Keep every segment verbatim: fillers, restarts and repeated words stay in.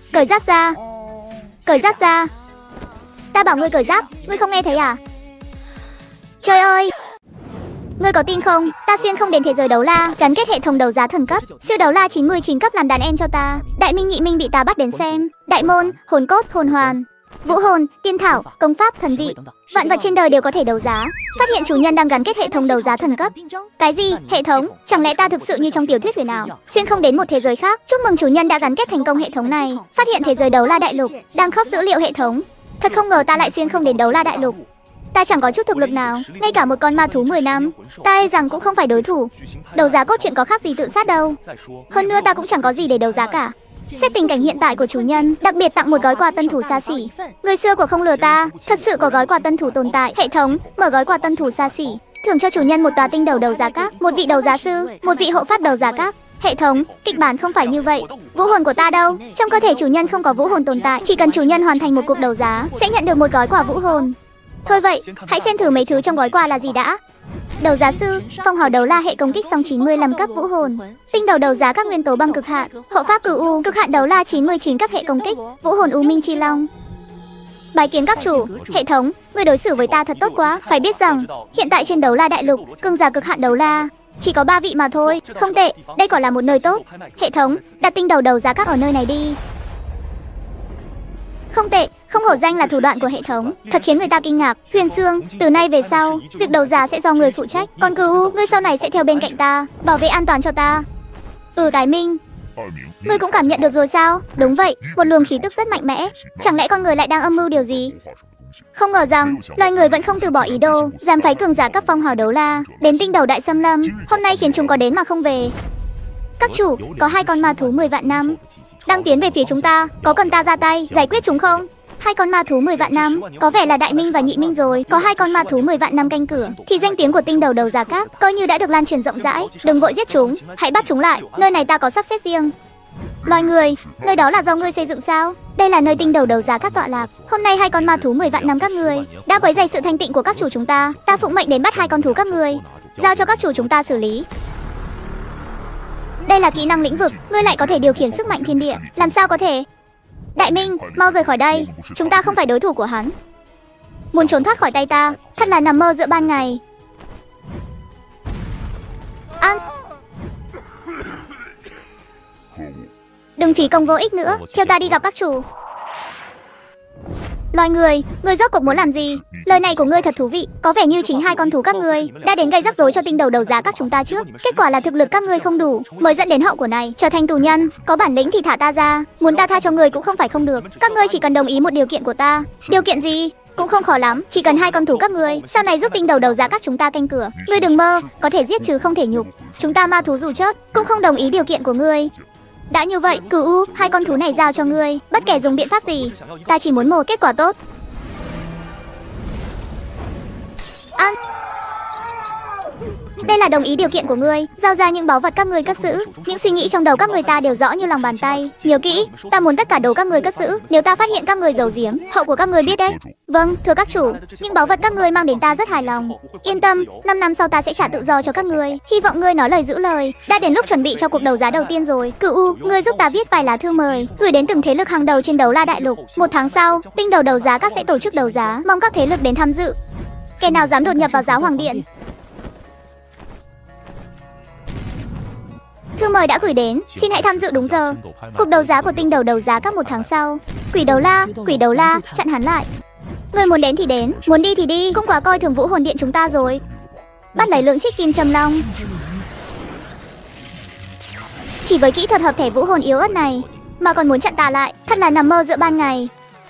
Cởi giáp ra. Cởi giáp ra. Ta bảo ngươi cởi giáp, ngươi không nghe thấy à? Trời ơi! Ngươi có tin không? Ta xuyên không đến thế giới đấu la, gắn kết hệ thống đấu giá thần cấp, siêu đấu la chín mươi chín cấp làm đàn em cho ta. Đại minh nhị minh bị ta bắt đến xem. Đại môn, hồn cốt, hồn hoàn, vũ hồn, tiên thảo, công pháp, thần vị, vạn vật trên đời đều có thể đấu giá. Phát hiện chủ nhân đang gắn kết hệ thống đấu giá thần cấp. Cái gì? Hệ thống? Chẳng lẽ ta thực sự như trong tiểu thuyết huyền ảo, xuyên không đến một thế giới khác? Chúc mừng chủ nhân đã gắn kết thành công hệ thống này. Phát hiện thế giới đấu la đại lục, đang khớp dữ liệu hệ thống. Thật không ngờ ta lại xuyên không đến đấu la đại lục. Ta chẳng có chút thực lực nào, ngay cả một con ma thú mười năm, ta e rằng cũng không phải đối thủ. Đấu giá cốt truyện có khác gì tự sát đâu. Hơn nữa ta cũng chẳng có gì để đấu giá cả. Xét tình cảnh hiện tại của chủ nhân, đặc biệt tặng một gói quà tân thủ xa xỉ. Người xưa của không lừa ta, thật sự có gói quà tân thủ tồn tại. Hệ thống, mở gói quà tân thủ xa xỉ, thưởng cho chủ nhân một tòa tinh đầu đấu giá các, một vị đấu giá sư, một vị hộ pháp đấu giá các. Hệ thống, kịch bản không phải như vậy. Vũ hồn của ta đâu? Trong cơ thể chủ nhân không có vũ hồn tồn tại, chỉ cần chủ nhân hoàn thành một cuộc đấu giá, sẽ nhận được một gói quà vũ hồn. Thôi vậy, hãy xem thử mấy thứ trong gói quà là gì đã. Đấu giá sư, phong hào đấu la hệ công kích song chín mươi lăm cấp vũ hồn. Tinh đầu đấu giá các nguyên tố băng cực hạn, hộ pháp cửu u, cực hạn đấu la chín mươi chín cấp hệ công kích, vũ hồn u minh chi long. Bái kiến các chủ. Hệ thống, người đối xử với ta thật tốt quá. Phải biết rằng, hiện tại trên đấu la đại lục, cường giả cực hạn đấu la chỉ có ba vị mà thôi. Không tệ, đây quả là một nơi tốt. Hệ thống, đặt tinh đầu đấu giá các ở nơi này đi. Không tệ, không hổ danh là thủ đoạn của hệ thống, thật khiến người ta kinh ngạc. Huyền Xương, từ nay về sau, việc đấu giá sẽ do người phụ trách. Còn Cửu, ngươi sau này sẽ theo bên cạnh ta, bảo vệ an toàn cho ta. Ừ, Cái Minh, ngươi cũng cảm nhận được rồi sao? Đúng vậy, một luồng khí tức rất mạnh mẽ. Chẳng lẽ con người lại đang âm mưu điều gì? Không ngờ rằng, loài người vẫn không từ bỏ ý đồ, dám phái cường giả cấp phong hào đấu la đến tinh đầu đại xâm lâm. Hôm nay khiến chúng có đến mà không về. Các chủ, có hai con ma thú mười vạn năm đang tiến về phía chúng ta, có cần ta ra tay giải quyết chúng không? Hai con ma thú mười vạn năm, có vẻ là đại minh và nhị minh rồi. Có hai con ma thú mười vạn năm canh cửa, thì danh tiếng của tinh đầu đấu giá các coi như đã được lan truyền rộng rãi. Đừng vội giết chúng, hãy bắt chúng lại. Nơi này ta có sắp xếp riêng. Loài người, nơi đó là do ngươi xây dựng sao? Đây là nơi tinh đầu đấu giá các tọa lạc. Hôm nay hai con ma thú mười vạn năm các ngươi đã quấy rầy sự thanh tịnh của các chủ chúng ta. Ta phụng mệnh đến bắt hai con thú các ngươi, giao cho các chủ chúng ta xử lý. Đây là kỹ năng lĩnh vực, ngươi lại có thể điều khiển sức mạnh thiên địa, làm sao có thể? Đại Minh, mau rời khỏi đây, chúng ta không phải đối thủ của hắn. Muốn trốn thoát khỏi tay ta, thật là nằm mơ giữa ban ngày. An, đừng phí công vô ích nữa, theo ta đi gặp các chủ. Loài người, ngươi rốt cuộc muốn làm gì? Lời này của ngươi thật thú vị, có vẻ như chính hai con thú các ngươi đã đến gây rắc rối cho tinh đầu đấu giá các chúng ta trước. Kết quả là thực lực các ngươi không đủ, mới dẫn đến hậu quả này, trở thành tù nhân. Có bản lĩnh thì thả ta ra, muốn ta tha cho ngươi cũng không phải không được. Các ngươi chỉ cần đồng ý một điều kiện của ta. Điều kiện gì? Cũng không khó lắm, chỉ cần hai con thú các ngươi sau này giúp tinh đầu đấu giá các chúng ta canh cửa. Ngươi đừng mơ, có thể giết chứ không thể nhục. Chúng ta ma thú dù chết cũng không đồng ý điều kiện của ngươi. Đã như vậy, Cửu, hai con thú này giao cho ngươi, bất kể dùng biện pháp gì, ta chỉ muốn một kết quả tốt. An, đây là đồng ý điều kiện của ngươi, giao ra những báu vật các ngươi cất giữ. Những suy nghĩ trong đầu các người ta đều rõ như lòng bàn tay. Nhớ kỹ, ta muốn tất cả đồ các ngươi cất giữ. Nếu ta phát hiện các ngươi giấu giếm, hậu của các ngươi biết đấy. Vâng, thưa các chủ, những báu vật các ngươi mang đến ta rất hài lòng. Yên tâm, năm năm sau ta sẽ trả tự do cho các ngươi. Hy vọng ngươi nói lời giữ lời. Đã đến lúc chuẩn bị cho cuộc đấu giá đầu tiên rồi. Cửu, ngươi giúp ta viết vài lá thư mời, gửi đến từng thế lực hàng đầu trên đấu la đại lục. Một tháng sau, tinh đầu đấu giá các sẽ tổ chức đấu giá, mong các thế lực đến tham dự. Kẻ nào dám đột nhập vào giáo hoàng điện. Thư mời đã gửi đến, xin hãy tham dự đúng giờ. Cuộc đấu giá của tinh đầu đấu giá các một tháng sau. Quỷ đấu la, quỷ đấu la, chặn hắn lại. Người muốn đến thì đến, muốn đi thì đi, cũng quá coi thường vũ hồn điện chúng ta rồi. Bắt lấy lượng trích kim châm long. Chỉ với kỹ thuật hợp thể vũ hồn yếu ớt này mà còn muốn chặn ta lại, thật là nằm mơ giữa ban ngày.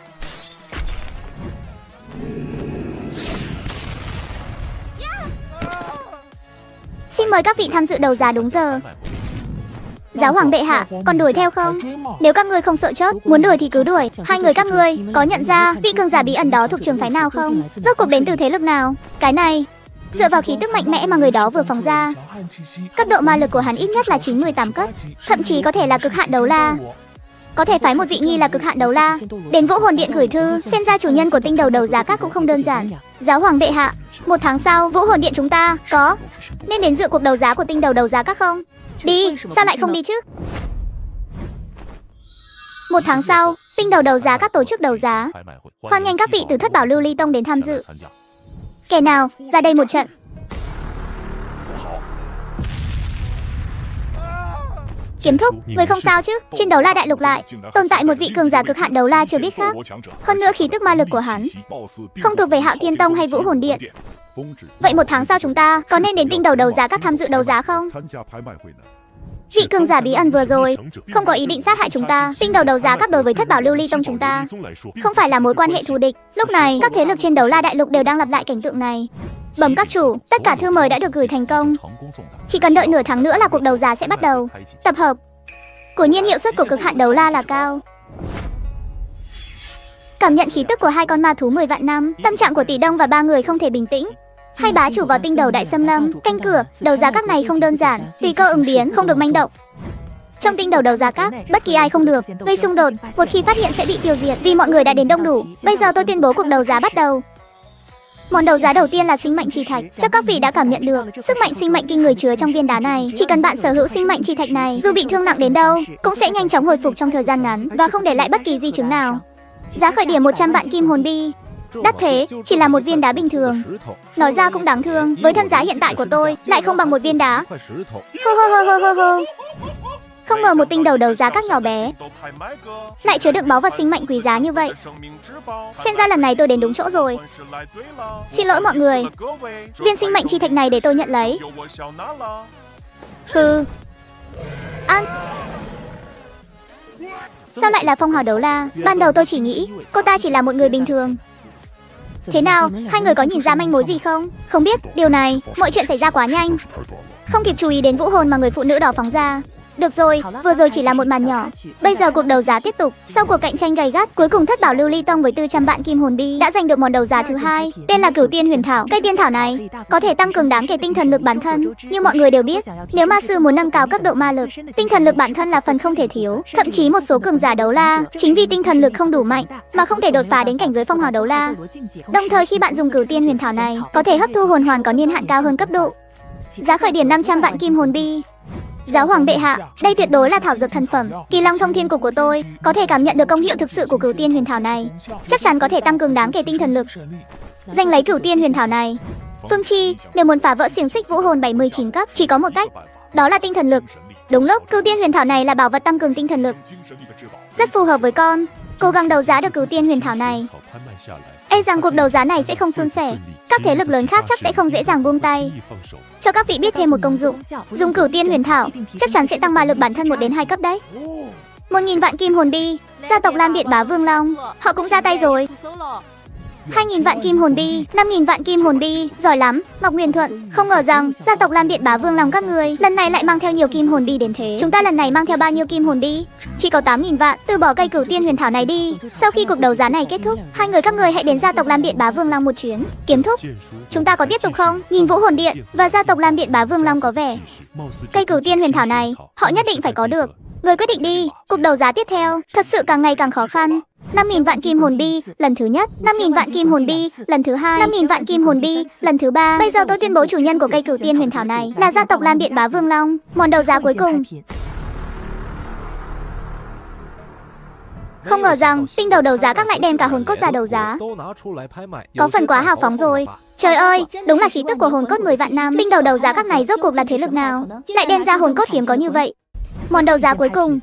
Xin mời các vị tham dự đấu giá đúng giờ. Giáo hoàng bệ hạ, còn đuổi theo không? Nếu các ngươi không sợ chết, muốn đuổi thì cứ đuổi. Hai người các ngươi có nhận ra vị cường giả bí ẩn đó thuộc trường phái nào không? Rốt cuộc đến từ thế lực nào? Cái này dựa vào khí tức mạnh mẽ mà người đó vừa phóng ra, cấp độ ma lực của hắn ít nhất là chín mươi tám cấp, thậm chí có thể là cực hạn đấu la. Có thể phái một vị nghi là cực hạn đấu la đến vũ hồn điện gửi thư, xem ra chủ nhân của tinh đầu đấu giá các cũng không đơn giản. Giáo hoàng bệ hạ, một tháng sau vũ hồn điện chúng ta có nên đến dự cuộc đấu giá của tinh đầu đấu giá các không? Đi, sao lại không đi chứ? Một tháng sau, tinh đầu đấu giá các tổ chức đấu giá. Hoan nghênh các vị từ Thất Bảo Lưu Ly Tông đến tham dự. Kẻ nào, ra đây một trận. Kiếm thúc, người không sao chứ? Trên Đấu La Đại Lục lại tồn tại một vị cường giả cực hạn đấu la chưa biết khác. Hơn nữa khí tức ma lực của hắn không thuộc về Hạo Thiên Tông hay Vũ Hồn Điện. Vậy một tháng sau chúng ta có nên đến tinh đầu đấu giá các tham dự đấu giá không? Vị cường giả bí ẩn vừa rồi không có ý định sát hại chúng ta. Tinh đầu đấu giá các đối với Thất Bảo Lưu Ly Tông chúng ta không phải là mối quan hệ thù địch. Lúc này các thế lực trên Đấu La Đại Lục đều đang lặp lại cảnh tượng này. Bẩm các chủ, tất cả thư mời đã được gửi thành công. Chỉ cần đợi nửa tháng nữa là cuộc đấu giá sẽ bắt đầu. Tập hợp. Quả nhiên hiệu suất của cực hạn đấu la là cao. Cảm nhận khí tức của hai con ma thú mười vạn năm, tâm trạng của Tỷ Đông và ba người không thể bình tĩnh. Hai bá chủ vào tinh đầu đại xâm lâm, canh cửa, đấu giá các này không đơn giản, tùy cơ ứng biến, không được manh động. Trong tinh đầu đấu giá các, bất kỳ ai không được gây xung đột, một khi phát hiện sẽ bị tiêu diệt. Vì mọi người đã đến đông đủ, bây giờ tôi tuyên bố cuộc đấu giá bắt đầu. Món đấu giá đầu tiên là sinh mệnh chi thạch. Chắc các vị đã cảm nhận được sức mạnh sinh mệnh kinh người chứa trong viên đá này. Chỉ cần bạn sở hữu sinh mệnh chi thạch này, dù bị thương nặng đến đâu cũng sẽ nhanh chóng hồi phục trong thời gian ngắn và không để lại bất kỳ di chứng nào. Giá khởi điểm một trăm vạn kim hồn bi. Đắt thế, chỉ là một viên đá bình thường. Nói ra cũng đáng thương, với thân giá hiện tại của tôi lại không bằng một viên đá. Hô hô hô hô hô hô. Không ngờ một tinh đầu đấu giá các nhỏ bé lại chứa đựng báu vật sinh mệnh quý giá như vậy. Xem ra lần này tôi đến đúng chỗ rồi. Xin lỗi mọi người, viên sinh mệnh chi thạch này để tôi nhận lấy. Hừ. Ăn. Sao lại là Phong Hào Đấu La? Ban đầu tôi chỉ nghĩ cô ta chỉ là một người bình thường. Thế nào, hai người có nhìn ra manh mối gì không? Không biết, điều này, mọi chuyện xảy ra quá nhanh. Không kịp chú ý đến vũ hồn mà người phụ nữ đó phóng ra. Được rồi, vừa rồi chỉ là một màn nhỏ. Bây giờ cuộc đấu giá tiếp tục. Sau cuộc cạnh tranh gay gắt, cuối cùng Thất Bảo Lưu Ly Tông với tư trăm vạn kim hồn bi đã giành được món đấu giá thứ hai, tên là Cửu Tiên Huyền Thảo. Cây tiên thảo này có thể tăng cường đáng kể tinh thần lực bản thân. Như mọi người đều biết, nếu ma sư muốn nâng cao cấp độ ma lực, tinh thần lực bản thân là phần không thể thiếu. Thậm chí một số cường giả đấu la chính vì tinh thần lực không đủ mạnh mà không thể đột phá đến cảnh giới Phong Hào Đấu La. Đồng thời khi bạn dùng Cửu Tiên Huyền Thảo này, có thể hấp thu hồn hoàn có niên hạn cao hơn cấp độ. Giá khởi điểm năm trăm vạn kim hồn bi. Giáo hoàng bệ hạ, đây tuyệt đối là thảo dược thần phẩm. Kỳ Long Thông Thiên Cục của tôi có thể cảm nhận được công hiệu thực sự của Cửu Tiên Huyền Thảo này, chắc chắn có thể tăng cường đáng kể tinh thần lực. Giành lấy Cửu Tiên Huyền Thảo này. Phương Chi, nếu muốn phá vỡ xiềng xích vũ hồn bảy mươi chín cấp, chỉ có một cách, đó là tinh thần lực. Đúng lúc, Cửu Tiên Huyền Thảo này là bảo vật tăng cường tinh thần lực, rất phù hợp với con. Cố gắng đấu giá được Cửu Tiên Huyền Thảo này. E rằng cuộc đấu giá này sẽ không suôn sẻ. Các thế lực lớn khác chắc sẽ không dễ dàng buông tay. Cho các vị biết thêm một công dụng, dùng Cửu Tiên Huyền Thảo chắc chắn sẽ tăng ma lực bản thân một đến hai cấp đấy. Một nghìn vạn kim hồn bi. Gia tộc Lam Điện Bá Vương Long, họ cũng ra tay rồi. Hai nghìn vạn kim hồn bi, năm nghìn vạn kim hồn bi, giỏi lắm, Ngọc Nguyên Thuận. Không ngờ rằng gia tộc Lam Điện Bá Vương Long các người lần này lại mang theo nhiều kim hồn bi đến thế. Chúng ta lần này mang theo bao nhiêu kim hồn bi? Chỉ có tám nghìn vạn. Từ bỏ cây Cửu Tiên Huyền Thảo này đi. Sau khi cuộc đấu giá này kết thúc, hai người các người hãy đến gia tộc Lam Điện Bá Vương Long một chuyến. Kiếm thúc, chúng ta có tiếp tục không? Nhìn Vũ Hồn Điện và gia tộc Lam Điện Bá Vương Long có vẻ cây Cửu Tiên Huyền Thảo này họ nhất định phải có được. Người quyết định đi. Cuộc đấu giá tiếp theo thật sự càng ngày càng khó khăn. năm nghìn vạn kim hồn bi lần thứ nhất, năm nghìn vạn kim hồn bi lần thứ hai, năm nghìn vạn kim hồn bi lần thứ ba. Bây giờ tôi tuyên bố chủ nhân của cây Cửu Tiên Huyền Thảo này là gia tộc Lam Điện Bá Vương Long. Món đấu giá cuối cùng. Không ngờ rằng tinh đầu đấu giá các lại đem cả hồn cốt ra đấu giá. Có phần quá hào phóng rồi. Trời ơi, đúng là khí tức của hồn cốt mười vạn năm. Tinh đầu đấu giá các này rốt cuộc là thế lực nào lại đem ra hồn cốt hiếm có như vậy? Món đấu giá cuối cùng.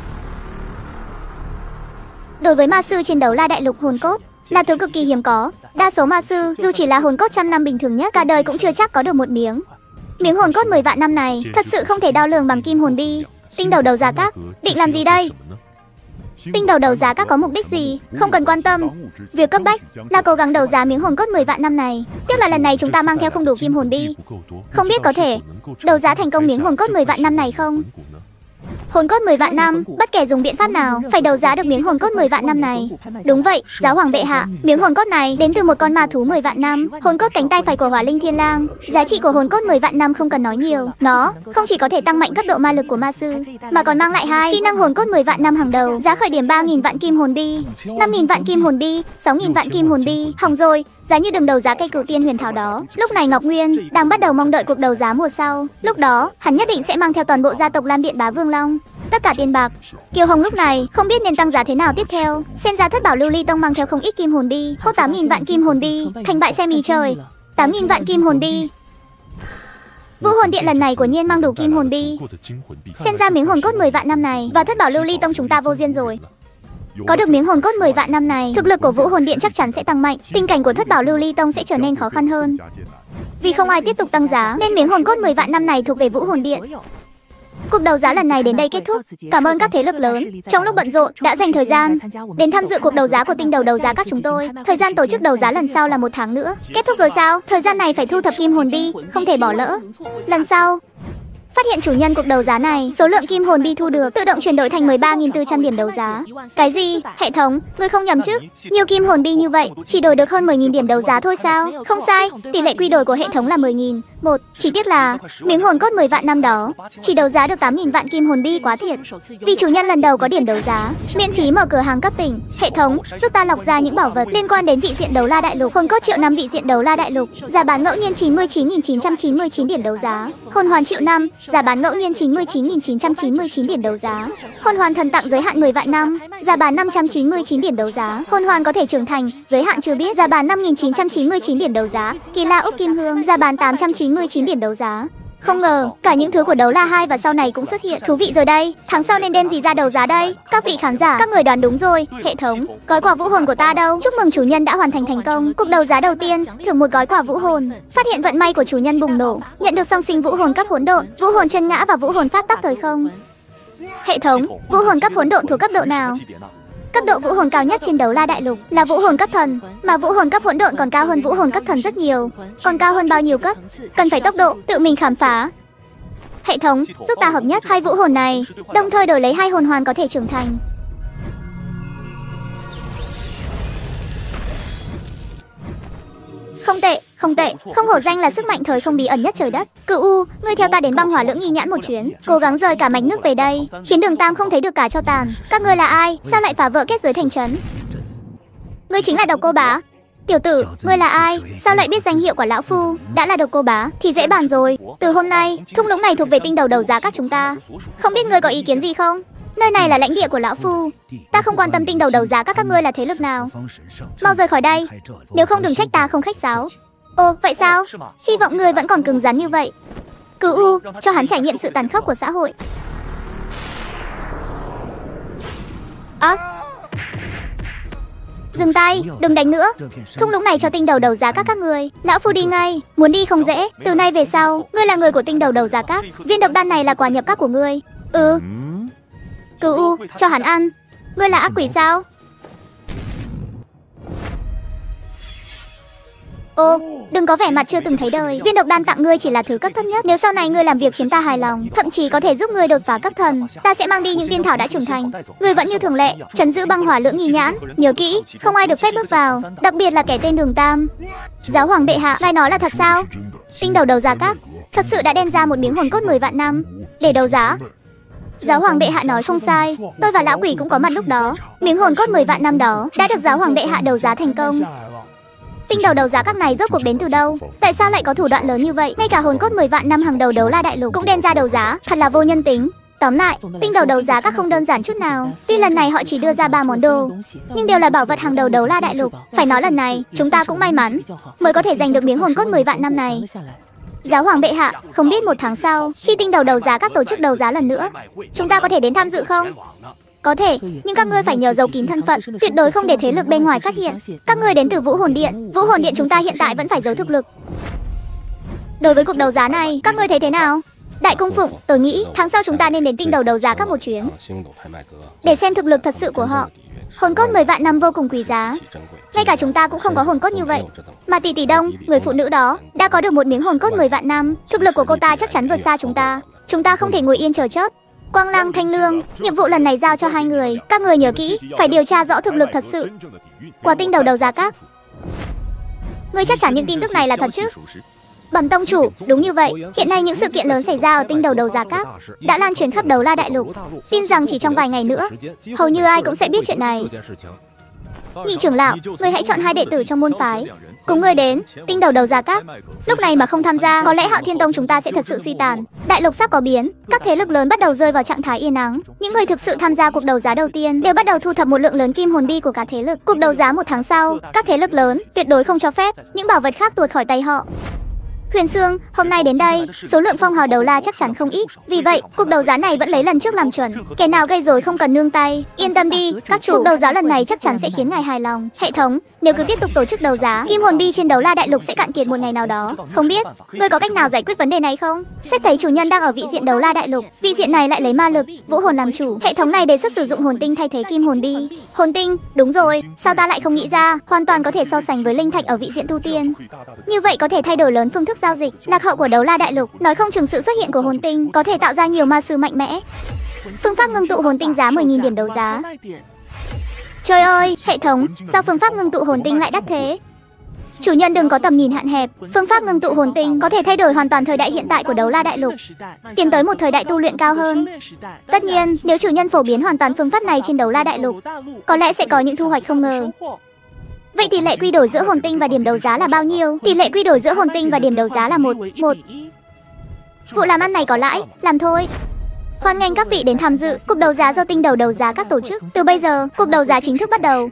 Đối với ma sư trên Đấu La Đại Lục, hồn cốt là thứ cực kỳ hiếm có. Đa số ma sư dù chỉ là hồn cốt trăm năm bình thường nhất, cả đời cũng chưa chắc có được một miếng. Miếng hồn cốt mười vạn năm này thật sự không thể đo lường bằng kim hồn bi. Tinh đầu đấu giá các định làm gì đây? Tinh đầu đấu giá các có mục đích gì? Không cần quan tâm. Việc cấp bách là cố gắng đấu giá miếng hồn cốt mười vạn năm này. Tiếc là lần này chúng ta mang theo không đủ kim hồn bi. Không biết có thể đấu giá thành công miếng hồn cốt mười vạn năm này không? Hồn cốt mười vạn năm, bất kể dùng biện pháp nào, phải đấu giá được miếng hồn cốt mười vạn năm này. Đúng vậy, giáo hoàng bệ hạ, miếng hồn cốt này đến từ một con ma thú mười vạn năm, hồn cốt cánh tay phải của Hỏa Linh Thiên Lang. Giá trị của hồn cốt mười vạn năm không cần nói nhiều. Nó không chỉ có thể tăng mạnh cấp độ ma lực của ma sư, mà còn mang lại hai kỹ năng hồn cốt mười vạn năm hàng đầu. Giá khởi điểm ba nghìn vạn kim hồn bi, năm nghìn vạn kim hồn bi, sáu nghìn vạn kim hồn bi. Hỏng rồi, giá như đừng đấu giá cây Cửu Tiên Huyền Thảo đó. Lúc này Ngọc Nguyên đang bắt đầu mong đợi cuộc đấu giá mùa sau. Lúc đó, hắn nhất định sẽ mang theo toàn bộ gia tộc Lam Điện Bá Vương Long. tất cả tiền bạc. Kiều Hồng lúc này không biết nên tăng giá thế nào tiếp theo. Xem ra Thất Bảo Lưu Ly Tông mang theo không ít kim hồn bi, hốt tám nghìn vạn kim hồn bi, thành bại xem ý trời. tám nghìn vạn kim hồn bi. Vũ hồn điện lần này của nhiên mang đủ kim hồn bi. Xem ra miếng hồn cốt mười vạn năm này và Thất Bảo Lưu Ly Tông chúng ta vô duyên rồi. Có được miếng hồn cốt mười vạn năm này, thực lực của Vũ hồn điện chắc chắn sẽ tăng mạnh, tình cảnh của Thất Bảo Lưu Ly Tông sẽ trở nên khó khăn hơn. Vì không ai tiếp tục tăng giá nên miếng hồn cốt mười vạn năm này thuộc về Vũ hồn điện. Cuộc đấu giá lần này đến đây kết thúc. Cảm ơn các thế lực lớn trong lúc bận rộn đã dành thời gian đến tham dự cuộc đấu giá của tinh đầu đấu giá các chúng tôi. Thời gian tổ chức đấu giá lần sau là một tháng nữa. Kết thúc rồi sao? Thời gian này phải thu thập kim hồn bi, không thể bỏ lỡ. Lần sau phát hiện chủ nhân cuộc đấu giá này, số lượng kim hồn bi thu được tự động chuyển đổi thành mười ba nghìn bốn trăm điểm đấu giá. Cái gì? Hệ thống, ngươi không nhầm chứ? Nhiều kim hồn bi như vậy, chỉ đổi được hơn mười nghìn điểm đấu giá thôi sao? Không sai, tỷ lệ quy đổi của hệ thống là mười nghìn. Một, chỉ tiếc là miếng hồn cốt mười vạn năm đó chỉ đấu giá được tám nghìn vạn kim hồn bi, quá thiệt. Vì chủ nhân lần đầu có điểm đấu giá, miễn phí mở cửa hàng cấp tỉnh. Hệ thống, giúp ta lọc ra những bảo vật liên quan đến vị diện đấu la đại lục. Hồn cốt triệu năm vị diện đấu la đại lục, giá bán ngẫu nhiên chín mươi chín nghìn chín trăm chín mươi chín điểm đấu giá. Hồn hoàn triệu năm, giá bán ngẫu nhiên chín mươi chín nghìn chín trăm chín mươi chín điểm đấu giá. Hồn hoàn thần tặng giới hạn mười vạn năm, giá bán năm trăm chín mươi chín điểm đấu giá. Hồn hoàn có thể trưởng thành, giới hạn chưa biết, giá bán năm nghìn chín trăm chín mươi chín điểm đấu giá. Kỳ la úc kim hương, giá bán tám trăm chín mươi chín điểm đấu giá. Không ngờ, cả những thứ của đấu la hai và sau này cũng xuất hiện. Thú vị rồi đây, tháng sau nên đem gì ra đấu giá đây? Các vị khán giả, các người đoán đúng rồi. Hệ thống, gói quà vũ hồn của ta đâu? Chúc mừng chủ nhân đã hoàn thành thành công cuộc đấu giá đầu tiên, thưởng một gói quà vũ hồn. Phát hiện vận may của chủ nhân bùng nổ, nhận được song sinh vũ hồn cấp hỗn độn, vũ hồn chân ngã và vũ hồn pháp tắc thời không. Hệ thống, vũ hồn cấp hỗn độn thuộc cấp độ nào? Cấp độ vũ hồn cao nhất trên đấu la đại lục là vũ hồn cấp thần, mà vũ hồn cấp hỗn độn còn cao hơn vũ hồn cấp thần rất nhiều. Còn cao hơn bao nhiêu cấp? Cần phải tốc độ, tự mình khám phá. Hệ thống, giúp ta hợp nhất hai vũ hồn này, đồng thời đổi lấy hai hồn hoàn có thể trưởng thành. Không tệ, không tệ, không hổ danh là sức mạnh thời không bí ẩn nhất trời đất. Cửu U, ngươi theo ta đến băng hỏa lưỡng nghi nhãn một chuyến, cố gắng rời cả mạch nước về đây, khiến Đường Tam không thấy được cả cho tàn. Các ngươi là ai? Sao lại phá vỡ kết giới thành trấn? Ngươi chính là Độc Cô Bá. Tiểu tử, ngươi là ai? Sao lại biết danh hiệu của lão phu? Đã là Độc Cô Bá thì dễ bàn rồi. Từ hôm nay, thung lũng này thuộc về tinh đầu đấu giá các chúng ta. Không biết ngươi có ý kiến gì không? Nơi này là lãnh địa của lão phu. Ta không quan tâm tinh đầu đấu giá các các ngươi là thế lực nào. Mau rời khỏi đây, nếu không đừng trách ta không khách sáo. Ồ, vậy sao? Hy vọng ngươi vẫn còn cứng rắn như vậy. Cửu U, cho hắn trải nghiệm sự tàn khốc của xã hội. À, dừng tay, đừng đánh nữa. Thung lũng này cho tinh đầu đấu giá các các ngươi. Lão phu đi ngay, muốn đi không dễ. Từ nay về sau, ngươi là người của tinh đầu đấu giá các. Viên độc đan này là quà nhập các của ngươi. Ừ. Cửu U, cho hắn ăn. Ngươi là ác quỷ sao? Ô, đừng có vẻ mặt chưa từng thấy đời. Viên độc đan tặng ngươi chỉ là thứ cấp thấp nhất. Nếu sau này ngươi làm việc khiến ta hài lòng, thậm chí có thể giúp ngươi đột phá cấp thần, ta sẽ mang đi những tiên thảo đã trưởng thành. Ngươi vẫn như thường lệ, trấn giữ băng hỏa lưỡng nghi nhãn. Nhớ kỹ, không ai được phép bước vào, đặc biệt là kẻ tên Đường Tam. Giáo hoàng bệ hạ, ngài nói là thật sao? Tinh đầu đấu giá các thật sự đã đem ra một miếng hồn cốt mười vạn năm để đấu giá. Giáo hoàng bệ hạ nói không sai, tôi và lão quỷ cũng có mặt lúc đó. Miếng hồn cốt mười vạn năm đó đã được giáo hoàng bệ hạ đấu giá thành công. Tinh đầu đấu giá các này rốt cuộc đến từ đâu? Tại sao lại có thủ đoạn lớn như vậy? Ngay cả hồn cốt mười vạn năm hàng đầu đấu la đại lục cũng đem ra đấu giá, thật là vô nhân tính. Tóm lại, tinh đầu đấu giá các không đơn giản chút nào. Tuy lần này họ chỉ đưa ra ba món đồ, nhưng đều là bảo vật hàng đầu đấu la đại lục. Phải nói lần này, chúng ta cũng may mắn mới có thể giành được miếng hồn cốt mười vạn năm này. Giáo hoàng bệ hạ, không biết một tháng sau, khi tinh đầu đấu giá các tổ chức đấu giá lần nữa, chúng ta có thể đến tham dự không? Có thể, nhưng các ngươi phải nhờ giấu kín thân phận, tuyệt đối không để thế lực bên ngoài phát hiện. Các ngươi đến từ Vũ hồn điện, Vũ hồn điện chúng ta hiện tại vẫn phải giấu thực lực. Đối với cuộc đấu giá này, các ngươi thấy thế nào? Đại cung phụng, tôi nghĩ tháng sau chúng ta nên đến tinh đầu đấu giá các một chuyến, để xem thực lực thật sự của họ. Hồn cốt mười vạn năm vô cùng quý giá, ngay cả chúng ta cũng không có hồn cốt như vậy. Mà tỷ tỷ Đông, người phụ nữ đó, đã có được một miếng hồn cốt mười vạn năm. Thực lực của cô ta chắc chắn vượt xa chúng ta. Chúng ta không thể ngồi yên chờ chết. Quang Lăng, Thanh Lương, nhiệm vụ lần này giao cho hai người. Các người nhớ kỹ, phải điều tra rõ thực lực thật sự của tinh đầu đấu giá các. Ngươi chắc chắn những tin tức này là thật chứ? Bẩm tông chủ, đúng như vậy. Hiện nay những sự kiện lớn xảy ra ở tinh đầu đấu giá các đã lan truyền khắp đấu la đại lục. Tin rằng chỉ trong vài ngày nữa, hầu như ai cũng sẽ biết chuyện này. Nhị trưởng lão, ngươi hãy chọn hai đệ tử trong môn phái cùng ngươi đến tinh đầu đấu giá các. Lúc này mà không tham gia, có lẽ Hạo Thiên Tông chúng ta sẽ thật sự suy tàn. Đại lục sắp có biến, các thế lực lớn bắt đầu rơi vào trạng thái yên ắng. Những người thực sự tham gia cuộc đấu giá đầu tiên đều bắt đầu thu thập một lượng lớn kim hồn bi của cả thế lực. Cuộc đấu giá một tháng sau, các thế lực lớn tuyệt đối không cho phép những bảo vật khác tuột khỏi tay họ. Huyền Sương, hôm nay đến đây, số lượng phong hào đấu la chắc chắn không ít. Vì vậy, cuộc đấu giá này vẫn lấy lần trước làm chuẩn. Kẻ nào gây rối không cần nương tay. Yên tâm đi, các chủ, cuộc đấu giá lần này chắc chắn sẽ khiến ngài hài lòng. Hệ thống, nếu cứ tiếp tục tổ chức đấu giá, kim hồn bi trên đấu la đại lục sẽ cạn kiệt một ngày nào đó. Không biết, ngươi có cách nào giải quyết vấn đề này không? Xét thấy chủ nhân đang ở vị diện đấu la đại lục, vị diện này lại lấy ma lực, vũ hồn làm chủ. Hệ thống này đề xuất sử dụng hồn tinh thay thế kim hồn bi. Hồn tinh, đúng rồi, sao ta lại không nghĩ ra? Hoàn toàn có thể so sánh với linh thạch ở vị diện tu tiên. Như vậy có thể thay đổi lớn phương thức giao dịch. Lạc hậu của đấu la đại lục, nói không chừng sự xuất hiện của hồn tinh có thể tạo ra nhiều ma sư mạnh mẽ. Phương pháp ngưng tụ hồn tinh giá mười nghìn điểm đấu giá. Trời ơi, hệ thống, sao phương pháp ngưng tụ hồn tinh lại đắt thế? Chủ nhân đừng có tầm nhìn hạn hẹp. Phương pháp ngưng tụ hồn tinh có thể thay đổi hoàn toàn thời đại hiện tại của đấu la đại lục, tiến tới một thời đại tu luyện cao hơn. Tất nhiên, nếu chủ nhân phổ biến hoàn toàn phương pháp này trên đấu la đại lục, có lẽ sẽ có những thu hoạch không ngờ. Vậy tỷ lệ quy đổi giữa hồn tinh và điểm đấu giá là bao nhiêu? Tỷ lệ quy đổi giữa hồn tinh và điểm đấu giá là một một. Vụ làm ăn này có lãi, làm thôi. Hoan nghênh các vị đến tham dự cuộc đấu giá do tinh đầu đấu giá các tổ chức. Từ bây giờ, cuộc đấu giá chính thức bắt đầu.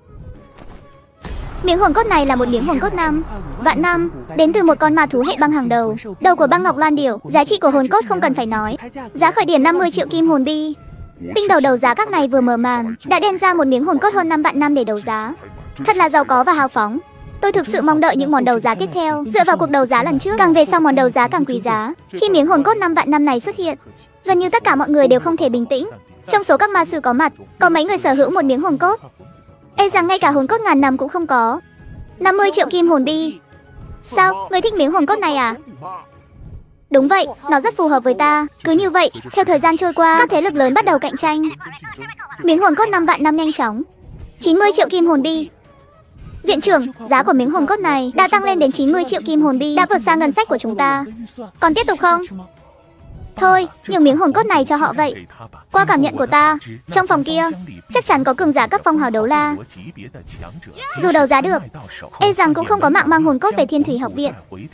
Miếng hồn cốt này là một miếng hồn cốt năm vạn năm, đến từ một con ma thú hệ băng hàng đầu, đầu của băng ngọc loan điểu. Giá trị của hồn cốt không cần phải nói. Giá khởi điểm năm mươi triệu kim hồn bi. Tinh đầu đấu giá các này vừa mở màn đã đem ra một miếng hồn cốt hơn năm vạn năm để đấu giá. Thật là giàu có và hào phóng. Tôi thực sự mong đợi những món đấu giá tiếp theo. Dựa vào cuộc đấu giá lần trước, càng về sau món đấu giá càng quý giá. Khi miếng hồn cốt năm vạn năm này xuất hiện, gần như tất cả mọi người đều không thể bình tĩnh. Trong số các ma sư có mặt, có mấy người sở hữu một miếng hồn cốt. Ê rằng ngay cả hồn cốt ngàn năm cũng không có. năm mươi triệu kim hồn bi. Sao, người thích miếng hồn cốt này à? Đúng vậy, nó rất phù hợp với ta. Cứ như vậy, theo thời gian trôi qua, các thế lực lớn bắt đầu cạnh tranh. Miếng hồn cốt năm vạn năm nhanh chóng. chín mươi triệu kim hồn bi. Viện trưởng, giá của miếng hồn cốt này đã tăng lên đến chín mươi triệu kim hồn bi, đã vượt xa ngân sách của chúng ta. Còn tiếp tục không? Thôi, nhường miếng hồn cốt này cho họ vậy. Qua cảm nhận của ta, trong phòng kia chắc chắn có cường giả cấp phong hào đấu la. Dù đấu giá được, e rằng cũng không có mạng mang hồn cốt về Thiên Thủy học viện.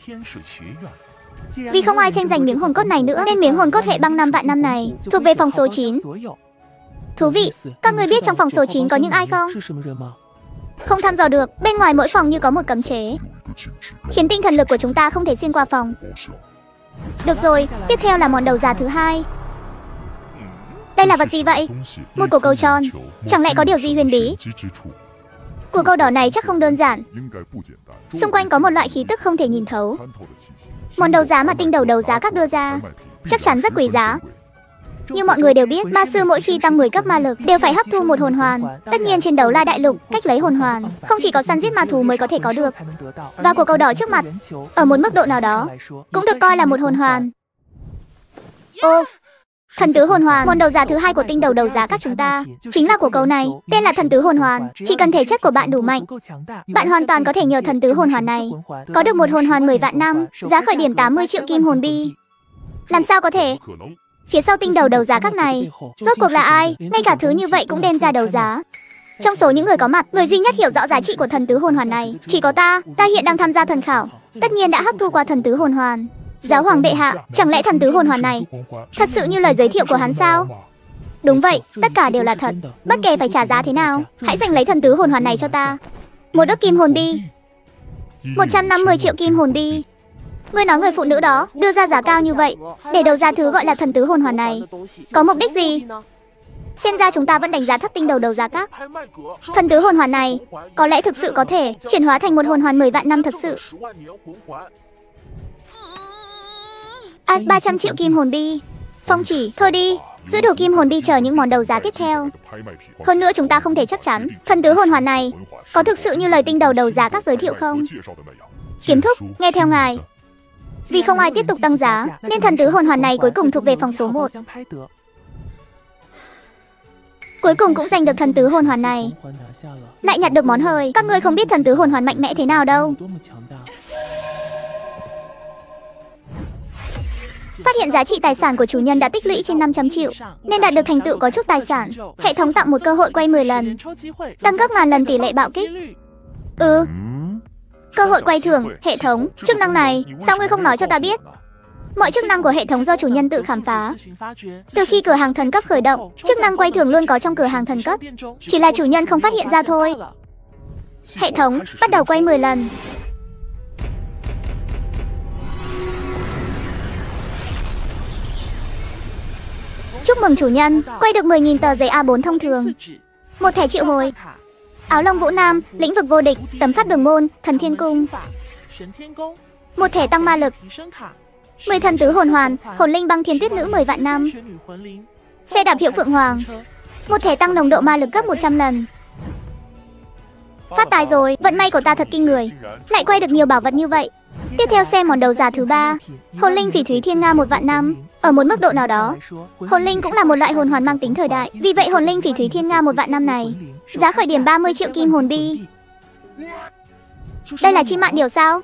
Vì không ai tranh giành miếng hồn cốt này nữa, nên miếng hồn cốt hệ băng năm vạn năm này thuộc về phòng số chín. Thú vị, các người biết trong phòng số chín có những ai không? Không thăm dò được, bên ngoài mỗi phòng như có một cấm chế, khiến tinh thần lực của chúng ta không thể xuyên qua phòng. Được rồi, tiếp theo là món đấu giá thứ hai. Đây là vật gì vậy? Một quả cầu tròn, chẳng lẽ có điều gì huyền bí? Quả cầu đỏ này chắc không đơn giản. Xung quanh có một loại khí tức không thể nhìn thấu. Món đấu giá mà tinh đầu đấu giá các đưa ra chắc chắn rất quý giá. Như mọi người đều biết, ma sư mỗi khi tăng mười cấp ma lực đều phải hấp thu một hồn hoàn. Tất nhiên trên đấu la đại lục, cách lấy hồn hoàn không chỉ có săn giết ma thú mới có thể có được. Và quả cầu đỏ trước mặt, ở một mức độ nào đó, cũng được coi là một hồn hoàn. Ô, thần tứ hồn hoàn, món đấu giá thứ hai của tinh đầu đấu giá các chúng ta chính là quả cầu này, tên là thần tứ hồn hoàn. Chỉ cần thể chất của bạn đủ mạnh, bạn hoàn toàn có thể nhờ thần tứ hồn hoàn này có được một hồn hoàn mười vạn năm, giá khởi điểm tám mươi triệu kim hồn bi. Làm sao có thể? Phía sau tinh đầu đấu giá các này, rốt cuộc là ai? Ngay cả thứ như vậy cũng đem ra đấu giá. Trong số những người có mặt, người duy nhất hiểu rõ giá trị của thần tứ hồn hoàn này chỉ có ta. Ta hiện đang tham gia thần khảo, tất nhiên đã hấp thu qua thần tứ hồn hoàn. Giáo hoàng bệ hạ, chẳng lẽ thần tứ hồn hoàn này thật sự như lời giới thiệu của hắn sao? Đúng vậy, tất cả đều là thật. Bất kể phải trả giá thế nào, hãy giành lấy thần tứ hồn hoàn này cho ta. Một ức kim hồn bi, một trăm năm mươi triệu kim hồn bi. Ngươi nói người phụ nữ đó đưa ra giá cao như vậy để đấu giá thứ gọi là thần tứ hồn hoàn này có mục đích gì? Xem ra chúng ta vẫn đánh giá thấp tinh đầu đấu giá các. Thần tứ hồn hoàn này có lẽ thực sự có thể chuyển hóa thành một hồn hoàn mười vạn năm thật sự. À, ba trăm triệu kim hồn bi. Phong chỉ, thôi đi, giữ đủ kim hồn bi chờ những món đấu giá tiếp theo. Hơn nữa chúng ta không thể chắc chắn thần tứ hồn hoàn này có thực sự như lời tinh đầu đấu giá các giới thiệu không. Kiếm thúc, nghe theo ngài. Vì không ai tiếp tục tăng giá, nên thần tứ hồn hoàn này cuối cùng thuộc về phòng số một. Cuối cùng cũng giành được thần tứ hồn hoàn này. Lại nhặt được món hời. Các ngươi không biết thần tứ hồn hoàn mạnh mẽ thế nào đâu. Phát hiện giá trị tài sản của chủ nhân đã tích lũy trên năm trăm triệu, nên đạt được thành tựu có chút tài sản. Hệ thống tặng một cơ hội quay mười lần, tăng gấp ngàn lần tỷ lệ bạo kích. Ừ, cơ hội quay thưởng. Hệ thống, chức năng này, sao ngươi không nói cho ta biết? Mọi chức năng của hệ thống do chủ nhân tự khám phá. Từ khi cửa hàng thần cấp khởi động, chức năng quay thưởng luôn có trong cửa hàng thần cấp, chỉ là chủ nhân không phát hiện ra thôi. Hệ thống, bắt đầu quay mười lần. Chúc mừng chủ nhân, quay được mười nghìn tờ giấy A bốn thông thường, một thẻ triệu hồi, áo lông vũ nam, lĩnh vực vô địch, tấm pháp đường môn, thần thiên cung, một thẻ tăng ma lực, mười thần tứ hồn hoàn, hồn linh băng thiên tuyết nữ mười vạn năm, xe đạp hiệu phượng hoàng, một thẻ tăng nồng độ ma lực gấp một trăm lần. Phát tài rồi, vận may của ta thật kinh người, lại quay được nhiều bảo vật như vậy. Tiếp theo xem món đấu giá thứ ba, hồn linh phỉ thúy thiên nga một vạn năm. Ở một mức độ nào đó, hồn linh cũng là một loại hồn hoàn mang tính thời đại. Vì vậy hồn linh phỉ thúy thiên nga một vạn năm này, giá khởi điểm ba mươi triệu kim hồn bi. Đây là chim mạn điều sao?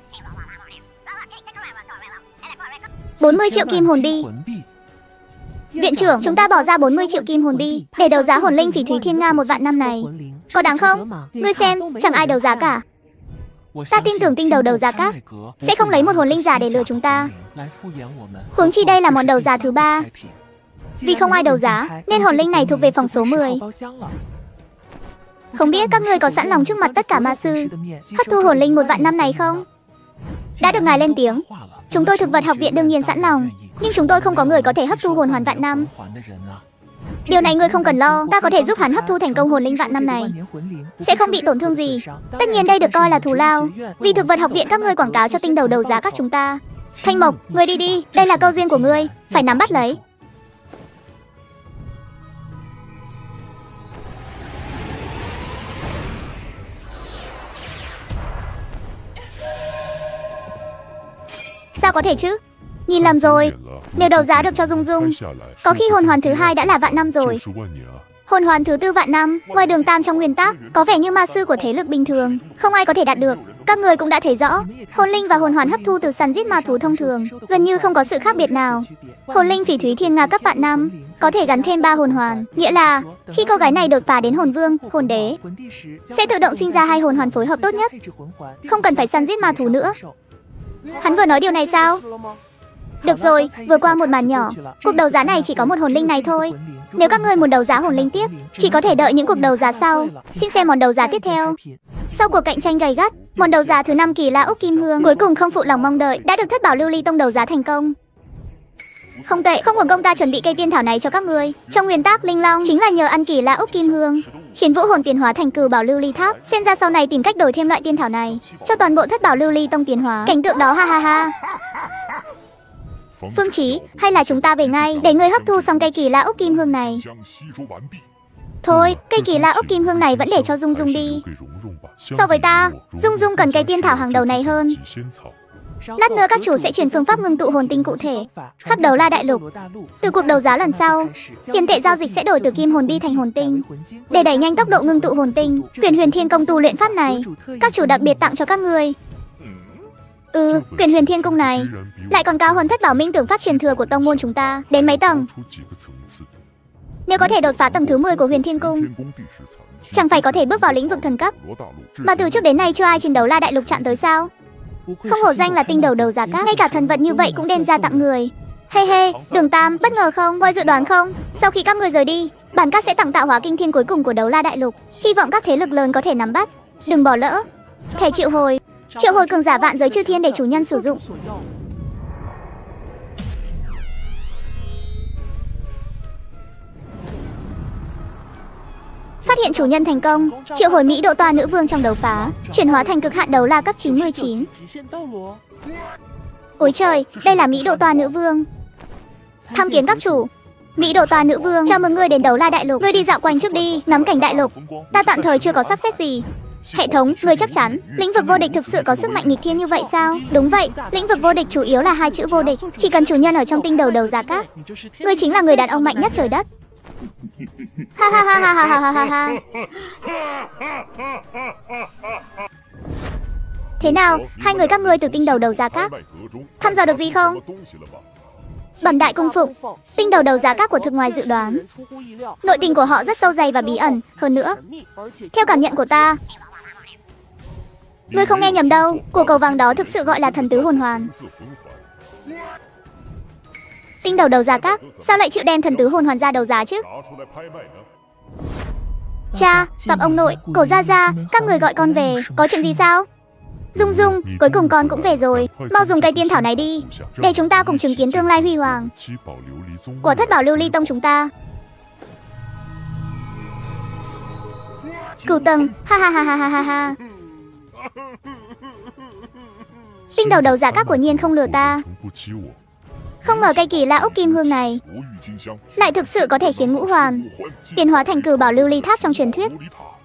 bốn mươi triệu kim hồn bi. Viện trưởng, chúng ta bỏ ra bốn mươi triệu kim hồn bi để đấu giá hồn linh phỉ thúy thiên nga một vạn năm này. Có đáng không? Ngươi xem, chẳng ai đấu giá cả. Ta tin tưởng tinh đầu đấu giá các sẽ không lấy một hồn linh giả để lừa chúng ta. Huống chi đây là món đấu giá thứ ba. Vì không ai đấu giá, nên hồn linh này thuộc về phòng số mười. Không biết các ngươi có sẵn lòng trước mặt tất cả ma sư hấp thu hồn linh một vạn năm này không? Đã được ngài lên tiếng. Chúng tôi thực vật học viện đương nhiên sẵn lòng, nhưng chúng tôi không có người có thể hấp thu hồn hoàn vạn năm. Điều này ngươi không cần lo, ta có thể giúp hắn hấp thu thành công hồn linh vạn năm này, sẽ không bị tổn thương gì. Tất nhiên đây được coi là thù lao, vì thực vật học viện các ngươi quảng cáo cho tinh đầu đấu giá các chúng ta. Thanh Mộc, ngươi đi đi, đây là câu riêng của ngươi, phải nắm bắt lấy. Sao có thể chứ? Nhìn lầm rồi. Nếu đấu giá được cho Dung Dung, có khi hồn hoàn thứ hai đã là vạn năm rồi. Hồn hoàn thứ tư vạn năm, ngoài đường tam trong nguyên tắc, có vẻ như ma sư của thế lực bình thường, không ai có thể đạt được. Các người cũng đã thấy rõ, hồn linh và hồn hoàn hấp thu từ săn giết ma thú thông thường, gần như không có sự khác biệt nào. Hồn linh phỉ thúy thiên nga cấp vạn năm, có thể gắn thêm ba hồn hoàn, nghĩa là khi cô gái này đột phá đến hồn vương, hồn đế, sẽ tự động sinh ra hai hồn hoàn phối hợp tốt nhất, không cần phải săn giết ma thú nữa. Hắn vừa nói điều này sao? Được rồi, vừa qua một màn nhỏ, cuộc đấu giá này chỉ có một hồn linh này thôi. Nếu các ngươi muốn đấu giá hồn linh tiếp, chỉ có thể đợi những cuộc đấu giá sau. Xin xem món đấu giá tiếp theo. Sau cuộc cạnh tranh gay gắt, món đấu giá thứ năm Kỳ La Úc Kim Hương cuối cùng không phụ lòng mong đợi, đã được Thất Bảo Lưu Ly Tông đấu giá thành công. Không tệ, không uổng công ta chuẩn bị cây tiên thảo này cho các ngươi. Trong nguyên tắc, Linh Long chính là nhờ ăn Kỳ La Úc Kim Hương, khiến vũ hồn tiến hóa thành Cửu Bảo Lưu Ly Tháp. Xem ra sau này tìm cách đổi thêm loại tiên thảo này cho toàn bộ Thất Bảo Lưu Ly Tông tiến hóa. Cảnh tượng đó ha ha ha. Phương Chí, hay là chúng ta về ngay để ngươi hấp thu xong cây Kỳ La Úc Kim Hương này. Thôi, cây Kỳ La Úc Kim Hương này vẫn để cho Dung Dung đi. So với ta, Dung Dung cần cây tiên thảo hàng đầu này hơn. Lát nữa các chủ sẽ truyền phương pháp ngưng tụ hồn tinh cụ thể khắp Đấu La Đại Lục. Từ cuộc đấu giá lần sau, tiền tệ giao dịch sẽ đổi từ kim hồn bi thành hồn tinh. Để đẩy nhanh tốc độ ngưng tụ hồn tinh, Quyển Huyền Thiên Công tu luyện pháp này, các chủ đặc biệt tặng cho các ngươi. Ừ, Quyển Huyền Thiên Cung này lại còn cao hơn Thất Bảo Minh Tưởng pháp truyền thừa của tông môn chúng ta đến mấy tầng. Nếu có thể đột phá tầng thứ mười của Huyền Thiên Cung, chẳng phải có thể bước vào lĩnh vực thần cấp mà từ trước đến nay chưa ai trên Đấu La Đại Lục chạm tới sao? Không hổ danh là tinh đầu đấu giá các, ngay cả thần vật như vậy cũng đem ra tặng người. Hey hey, Đường Tam, bất ngờ không? Ngoài dự đoán không? Sau khi các người rời đi, bản các sẽ tặng tạo hóa kinh thiên cuối cùng của Đấu La Đại Lục, hy vọng các thế lực lớn có thể nắm bắt. Đừng bỏ lỡ. Thẻ triệu hồi, triệu hồi cường giả vạn giới chư thiên để chủ nhân sử dụng. Phát hiện chủ nhân thành công, triệu hồi Mỹ Độ Toa nữ vương trong đấu phá, chuyển hóa thành cực hạn đấu la cấp chín mươi chín. Ôi trời, đây là Mỹ Độ Toa nữ vương. Tham kiến các chủ. Mỹ Độ Toa nữ vương, chào mừng ngươi đến Đấu La Đại Lục. Ngươi đi dạo quanh trước đi, ngắm cảnh đại lục. Ta tạm thời chưa có sắp xếp gì. Hệ thống, ngươi chắc chắn lĩnh vực vô địch thực sự có sức mạnh nghịch thiên như vậy sao? Đúng vậy, lĩnh vực vô địch chủ yếu là hai chữ vô địch. Chỉ cần chủ nhân ở trong tinh đầu đấu giá các, ngươi chính là người đàn ông mạnh nhất trời đất. Ha ha ha ha ha ha ha ha. Thế nào, hai người các ngươi từ tinh đầu đầu ra các thăm dò được gì không? Bẩm đại cung phụng, tinh đầu đấu giá các của thực ngoài dự đoán. Nội tình của họ rất sâu dày và bí ẩn. Hơn nữa, theo cảm nhận của ta, ngươi không nghe nhầm đâu, của cầu vàng đó thực sự gọi là thần tứ hồn hoàn. Tinh đầu đấu giá các, sao lại chịu đem thần tứ hồn hoàn ra đấu giá chứ? Cha, gặp ông nội, cổ gia gia, các người gọi con về, có chuyện gì sao? Dung Dung, cuối cùng con cũng về rồi, mau dùng cây tiên thảo này đi, để chúng ta cùng chứng kiến tương lai huy hoàng của thất bảo lưu ly tông chúng ta. Cửu tầng, ha ha ha ha ha ha ha. Tinh đầu đấu giá các của nhiên không lừa ta. Không ngờ cây kỳ lạ ốc kim hương này lại thực sự có thể khiến ngũ hoàn tiến hóa thành cửu bảo lưu ly tháp trong truyền thuyết.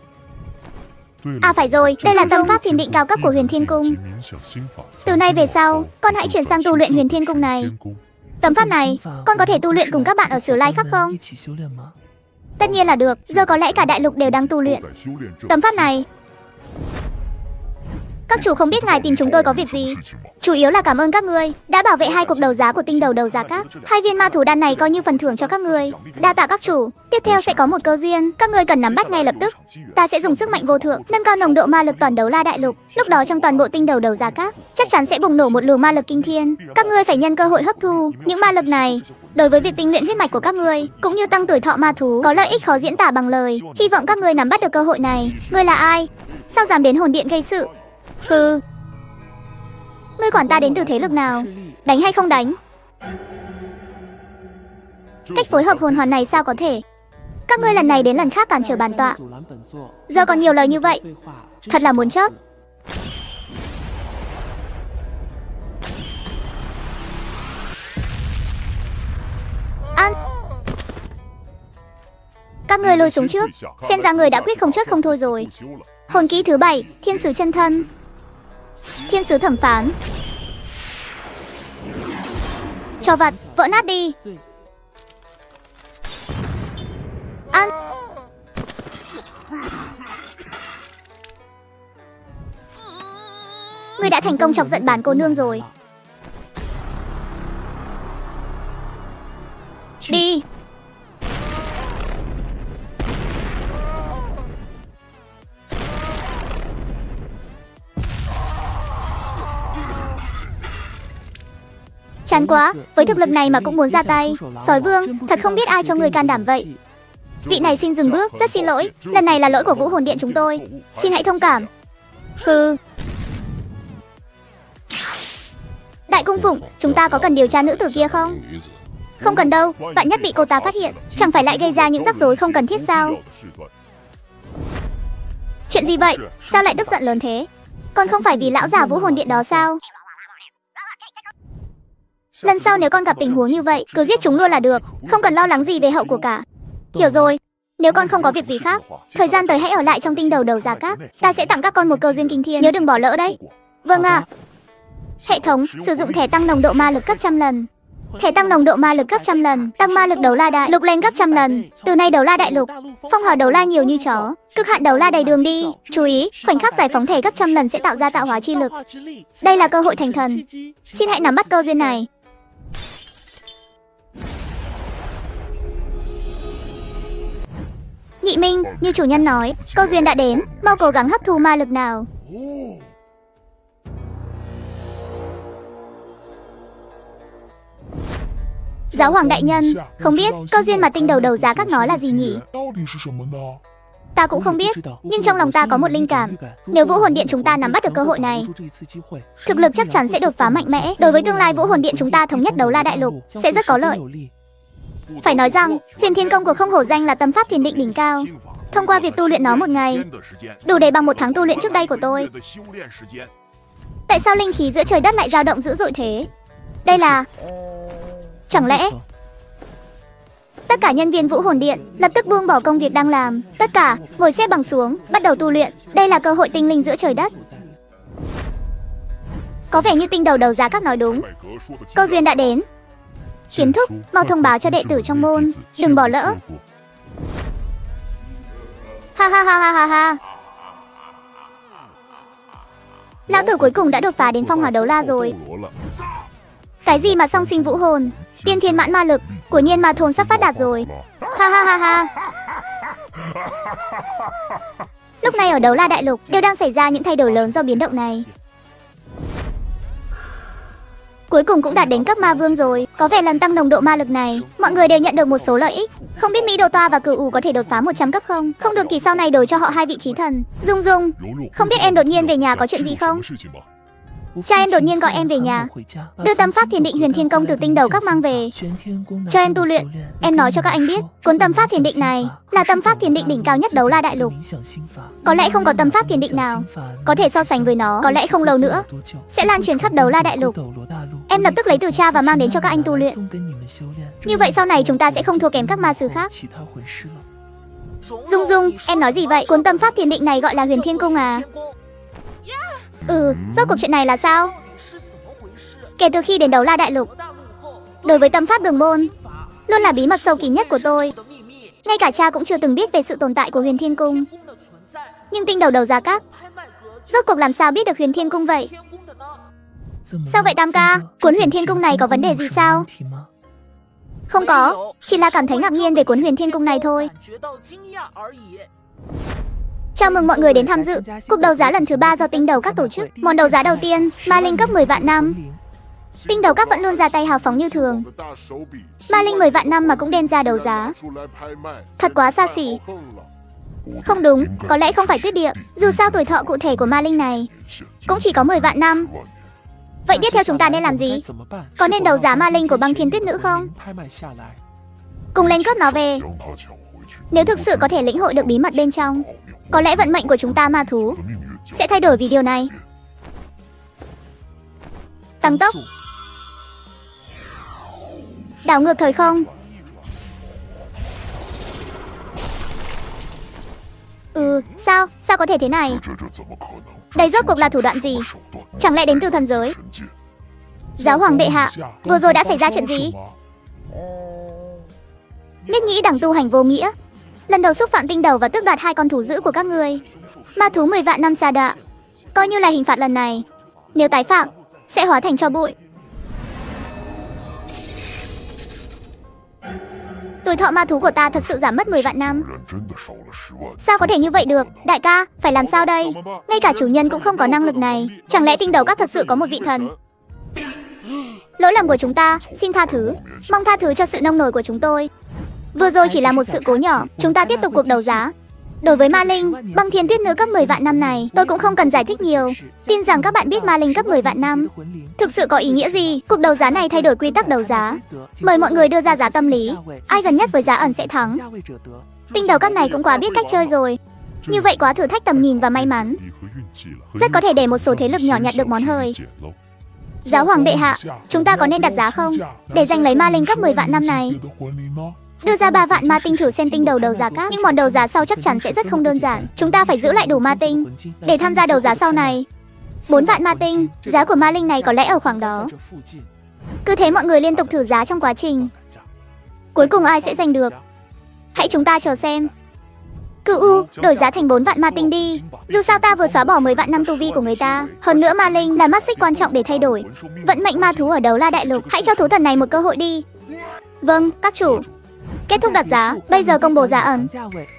À phải rồi, đây là tâm pháp thiền định cao cấp của Huyền Thiên Cung. Từ nay về sau, con hãy chuyển sang tu luyện Huyền Thiên Cung này. Tâm pháp này, con có thể tu luyện cùng các bạn ở Sử Lai Khắc không? Tất nhiên là được, giờ có lẽ cả đại lục đều đang tu luyện tâm pháp này. Các chủ không biết ngài tìm chúng tôi có việc gì. Chủ yếu là cảm ơn các ngươi đã bảo vệ hai cuộc đấu giá của tinh đầu đấu giá các. Hai viên ma thú đan này coi như phần thưởng cho các ngươi. Đa tạ các chủ. Tiếp theo sẽ có một cơ duyên, các ngươi cần nắm bắt ngay lập tức. Ta sẽ dùng sức mạnh vô thượng nâng cao nồng độ ma lực toàn đấu la đại lục. Lúc đó trong toàn bộ tinh đầu đấu giá các chắc chắn sẽ bùng nổ một luồng ma lực kinh thiên. Các ngươi phải nhân cơ hội hấp thu những ma lực này. Đối với việc tinh luyện huyết mạch của các ngươi cũng như tăng tuổi thọ ma thú có lợi ích khó diễn tả bằng lời. Hy vọng các ngươi nắm bắt được cơ hội này. Ngươi là ai? Sao dám đến hồn điện gây sự? Hừ. Ngươi quản ta đến từ thế lực nào? Đánh hay không đánh? Cách phối hợp hồn hoàn này sao có thể? Các ngươi lần này đến lần khác cản trở bản tọa. Giờ còn nhiều lời như vậy, thật là muốn chết. Ăn. Các ngươi lùi xuống trước, xem ra người đã quyết không chết không thôi rồi. Hồn kỹ thứ bảy, thiên sứ chân thân. Thiên sứ thẩm phán. Cho vặt, vỡ nát đi. Ăn. Ngươi đã thành công chọc giận bản cô nương rồi. Đi. Chán quá, với thực lực này mà cũng muốn ra tay. Sói vương, thật không biết ai cho người can đảm vậy. Vị này xin dừng bước, rất xin lỗi. Lần này là lỗi của Vũ Hồn Điện chúng tôi. Xin hãy thông cảm. Hừ. Đại cung phụng, chúng ta có cần điều tra nữ tử kia không? Không cần đâu, vạn nhất bị cô ta phát hiện, chẳng phải lại gây ra những rắc rối không cần thiết sao? Chuyện gì vậy? Sao lại tức giận lớn thế? Con không phải vì lão già Vũ Hồn Điện đó sao? Lần sau nếu con gặp tình huống như vậy, cứ giết chúng luôn là được, không cần lo lắng gì về hậu của cả. Hiểu rồi. Nếu con không có việc gì khác, thời gian tới hãy ở lại trong tinh đầu đấu giá các. Ta sẽ tặng các con một cơ duyên kinh thiên, nhớ đừng bỏ lỡ đấy. Vâng ạ. À. Hệ thống, sử dụng thẻ tăng nồng độ ma lực gấp trăm lần. Thẻ tăng nồng độ ma lực gấp trăm lần, tăng ma lực đấu la đại lục lên gấp trăm lần. Từ nay đấu la đại lục, phong hào đấu la nhiều như chó, cực hạn đấu la đầy đường đi. Chú ý, khoảnh khắc giải phóng thẻ gấp trăm lần sẽ tạo ra tạo hóa chi lực. Đây là cơ hội thành thần. Xin hãy nắm bắt cơ duyên này. Nhị Minh, như chủ nhân nói, câu duyên đã đến, mau cố gắng hấp thu ma lực nào. Giáo hoàng đại nhân, không biết câu duyên mà tinh đầu đấu giá các nói là gì nhỉ? Ta cũng không biết, nhưng trong lòng ta có một linh cảm. Nếu Vũ Hồn Điện chúng ta nắm bắt được cơ hội này, thực lực chắc chắn sẽ đột phá mạnh mẽ. Đối với tương lai Vũ Hồn Điện chúng ta thống nhất đấu la đại lục sẽ rất có lợi. Phải nói rằng, Huyền Thiên Công của không hổ danh là tâm pháp thiền định đỉnh cao. Thông qua việc tu luyện nó một ngày, đủ để bằng một tháng tu luyện trước đây của tôi. Tại sao linh khí giữa trời đất lại dao động dữ dội thế? Đây là... Chẳng lẽ... Tất cả nhân viên Vũ Hồn Điện lập tức buông bỏ công việc đang làm. Tất cả ngồi xếp bằng xuống, bắt đầu tu luyện. Đây là cơ hội tinh linh giữa trời đất. Có vẻ như tinh đầu đấu giá các nói đúng. Câu duyên đã đến. Kiến Thúc, mau thông báo cho đệ tử trong môn, đừng bỏ lỡ. Ha ha ha ha ha ha. Lão tử cuối cùng đã đột phá đến phong hỏa đấu la rồi. Cái gì mà song sinh vũ hồn? Tiên thiên mãn ma lực, của nhiên ma thôn sắp phát đạt rồi. Ha ha ha ha. Lúc này ở Đấu La Đại Lục đều đang xảy ra những thay đổi lớn do biến động này. Cuối cùng cũng đạt đến cấp ma vương rồi. Có vẻ lần tăng nồng độ ma lực này, mọi người đều nhận được một số lợi ích. Không biết Mỹ Đồ Toa và Cửu Ủ có thể đột phá một trăm cấp không? Không được thì sau này đổi cho họ hai vị trí thần. Dung Dung, không biết em đột nhiên về nhà có chuyện gì không? Cha em đột nhiên gọi em về nhà, đưa tâm pháp thiền định Huyền Thiên Công từ tinh đầu các mang về cho em tu luyện. Em nói cho các anh biết, cuốn tâm pháp thiền định này là tâm pháp thiền định đỉnh cao nhất Đấu La Đại Lục. Có lẽ không có tâm pháp thiền định nào có thể so sánh với nó. Có lẽ không lâu nữa sẽ lan truyền khắp Đấu La Đại Lục. Em lập tức lấy từ cha và mang đến cho các anh tu luyện. Như vậy sau này chúng ta sẽ không thua kém các ma sư khác. Dung Dung, em nói gì vậy? Cuốn tâm pháp thiền định này gọi là Huyền Thiên Cung à? Ừ, rốt cuộc chuyện này là sao? Kể từ khi đến Đấu La Đại Lục, đối với tâm pháp đường môn luôn là bí mật sâu kín nhất của tôi. Ngay cả cha cũng chưa từng biết về sự tồn tại của Huyền Thiên Cung. Nhưng tinh đầu đầu Giá Các rốt cuộc làm sao biết được Huyền Thiên Cung vậy? Sao vậy Tam ca? Cuốn Huyền Thiên Cung này có vấn đề gì sao? Không có, chỉ là cảm thấy ngạc nhiên về cuốn Huyền Thiên Cung này thôi. Chào mừng mọi người đến tham dự cuộc đấu giá lần thứ ba do tinh đầu các tổ chức. Món đấu giá đầu tiên, ma linh cấp mười vạn năm. Tinh đầu các vẫn luôn ra tay hào phóng như thường. Ma linh mười vạn năm mà cũng đem ra đấu giá, thật quá xa xỉ. Không đúng, có lẽ không phải tuyết địa. Dù sao tuổi thọ cụ thể của ma linh này cũng chỉ có mười vạn năm. Vậy tiếp theo chúng ta nên làm gì? Có nên đấu giá ma linh của băng thiên tuyết nữ không? Cùng lên cướp nó về. Nếu thực sự có thể lĩnh hội được bí mật bên trong, có lẽ vận mệnh của chúng ta ma thú sẽ thay đổi vì điều này. Tăng tốc, đảo ngược thời không. Ừ, sao? Sao có thể thế này? Đây rốt cuộc là thủ đoạn gì? Chẳng lẽ đến từ thần giới? Giáo hoàng bệ hạ, vừa rồi đã xảy ra chuyện gì? Nết nhĩ đẳng tu hành vô nghĩa, lần đầu xúc phạm tinh đầu và tước đoạt hai con thú dữ của các ngươi. Ma thú mười vạn năm xa đọa, coi như là hình phạt lần này. Nếu tái phạm, sẽ hóa thành tro bụi. Tuổi thọ ma thú của ta thật sự giảm mất mười vạn năm. Sao có thể như vậy được? Đại ca, phải làm sao đây? Ngay cả chủ nhân cũng không có năng lực này. Chẳng lẽ tinh đầu các thật sự có một vị thần? Lỗi lầm của chúng ta, xin tha thứ. Mong tha thứ cho sự nông nổi của chúng tôi. Vừa rồi chỉ là một sự cố nhỏ. Chúng ta tiếp tục cuộc đấu giá. Đối với ma linh, băng thiên tuyết nữ cấp mười vạn năm này, tôi cũng không cần giải thích nhiều. Tin rằng các bạn biết ma linh cấp mười vạn năm thực sự có ý nghĩa gì. Cuộc đấu giá này thay đổi quy tắc đấu giá. Mời mọi người đưa ra giá tâm lý. Ai gần nhất với giá ẩn sẽ thắng. Tinh đầu các này cũng quá biết cách chơi rồi. Như vậy quá thử thách tầm nhìn và may mắn. Rất có thể để một số thế lực nhỏ nhặt được món hời. Giáo hoàng bệ hạ, chúng ta có nên đặt giá không? Để giành lấy ma linh cấp mười vạn năm này. Đưa ra ba vạn ma tinh thử xem tinh đầu đấu giá các. Nhưng món đấu giá sau chắc chắn sẽ rất không đơn giản. Chúng ta phải giữ lại đủ ma tinh để tham gia đấu giá sau này. Bốn vạn ma tinh, giá của ma linh này có lẽ ở khoảng đó. Cứ thế mọi người liên tục thử giá trong quá trình. Cuối cùng ai sẽ giành được? Hãy chúng ta chờ xem. Cửu U, đổi giá thành bốn vạn ma tinh đi. Dù sao ta vừa xóa bỏ mười vạn năm tu vi của người ta. Hơn nữa ma linh là mắt xích quan trọng để thay đổi vận mệnh ma thú ở Đấu La Đại Lục. Hãy cho thú thần này một cơ hội đi. Vâng, các chủ. Kết thúc đặt giá, bây giờ công bố giá ẩn.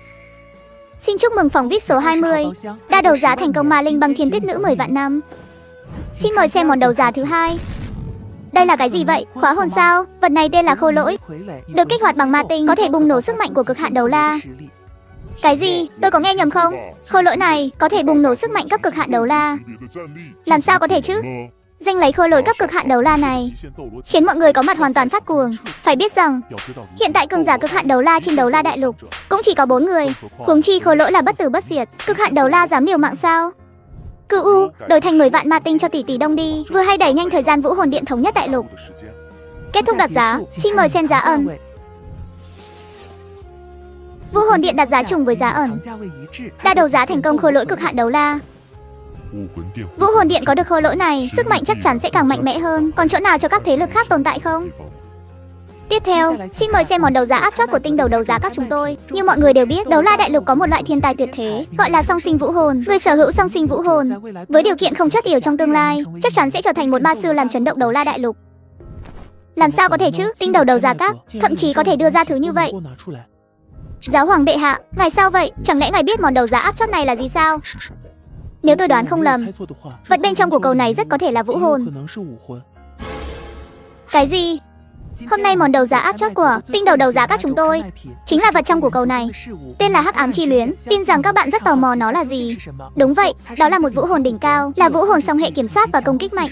Xin chúc mừng phòng vê i pê số hai mươi đã đấu giá thành công ma linh băng thiên tuyết nữ mười vạn năm. Xin mời xem món đấu giá thứ hai. Đây là cái gì vậy? Khóa hồn sao? Vật này tên là khôi lỗi, được kích hoạt bằng ma tinh, có thể bùng nổ sức mạnh của cực hạn đấu la. Cái gì? Tôi có nghe nhầm không? Khôi lỗi này có thể bùng nổ sức mạnh cấp cực hạn đấu la. Làm sao có thể chứ? Giành lấy khôi lỗi cấp cực hạn đấu la này khiến mọi người có mặt hoàn toàn phát cuồng. Phải biết rằng hiện tại cường giả cực hạn đấu la trên Đấu La Đại Lục cũng chỉ có bốn người, huống chi khôi lỗi là bất tử bất diệt. Cực hạn đấu la dám liều mạng sao? Cửu U, đổi thành mười vạn ma tinh cho tỷ tỷ đông đi. Vừa hay đẩy nhanh thời gian Vũ Hồn Điện thống nhất đại lục. Kết thúc đặt giá, xin mời xem giá ẩn. Vũ Hồn Điện đặt giá trùng với giá ẩn. Đã đấu giá thành công khôi lỗi cực hạn đấu la. Vũ Hồn Điện có được khôi lỗi này, sức mạnh chắc chắn sẽ càng mạnh mẽ hơn. Còn chỗ nào cho các thế lực khác tồn tại không? Tiếp theo, xin mời xem món đấu giá áp chót của tinh đầu đấu giá các chúng tôi. Như mọi người đều biết, Đấu La Đại Lục có một loại thiên tài tuyệt thế, gọi là song sinh vũ hồn. Người sở hữu song sinh vũ hồn, với điều kiện không chất yểu trong tương lai, chắc chắn sẽ trở thành một ma sư làm chấn động Đấu La Đại Lục. Làm sao có thể chứ? Tinh đầu đầu giá các thậm chí có thể đưa ra thứ như vậy. Giáo hoàng bệ hạ, ngài sao vậy? Chẳng lẽ ngài biết món đấu giá áp chót này là gì sao? Nếu tôi đoán không lầm, vật bên trong của cầu này rất có thể là vũ hồn. Cái gì? Hôm nay món đấu giá áp chót của tinh đầu đấu giá các chúng tôi chính là vật trong của cầu này, tên là Hắc Ám Chi Luyến. Tin rằng các bạn rất tò mò nó là gì. Đúng vậy, đó là một vũ hồn đỉnh cao, là vũ hồn song hệ kiểm soát và công kích mạnh.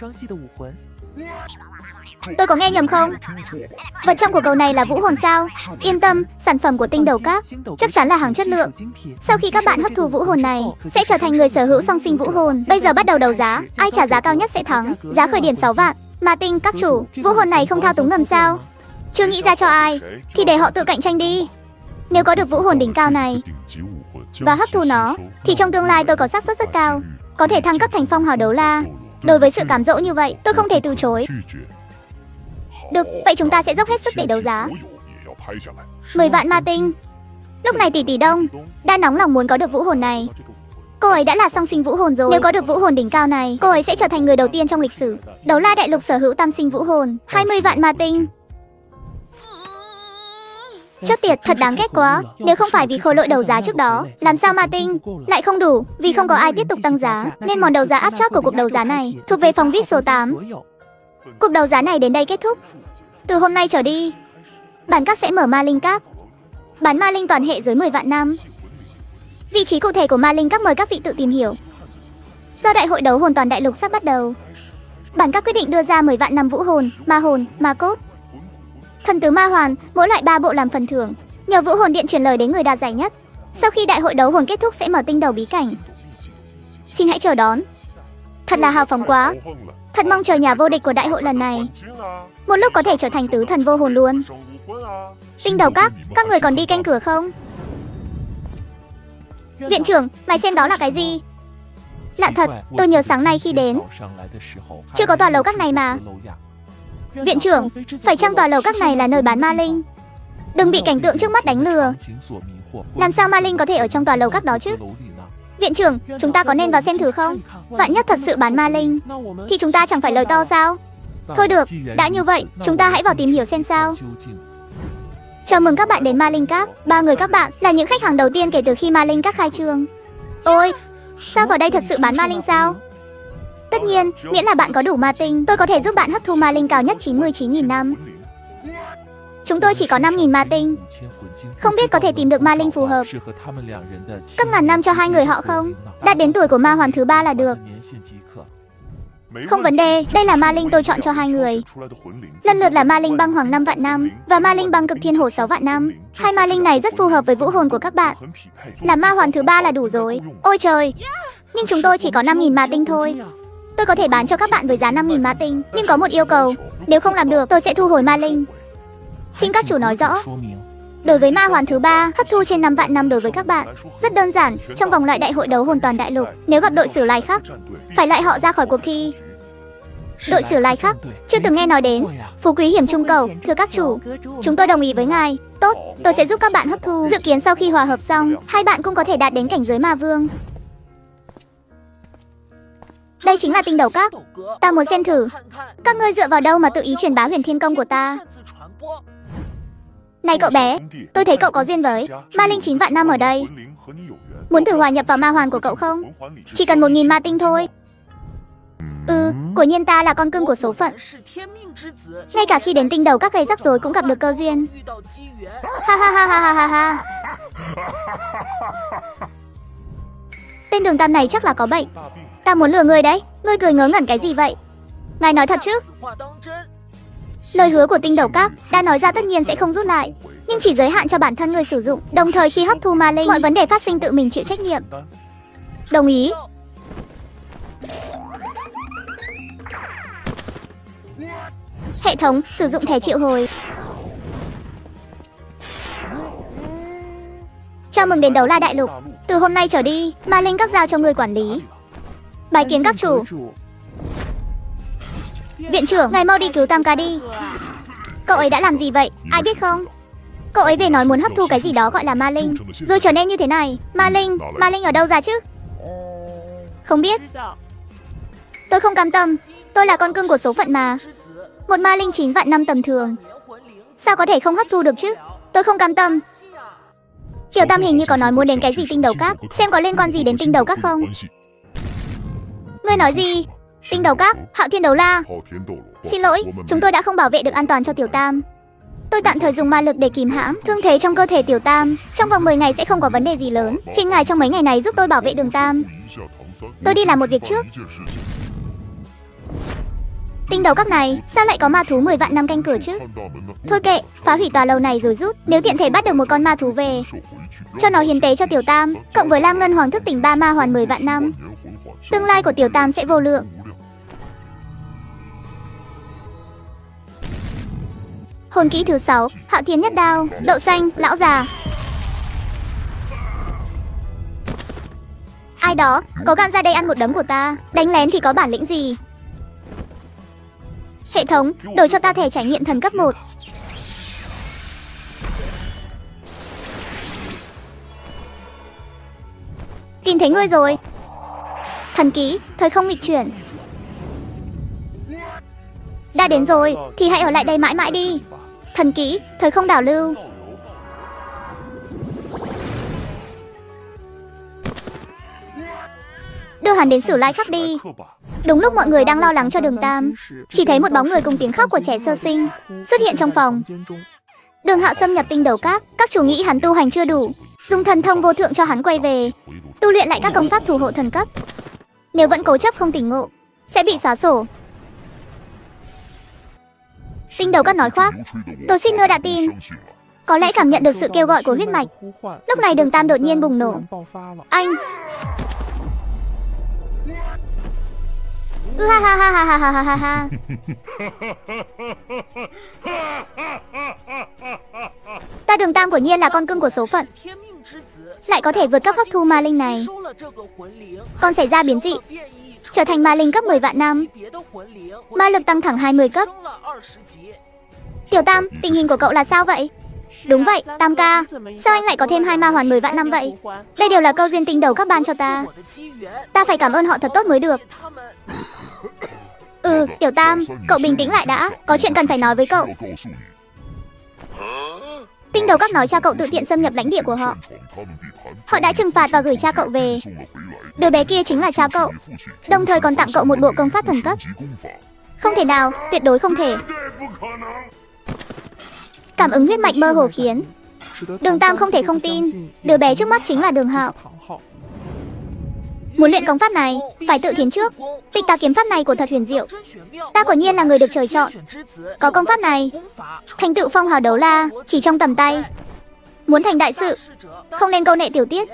Tôi có nghe nhầm không? Vật trong của cầu này là vũ hồn sao? Yên tâm, sản phẩm của tinh đầu các chắc chắn là hàng chất lượng. Sau khi các bạn hấp thu vũ hồn này, sẽ trở thành người sở hữu song sinh vũ hồn. Bây giờ bắt đầu đấu giá, ai trả giá cao nhất sẽ thắng. Giá khởi điểm sáu vạn. Ma tinh các chủ, vũ hồn này không thao túng ngầm sao? Chưa nghĩ ra cho ai, thì để họ tự cạnh tranh đi. Nếu có được vũ hồn đỉnh cao này và hấp thu nó, thì trong tương lai tôi có xác suất rất cao có thể thăng cấp thành phong hào đấu la. Đối với sự cám dỗ như vậy, tôi không thể từ chối. Được, vậy chúng ta sẽ dốc hết sức để đấu giá. mười vạn ma tinh. Lúc này tỷ tỷ Đông đã nóng lòng muốn có được vũ hồn này. Cô ấy đã là song sinh vũ hồn rồi. Nếu có được vũ hồn đỉnh cao này, cô ấy sẽ trở thành người đầu tiên trong lịch sử đấu la đại lục sở hữu tam sinh vũ hồn. hai mươi vạn ma tinh. Chết tiệt, thật đáng ghét quá. Nếu không phải vì khối lỗi đấu giá trước đó, làm sao ma tinh lại không đủ? Vì không có ai tiếp tục tăng giá, nên món đấu giá áp chót của cuộc đấu giá này thuộc về phòng vê i pê số tám. Cuộc đấu giá này đến đây kết thúc. Từ hôm nay trở đi, bản các sẽ mở ma linh các, bán ma linh toàn hệ dưới mười vạn năm. Vị trí cụ thể của ma linh các mời các vị tự tìm hiểu. Do đại hội đấu hồn toàn đại lục sắp bắt đầu, bản các quyết định đưa ra mười vạn năm vũ hồn, ma hồn, ma cốt, thần tứ ma hoàn, mỗi loại ba bộ làm phần thưởng. Nhờ vũ hồn điện truyền lời đến người đạt giải nhất. Sau khi đại hội đấu hồn kết thúc sẽ mở tinh đầu bí cảnh. Xin hãy chờ đón. Thật là hào phóng quá. Thật mong chờ nhà vô địch của đại hội lần này một lúc có thể trở thành tứ thần vô hồn luôn. Tinh đầu các, các người còn đi canh cửa không? Viện trưởng, mày xem đó là cái gì? Lạ thật, tôi nhớ sáng nay khi đến chưa có tòa lầu các này mà. Viện trưởng, phải chăng tòa lầu các này là nơi bán ma linh? Đừng bị cảnh tượng trước mắt đánh lừa. Làm sao ma linh có thể ở trong tòa lầu các đó chứ? Viện trưởng, chúng ta có nên vào xem thử không? Vạn nhất thật sự bán ma linh thì chúng ta chẳng phải lời to sao? Thôi được, đã như vậy, chúng ta hãy vào tìm hiểu xem sao. Chào mừng các bạn đến Ma Linh Các. Ba người các bạn là những khách hàng đầu tiên kể từ khi Ma Linh Các khai trương. Ôi, sao ở đây thật sự bán ma linh sao? Tất nhiên, miễn là bạn có đủ ma tinh, tôi có thể giúp bạn hấp thu ma linh cao nhất chín mươi chín nghìn năm. Chúng tôi chỉ có năm nghìn ma tinh. Không biết có thể tìm được ma linh phù hợp cấp ngàn năm cho hai người họ không? Đạt đến tuổi của ma hoàn thứ ba là được. Không vấn đề, đây là ma linh tôi chọn cho hai người. Lần lượt là ma linh băng hoàng năm vạn năm và ma linh băng cực thiên hồ sáu vạn năm. Hai ma linh này rất phù hợp với vũ hồn của các bạn. Là ma hoàn thứ ba là đủ rồi. Ôi trời, nhưng chúng tôi chỉ có năm nghìn ma tinh thôi. Tôi có thể bán cho các bạn với giá năm nghìn ma tinh, nhưng có một yêu cầu. Nếu không làm được, tôi sẽ thu hồi ma linh. Xin các chủ nói rõ. Đối với ma hoàn thứ ba, hấp thu trên năm vạn năm đối với các bạn rất đơn giản. Trong vòng loại đại hội đấu hồn toàn đại lục, nếu gặp đội Sử Lai Khắc, phải loại họ ra khỏi cuộc thi. Đội Sử Lai Khắc chưa từng nghe nói đến. Phú quý hiểm trung cầu. Thưa các chủ, chúng tôi đồng ý với ngài. Tốt, tôi sẽ giúp các bạn hấp thu. Dự kiến sau khi hòa hợp xong, hai bạn cũng có thể đạt đến cảnh giới ma vương. Đây chính là tinh đầu các. Ta muốn xem thử. Các ngươi dựa vào đâu mà tự ý truyền bá huyền thiên công của ta? Này cậu bé, tôi thấy cậu có duyên với ma linh chín vạn năm ở đây. Muốn thử hòa nhập vào ma hoàn của cậu không? Chỉ cần một nghìn ma tinh thôi. Ừ, quả nhiên ta là con cưng của số phận. Ngay cả khi đến tinh đầu các gây rắc rối cũng gặp được cơ duyên. Ha ha ha ha ha ha ha. Tên đường tam này chắc là có bệnh. Ta muốn lừa ngươi đấy. Ngươi cười ngớ ngẩn cái gì vậy? Ngài nói thật chứ? Lời hứa của tinh đầu các đã nói ra tất nhiên sẽ không rút lại, nhưng chỉ giới hạn cho bản thân người sử dụng. Đồng thời khi hấp thu ma linh, mọi vấn đề phát sinh tự mình chịu trách nhiệm. Đồng ý. Hệ thống sử dụng thẻ triệu hồi. Chào mừng đến đấu la đại lục. Từ hôm nay trở đi, ma linh các giao cho người quản lý. Bái kiến các chủ. Viện trưởng, ngài mau đi cứu Tam Ca đi. Cậu ấy đã làm gì vậy? Ai biết không? Cậu ấy về nói muốn hấp thu cái gì đó gọi là ma linh, rồi trở nên như thế này. Ma linh, ma linh ở đâu ra chứ? Không biết. Tôi không cam tâm. Tôi là con cưng của số phận mà. Một ma linh chín vạn năm tầm thường. Sao có thể không hấp thu được chứ? Tôi không cam tâm. Tiểu Tam hình như có nói muốn đến cái gì tinh đầu các, xem có liên quan gì đến tinh đầu các không? Ngươi nói gì? Tinh đầu các, Hạo Thiên Đấu La. Xin lỗi, chúng tôi đã không bảo vệ được an toàn cho Tiểu Tam. Tôi tạm thời dùng ma lực để kìm hãm thương thế trong cơ thể Tiểu Tam. Trong vòng mười ngày sẽ không có vấn đề gì lớn. Phiền ngài trong mấy ngày này giúp tôi bảo vệ đường Tam. Tôi đi làm một việc trước. Tinh đầu các này, sao lại có ma thú mười vạn năm canh cửa chứ? Thôi kệ, phá hủy tòa lầu này rồi rút. Nếu tiện thể bắt được một con ma thú về, cho nó hiến tế cho Tiểu Tam, cộng với Lam Ngân Hoàng thức tỉnh ba ma hoàn mười vạn năm, tương lai của Tiểu Tam sẽ vô lượng. Hồn kỹ thứ sáu, Hạo Thiên Nhất Đao, đậu xanh, lão già. Ai đó, có gan ra đây ăn một đấm của ta. Đánh lén thì có bản lĩnh gì? Hệ thống, đổi cho ta thẻ trải nghiệm thần cấp một. Tìm thấy ngươi rồi. Thần kỹ, thời không nghịch chuyển. Đã đến rồi, thì hãy ở lại đây mãi mãi đi. Thần kỹ, thời không đảo lưu. Đưa hắn đến Sử Lai Khắc đi. Đúng lúc mọi người đang lo lắng cho đường Tam, chỉ thấy một bóng người cùng tiếng khóc của trẻ sơ sinh xuất hiện trong phòng. Đường Hạo xâm nhập tinh đầu các, các chủ nghĩ hắn tu hành chưa đủ, dùng thần thông vô thượng cho hắn quay về, tu luyện lại các công pháp thủ hộ thần cấp. Nếu vẫn cố chấp không tỉnh ngộ, sẽ bị xóa sổ. Tinh đầu các nói khoác, tôi xin nưa đã tin. Có lẽ cảm nhận được sự kêu gọi của huyết mạch. Lúc này đường Tam đột nhiên bùng nổ. Anh! Ừ ha ha ha ha ha ha ha ha. Ta đường Tam quả nhiên là con cưng của số phận, lại có thể vượt cấp hấp thu ma linh này. Còn xảy ra biến dị, trở thành ma linh cấp mười vạn năm, ma lực tăng thẳng hai mươi cấp. Tiểu Tam, tình hình của cậu là sao vậy? Đúng vậy, Tam ca, sao anh lại có thêm hai ma hoàn mười vạn năm vậy? Đây đều là câu duyên tinh đầu các ban cho ta. Ta phải cảm ơn họ thật tốt mới được. Ừ, Tiểu Tam, cậu bình tĩnh lại đã, có chuyện cần phải nói với cậu. Tinh đầu các nói cha cậu tự tiện xâm nhập lãnh địa của họ. Họ đã trừng phạt và gửi cha cậu về. Đứa bé kia chính là cha cậu, đồng thời còn tặng cậu một bộ công pháp thần cấp. Không thể nào, tuyệt đối không thể. Cảm ứng huyết mạch mơ hồ khiến đường Tam không thể không tin, đứa bé trước mắt chính là Đường Hạo. Muốn luyện công pháp này, phải tự thiến trước. Tịch tà kiếm pháp này của thật huyền diệu. Ta quả nhiên là người được trời chọn. Có công pháp này, thành tựu phong hào đấu la chỉ trong tầm tay. Muốn thành đại sự, không nên câu nệ tiểu tiết.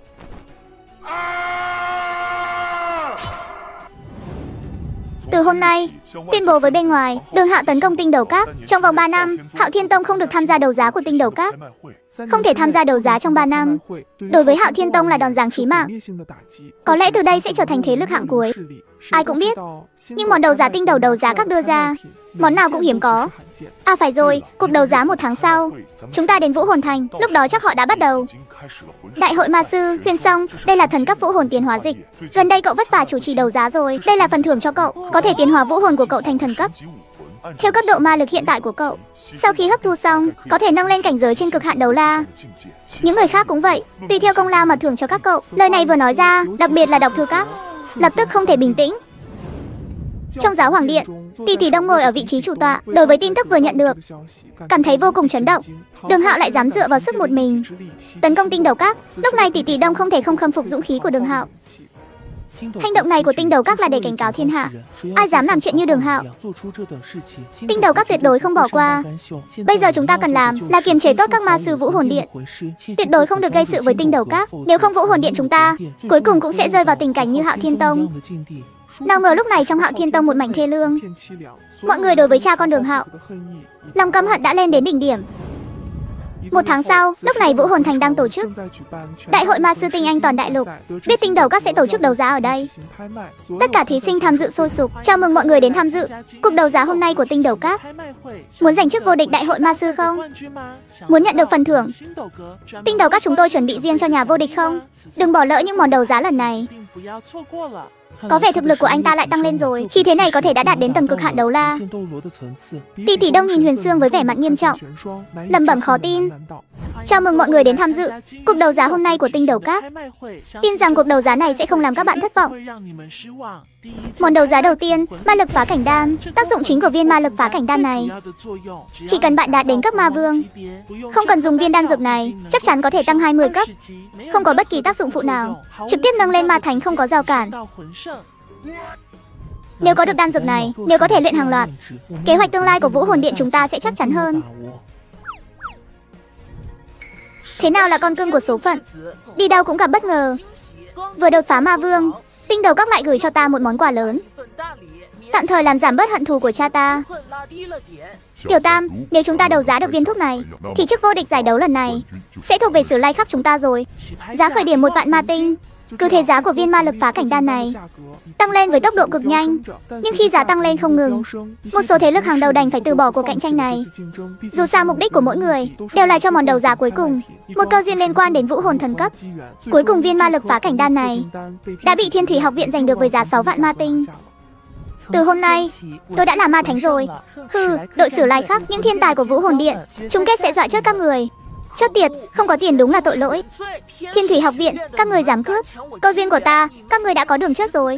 Từ hôm nay, tuyên bố với bên ngoài, Đường Hạo tấn công tinh đầu các. Trong vòng ba năm, Hạo Thiên Tông không được tham gia đấu giá của tinh đầu các. Không thể tham gia đấu giá trong ba năm, đối với Hạo Thiên Tông là đòn giáng chí mạng. Có lẽ từ đây sẽ trở thành thế lực hạng cuối. Ai cũng biết, nhưng món đấu giá tinh đầu đấu giá các đưa ra, món nào cũng hiếm có. À phải rồi, cuộc đấu giá một tháng sau, chúng ta đến Vũ Hồn Thành, lúc đó chắc họ đã bắt đầu. Đại hội ma sư, Huyền Song, đây là thần cấp vũ hồn tiến hóa dịch. Gần đây cậu vất vả chủ trì đấu giá rồi, đây là phần thưởng cho cậu, có thể tiến hóa vũ hồn của cậu thành thần cấp. Theo cấp độ ma lực hiện tại của cậu, sau khi hấp thu xong, có thể nâng lên cảnh giới trên cực hạn đấu la. Những người khác cũng vậy, tùy theo công lao mà thưởng cho các cậu. Lời này vừa nói ra, đặc biệt là đọc thư các, lập tức không thể bình tĩnh. Trong giáo hoàng điện, Tỷ Tỷ Đông ngồi ở vị trí chủ tọa, đối với tin tức vừa nhận được, cảm thấy vô cùng chấn động. Đường Hạo lại dám dựa vào sức một mình tấn công tinh đầu các. Lúc này Tỷ Tỷ Đông không thể không khâm phục dũng khí của Đường Hạo. Hành động này của tinh đầu các là để cảnh cáo thiên hạ, ai dám làm chuyện như Đường Hạo, tinh đầu các tuyệt đối không bỏ qua. Bây giờ chúng ta cần làm là kiềm chế tốt các ma sư vũ hồn điện, tuyệt đối không được gây sự với tinh đầu các. Nếu không, vũ hồn điện chúng ta cuối cùng cũng sẽ rơi vào tình cảnh như Hạo Thiên Tông. Nào ngờ lúc này trong Hạo Thiên Tông một mảnh thê lương. Mọi người đối với cha con Đường Hạo, lòng căm hận đã lên đến đỉnh điểm. Một tháng sau, lúc này Vũ Hồn Thành đang tổ chức Đại hội ma sư tinh anh toàn đại lục. Biết tinh đầu các sẽ tổ chức đấu giá ở đây, tất cả thí sinh tham dự sôi sục. Chào mừng mọi người đến tham dự cuộc đấu giá hôm nay của tinh đầu các. Muốn giành chức vô địch đại hội ma sư không? Muốn nhận được phần thưởng tinh đầu các chúng tôi chuẩn bị riêng cho nhà vô địch không? Đừng bỏ lỡ những món đấu giá lần này. Có vẻ thực lực của anh ta lại tăng lên rồi. Khi thế này có thể đã đạt đến tầng cực hạn đấu la. Tỷ tỷ Đông nhìn Huyền Sương với vẻ mặt nghiêm trọng, lẩm bẩm khó tin. Chào mừng mọi người đến tham dự cuộc đấu giá hôm nay của Tinh Đấu Các. Tin rằng cuộc đấu giá này sẽ không làm các bạn thất vọng. Món đấu giá đầu tiên, ma lực phá cảnh đan. Tác dụng chính của viên ma lực phá cảnh đan này, chỉ cần bạn đạt đến cấp ma vương, không cần dùng viên đan dược này, chắc chắn có thể tăng hai mươi cấp. Không có bất kỳ tác dụng phụ nào, trực tiếp nâng lên ma thánh không có rào cản. Nếu có được đan dược này, nếu có thể luyện hàng loạt, kế hoạch tương lai của Vũ Hồn Điện chúng ta sẽ chắc chắn hơn. Thế nào là con cưng của số phận? Đi đâu cũng gặp bất ngờ. Vừa đột phá ma vương, Tinh Đấu Các lại gửi cho ta một món quà lớn, tạm thời làm giảm bớt hận thù của cha ta. Tiểu Tam, nếu chúng ta đấu giá được viên thuốc này, thì chức vô địch giải đấu lần này sẽ thuộc về Sử Lai khắp chúng ta rồi. Giá khởi điểm một vạn ma tinh. Cứ thế giá của viên ma lực phá cảnh đan này tăng lên với tốc độ cực nhanh. Nhưng khi giá tăng lên không ngừng, một số thế lực hàng đầu đành phải từ bỏ cuộc cạnh tranh này. Dù sao mục đích của mỗi người đều là cho món đấu giá cuối cùng một cơ duyên liên quan đến vũ hồn thần cấp. Cuối cùng viên ma lực phá cảnh đan này đã bị Thiên Thủy Học Viện giành được với giá sáu vạn ma tinh. Từ hôm nay, tôi đã là ma thánh rồi. Hừ, đội Sử Lai khắc, những thiên tài của Vũ Hồn Điện, chung kết sẽ dọa chết các người. Chót tiệt, không có tiền đúng là tội lỗi. Thiên Thủy Học Viện, các người dám cướp cơ duyên của ta, các người đã có đường chết rồi.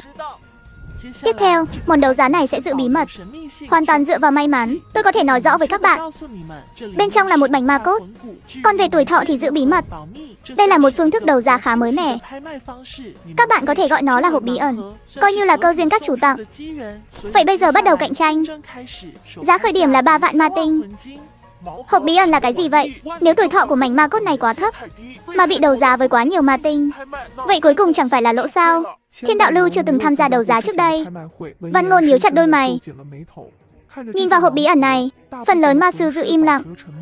Tiếp theo, món đấu giá này sẽ giữ bí mật, hoàn toàn dựa vào may mắn. Tôi có thể nói rõ với các bạn, bên trong là một mảnh ma cốt, còn về tuổi thọ thì giữ bí mật. Đây là một phương thức đấu giá khá mới mẻ. Các bạn có thể gọi nó là hộp bí ẩn, coi như là cơ duyên các chủ tặng. Vậy bây giờ bắt đầu cạnh tranh. Giá khởi điểm là ba vạn ma tinh. Hộp bí ẩn là cái gì vậy? Nếu tuổi thọ của mảnh ma cốt này quá thấp, mà bị đấu giá với quá nhiều ma tinh, vậy cuối cùng chẳng phải là lỗ sao? Thiên Đạo Lưu chưa từng tham gia đấu giá trước đây. Văn Ngôn nhíu chặt đôi mày. Nhìn vào hộp bí ẩn này, phần lớn ma sư giữ im lặng.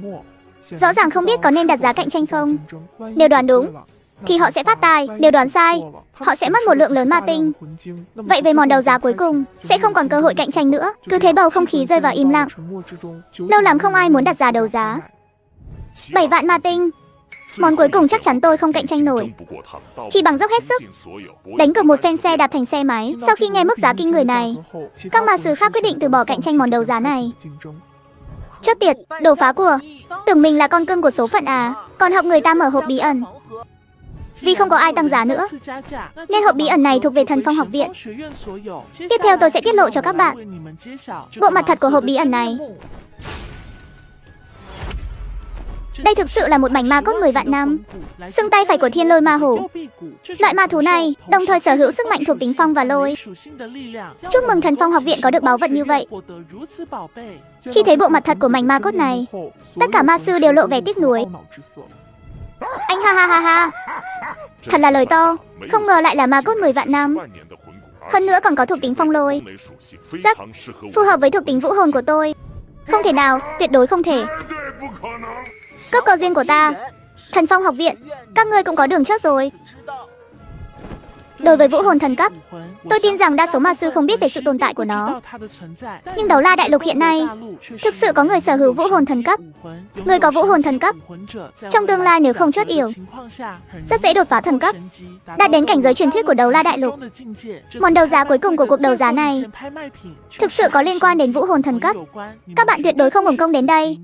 Rõ ràng không biết có nên đặt giá cạnh tranh không. Nếu đoán đúng thì họ sẽ phát tài, nếu đoán sai họ sẽ mất một lượng lớn ma tinh. Vậy về món đấu giá cuối cùng sẽ không còn cơ hội cạnh tranh nữa. Cứ thế bầu không khí rơi vào im lặng. Lâu lắm không ai muốn đặt giá đấu giá. Bảy vạn ma tinh. Món cuối cùng chắc chắn tôi không cạnh tranh nổi. Chỉ bằng dốc hết sức đánh cược một phen xe đạp thành xe máy. Sau khi nghe mức giá kinh người này, các ma sư khác quyết định từ bỏ cạnh tranh món đấu giá này. Chót tiệt, đồ phá của. Tưởng mình là con cưng của số phận à? Còn học người ta mở hộp bí ẩn. Vì không có ai tăng giá nữa, nên hộp bí ẩn này thuộc về Thần Phong Học Viện. Tiếp theo tôi sẽ tiết lộ cho các bạn bộ mặt thật của hộp bí ẩn này. Đây thực sự là một mảnh ma cốt mười vạn năm, xương tay phải của Thiên Lôi Ma Hổ. Loại ma thú này đồng thời sở hữu sức mạnh thuộc tính phong và lôi. Chúc mừng Thần Phong Học Viện có được báu vật như vậy. Khi thấy bộ mặt thật của mảnh ma cốt này, tất cả ma sư đều lộ vẻ tiếc nuối. Anh ha ha ha ha, thật là lời to. Không ngờ lại là ma cốt mười vạn năm, hơn nữa còn có thuộc tính phong lôi. Rất phù hợp với thuộc tính vũ hồn của tôi. Không thể nào, tuyệt đối không thể. Cướp cơ duyên của ta. Thần Phong Học Viện, các ngươi cũng có đường chết rồi. Đối với vũ hồn thần cấp, tôi tin rằng đa số ma sư không biết về sự tồn tại của nó. Nhưng Đấu La Đại Lục hiện nay thực sự có người sở hữu vũ hồn thần cấp. Người có vũ hồn thần cấp, trong tương lai nếu không chốt yểu, rất dễ đột phá thần cấp, đạt đến cảnh giới truyền thuyết của Đấu La Đại Lục. Món đấu giá cuối cùng của cuộc đấu giá này thực sự có liên quan đến vũ hồn thần cấp. Các bạn tuyệt đối không uổng công đến đây.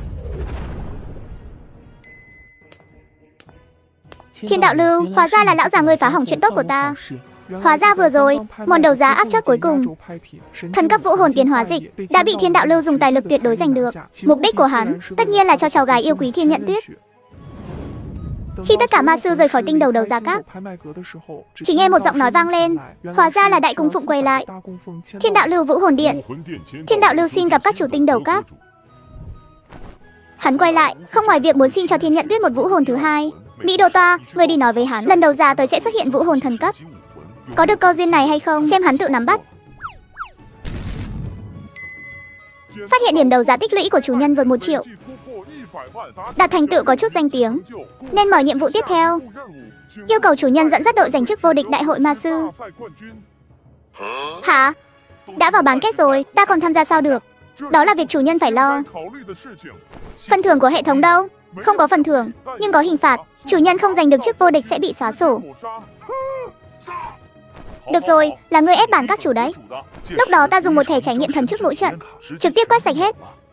Thiên Đạo Lưu, hóa ra là lão già ngươi phá hỏng chuyện tốt của ta. Hóa ra vừa rồi, món đấu giá áp chót cuối cùng, thần cấp vũ hồn tiến hóa dịch, đã bị Thiên Đạo Lưu dùng tài lực tuyệt đối giành được. Mục đích của hắn tất nhiên là cho cháu gái yêu quý Thiên Nhận Tuyết. Khi tất cả ma sư rời khỏi tinh đầu đấu giá các, chỉ nghe một giọng nói vang lên. Hóa ra là Đại Cung Phụng quay lại. Thiên Đạo Lưu Vũ Hồn Điện. Thiên Đạo Lưu xin gặp các chủ tinh đầu các. Hắn quay lại, không ngoài việc muốn xin cho Thiên Nhận Tuyết một vũ hồn thứ hai. Mỹ Đô Toa, người đi nói với hắn, lần đầu ra tới sẽ xuất hiện vũ hồn thần cấp. Có được câu duyên này hay không, xem hắn tự nắm bắt. Phát hiện điểm đấu giá tích lũy của chủ nhân vượt một triệu. Đạt thành tựu có chút danh tiếng, nên mở nhiệm vụ tiếp theo. Yêu cầu chủ nhân dẫn dắt đội giành chức vô địch đại hội ma sư. Hả? Đã vào bán kết rồi, ta còn tham gia sao được? Đó là việc chủ nhân phải lo. Phần thưởng của hệ thống đâu? Không có phần thưởng, nhưng có hình phạt. Chủ nhân không giành được chức vô địch sẽ bị xóa sổ. Được rồi, là ngươi ép bản các chủ đấy. Lúc đó ta dùng một thẻ trải nghiệm thần trước mỗi trận, trực tiếp quét sạch hết.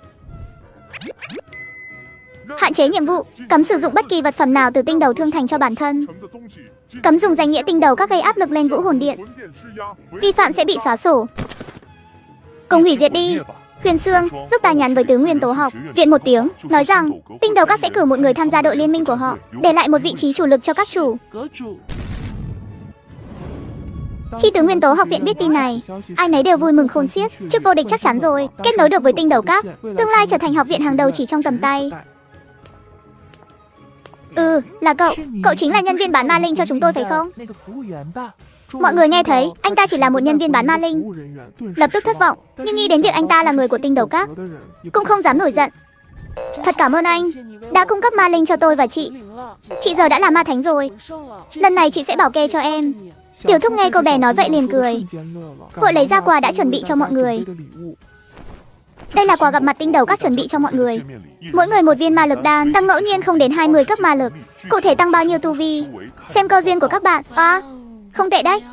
Hạn chế nhiệm vụ, cấm sử dụng bất kỳ vật phẩm nào từ tinh đầu thương thành cho bản thân. Cấm dùng danh nghĩa tinh đầu các gây áp lực lên vũ hồn điện. Vi phạm sẽ bị xóa sổ. Cùng hủy diệt đi. Huyền Sương, giúp ta nhắn với tứ nguyên tố học viện một tiếng, nói rằng tinh đầu các sẽ cử một người tham gia đội liên minh của họ, để lại một vị trí chủ lực cho các chủ. Khi tứ nguyên tố học viện biết tin này, ai nấy đều vui mừng khôn xiết. Chức vô địch chắc chắn rồi, kết nối được với tinh đầu các, tương lai trở thành học viện hàng đầu chỉ trong tầm tay. Ừ, là cậu. Cậu chính là nhân viên bán ma linh cho chúng tôi phải không? Mọi người nghe thấy anh ta chỉ là một nhân viên bán ma linh, lập tức thất vọng, nhưng nghĩ đến việc anh ta là người của tinh đầu các, cũng không dám nổi giận. Thật cảm ơn anh đã cung cấp ma linh cho tôi và chị. Chị giờ đã là ma thánh rồi. Lần này chị sẽ bảo kê cho em. Tiểu Thúc nghe cô bé nói vậy liền cười, vội lấy ra quà đã chuẩn bị cho mọi người. Đây là quà gặp mặt tinh đầu các chuẩn bị cho mọi người. Mỗi người một viên ma lực đan, tăng ngẫu nhiên không đến hai mươi cấp ma lực. Cụ thể tăng bao nhiêu tu vi, xem cơ duyên của các bạn. À, không tệ đấy.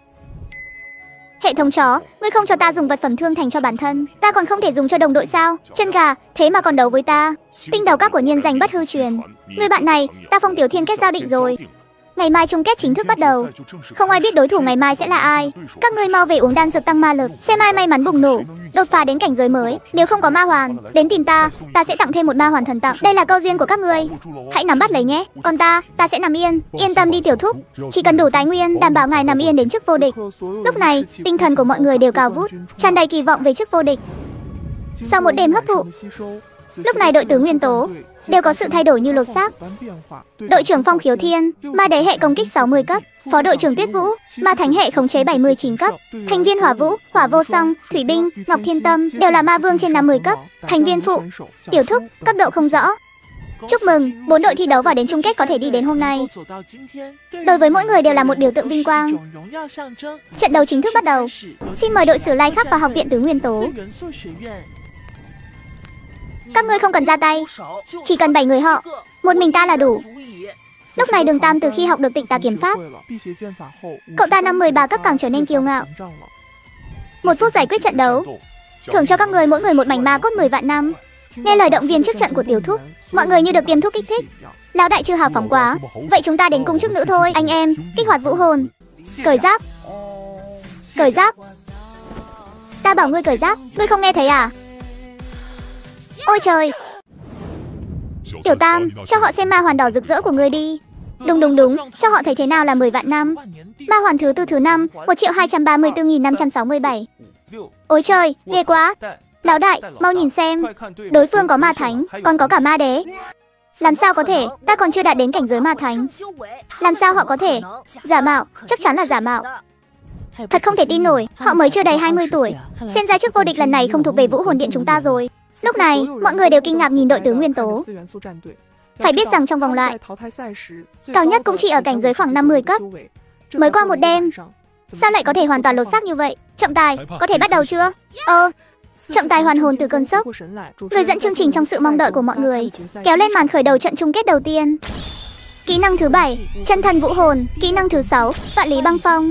Hệ thống chó, ngươi không cho ta dùng vật phẩm thương thành cho bản thân, ta còn không thể dùng cho đồng đội sao? Chân gà, thế mà còn đấu với ta. Tinh đầu các của nhiên danh bất hư truyền. Người bạn này, ta Phong Tiểu Thiên kết giao định rồi. Ngày mai chung kết chính thức bắt đầu. Không ai biết đối thủ ngày mai sẽ là ai. Các ngươi mau về uống đan dược tăng ma lực, xem ai may mắn bùng nổ, đột phá đến cảnh giới mới. Nếu không có ma hoàn, đến tìm ta, ta sẽ tặng thêm một ma hoàn thần tặng. Đây là câu duyên của các ngươi, hãy nắm bắt lấy nhé. Còn ta, ta sẽ nằm yên. Yên tâm đi Tiểu Thúc, chỉ cần đủ tài nguyên, đảm bảo ngài nằm yên đến chức vô địch. Lúc này, tinh thần của mọi người đều cao vút, tràn đầy kỳ vọng về chức vô địch. Sau một đêm hấp thụ, lúc này đội tứ nguyên tố đều có sự thay đổi như lột xác. Đội trưởng Phong Khiếu Thiên, ma đế hệ công kích sáu mươi cấp. Phó đội trưởng Tuyết Vũ, ma thánh hệ khống chế bảy mươi chín cấp. Thành viên Hỏa Vũ, Hỏa Vô Song, Thủy Binh, Ngọc Thiên Tâm đều là ma vương trên năm mươi cấp. Thành viên phụ, Tiểu Thúc, cấp độ không rõ. Chúc mừng, bốn đội thi đấu và đến chung kết có thể đi đến hôm nay. Đối với mỗi người đều là một biểu tượng vinh quang. Trận đấu chính thức bắt đầu. Xin mời đội Sử Lai Khắc và học viện tứ nguyên tố. Các ngươi không cần ra tay, chỉ cần bảy người họ, một mình ta là đủ. Lúc này Đường Tam từ khi học được Tịnh Tà kiếm pháp, cậu ta năm mười ba cấp càng trở nên kiêu ngạo. Một phút giải quyết trận đấu, thưởng cho các người mỗi người một mảnh ma cốt mười vạn năm. Nghe lời động viên trước trận của Tiểu Thúc, mọi người như được tiêm thuốc kích thích. Lão đại chưa hào phóng quá, vậy chúng ta đến cung chức nữ thôi. Anh em, kích hoạt vũ hồn. Cởi giáp, cởi giáp. Ta bảo ngươi cởi giáp, ngươi không nghe thấy à? Ôi trời! Tiểu Tam, cho họ xem ma hoàn đỏ rực rỡ của ngươi đi. Đúng đúng đúng, cho họ thấy thế nào là mười vạn năm. Ma hoàn thứ tư thứ năm, một triệu hai trăm ba mươi tư nghìn năm trăm sáu mươi bảy. Ôi trời, ghê quá. Lão đại, mau nhìn xem. Đối phương có ma thánh, còn có cả ma đế. Làm sao có thể, ta còn chưa đạt đến cảnh giới ma thánh. Làm sao họ có thể? Giả mạo, chắc chắn là giả mạo. Thật không thể tin nổi, họ mới chưa đầy hai mươi tuổi. Xem ra chức vô địch lần này không thuộc về vũ hồn điện chúng ta rồi. Lúc này, mọi người đều kinh ngạc nhìn đội tứ nguyên tố. Phải biết rằng trong vòng loại, cao nhất cũng chỉ ở cảnh giới khoảng năm mươi cấp. Mới qua một đêm, sao lại có thể hoàn toàn lột xác như vậy? Trọng tài, có thể bắt đầu chưa? Ờ, trọng tài hoàn hồn từ cơn sốc, người dẫn chương trình trong sự mong đợi của mọi người, kéo lên màn khởi đầu trận chung kết đầu tiên. Kỹ năng thứ bảy, chân thần vũ hồn. Kỹ năng thứ sáu, vạn lý băng phong.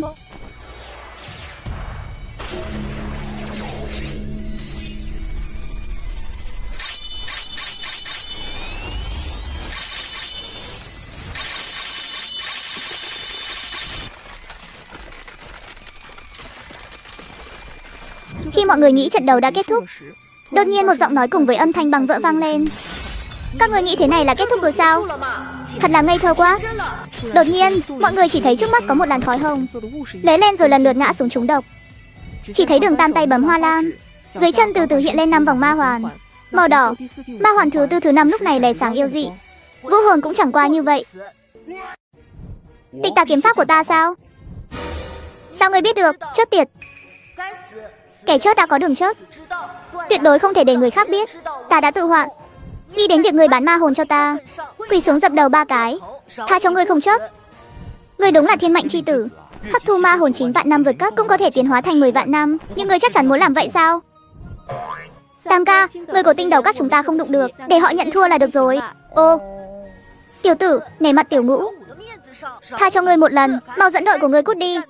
Khi mọi người nghĩ trận đấu đã kết thúc, đột nhiên một giọng nói cùng với âm thanh bằng vỡ vang lên. Các người nghĩ thế này là kết thúc rồi sao? Thật là ngây thơ quá. Đột nhiên, mọi người chỉ thấy trước mắt có một làn khói hồng lấy lên rồi lần lượt ngã xuống trúng độc. Chỉ thấy Đường Tam tay bấm hoa lan, dưới chân từ từ hiện lên năm vòng ma hoàn màu đỏ. Ma hoàn thứ tư thứ năm lúc này lè sáng yêu dị. Vũ hồn cũng chẳng qua như vậy. Tịnh Tà kiếm pháp của ta sao? Sao ngươi biết được? Chớt tiệt. Kẻ chớt đã có đường chớt, tuyệt đối không thể để người khác biết. Ta đã tự hoạn. Nghĩ đến việc người bán ma hồn cho ta, quỳ xuống dập đầu ba cái, tha cho ngươi không chớt. Ngươi đúng là thiên mệnh chi tử. Hấp thu ma hồn chín vạn năm vượt cấp cũng có thể tiến hóa thành mười vạn năm. Nhưng ngươi chắc chắn muốn làm vậy sao? Tam ca, người của tinh đầu các chúng ta không đụng được, để họ nhận thua là được rồi. Ô, tiểu tử, nể mặt tiểu ngũ, Tha cho ngươi một lần, mau dẫn đội của ngươi cút đi.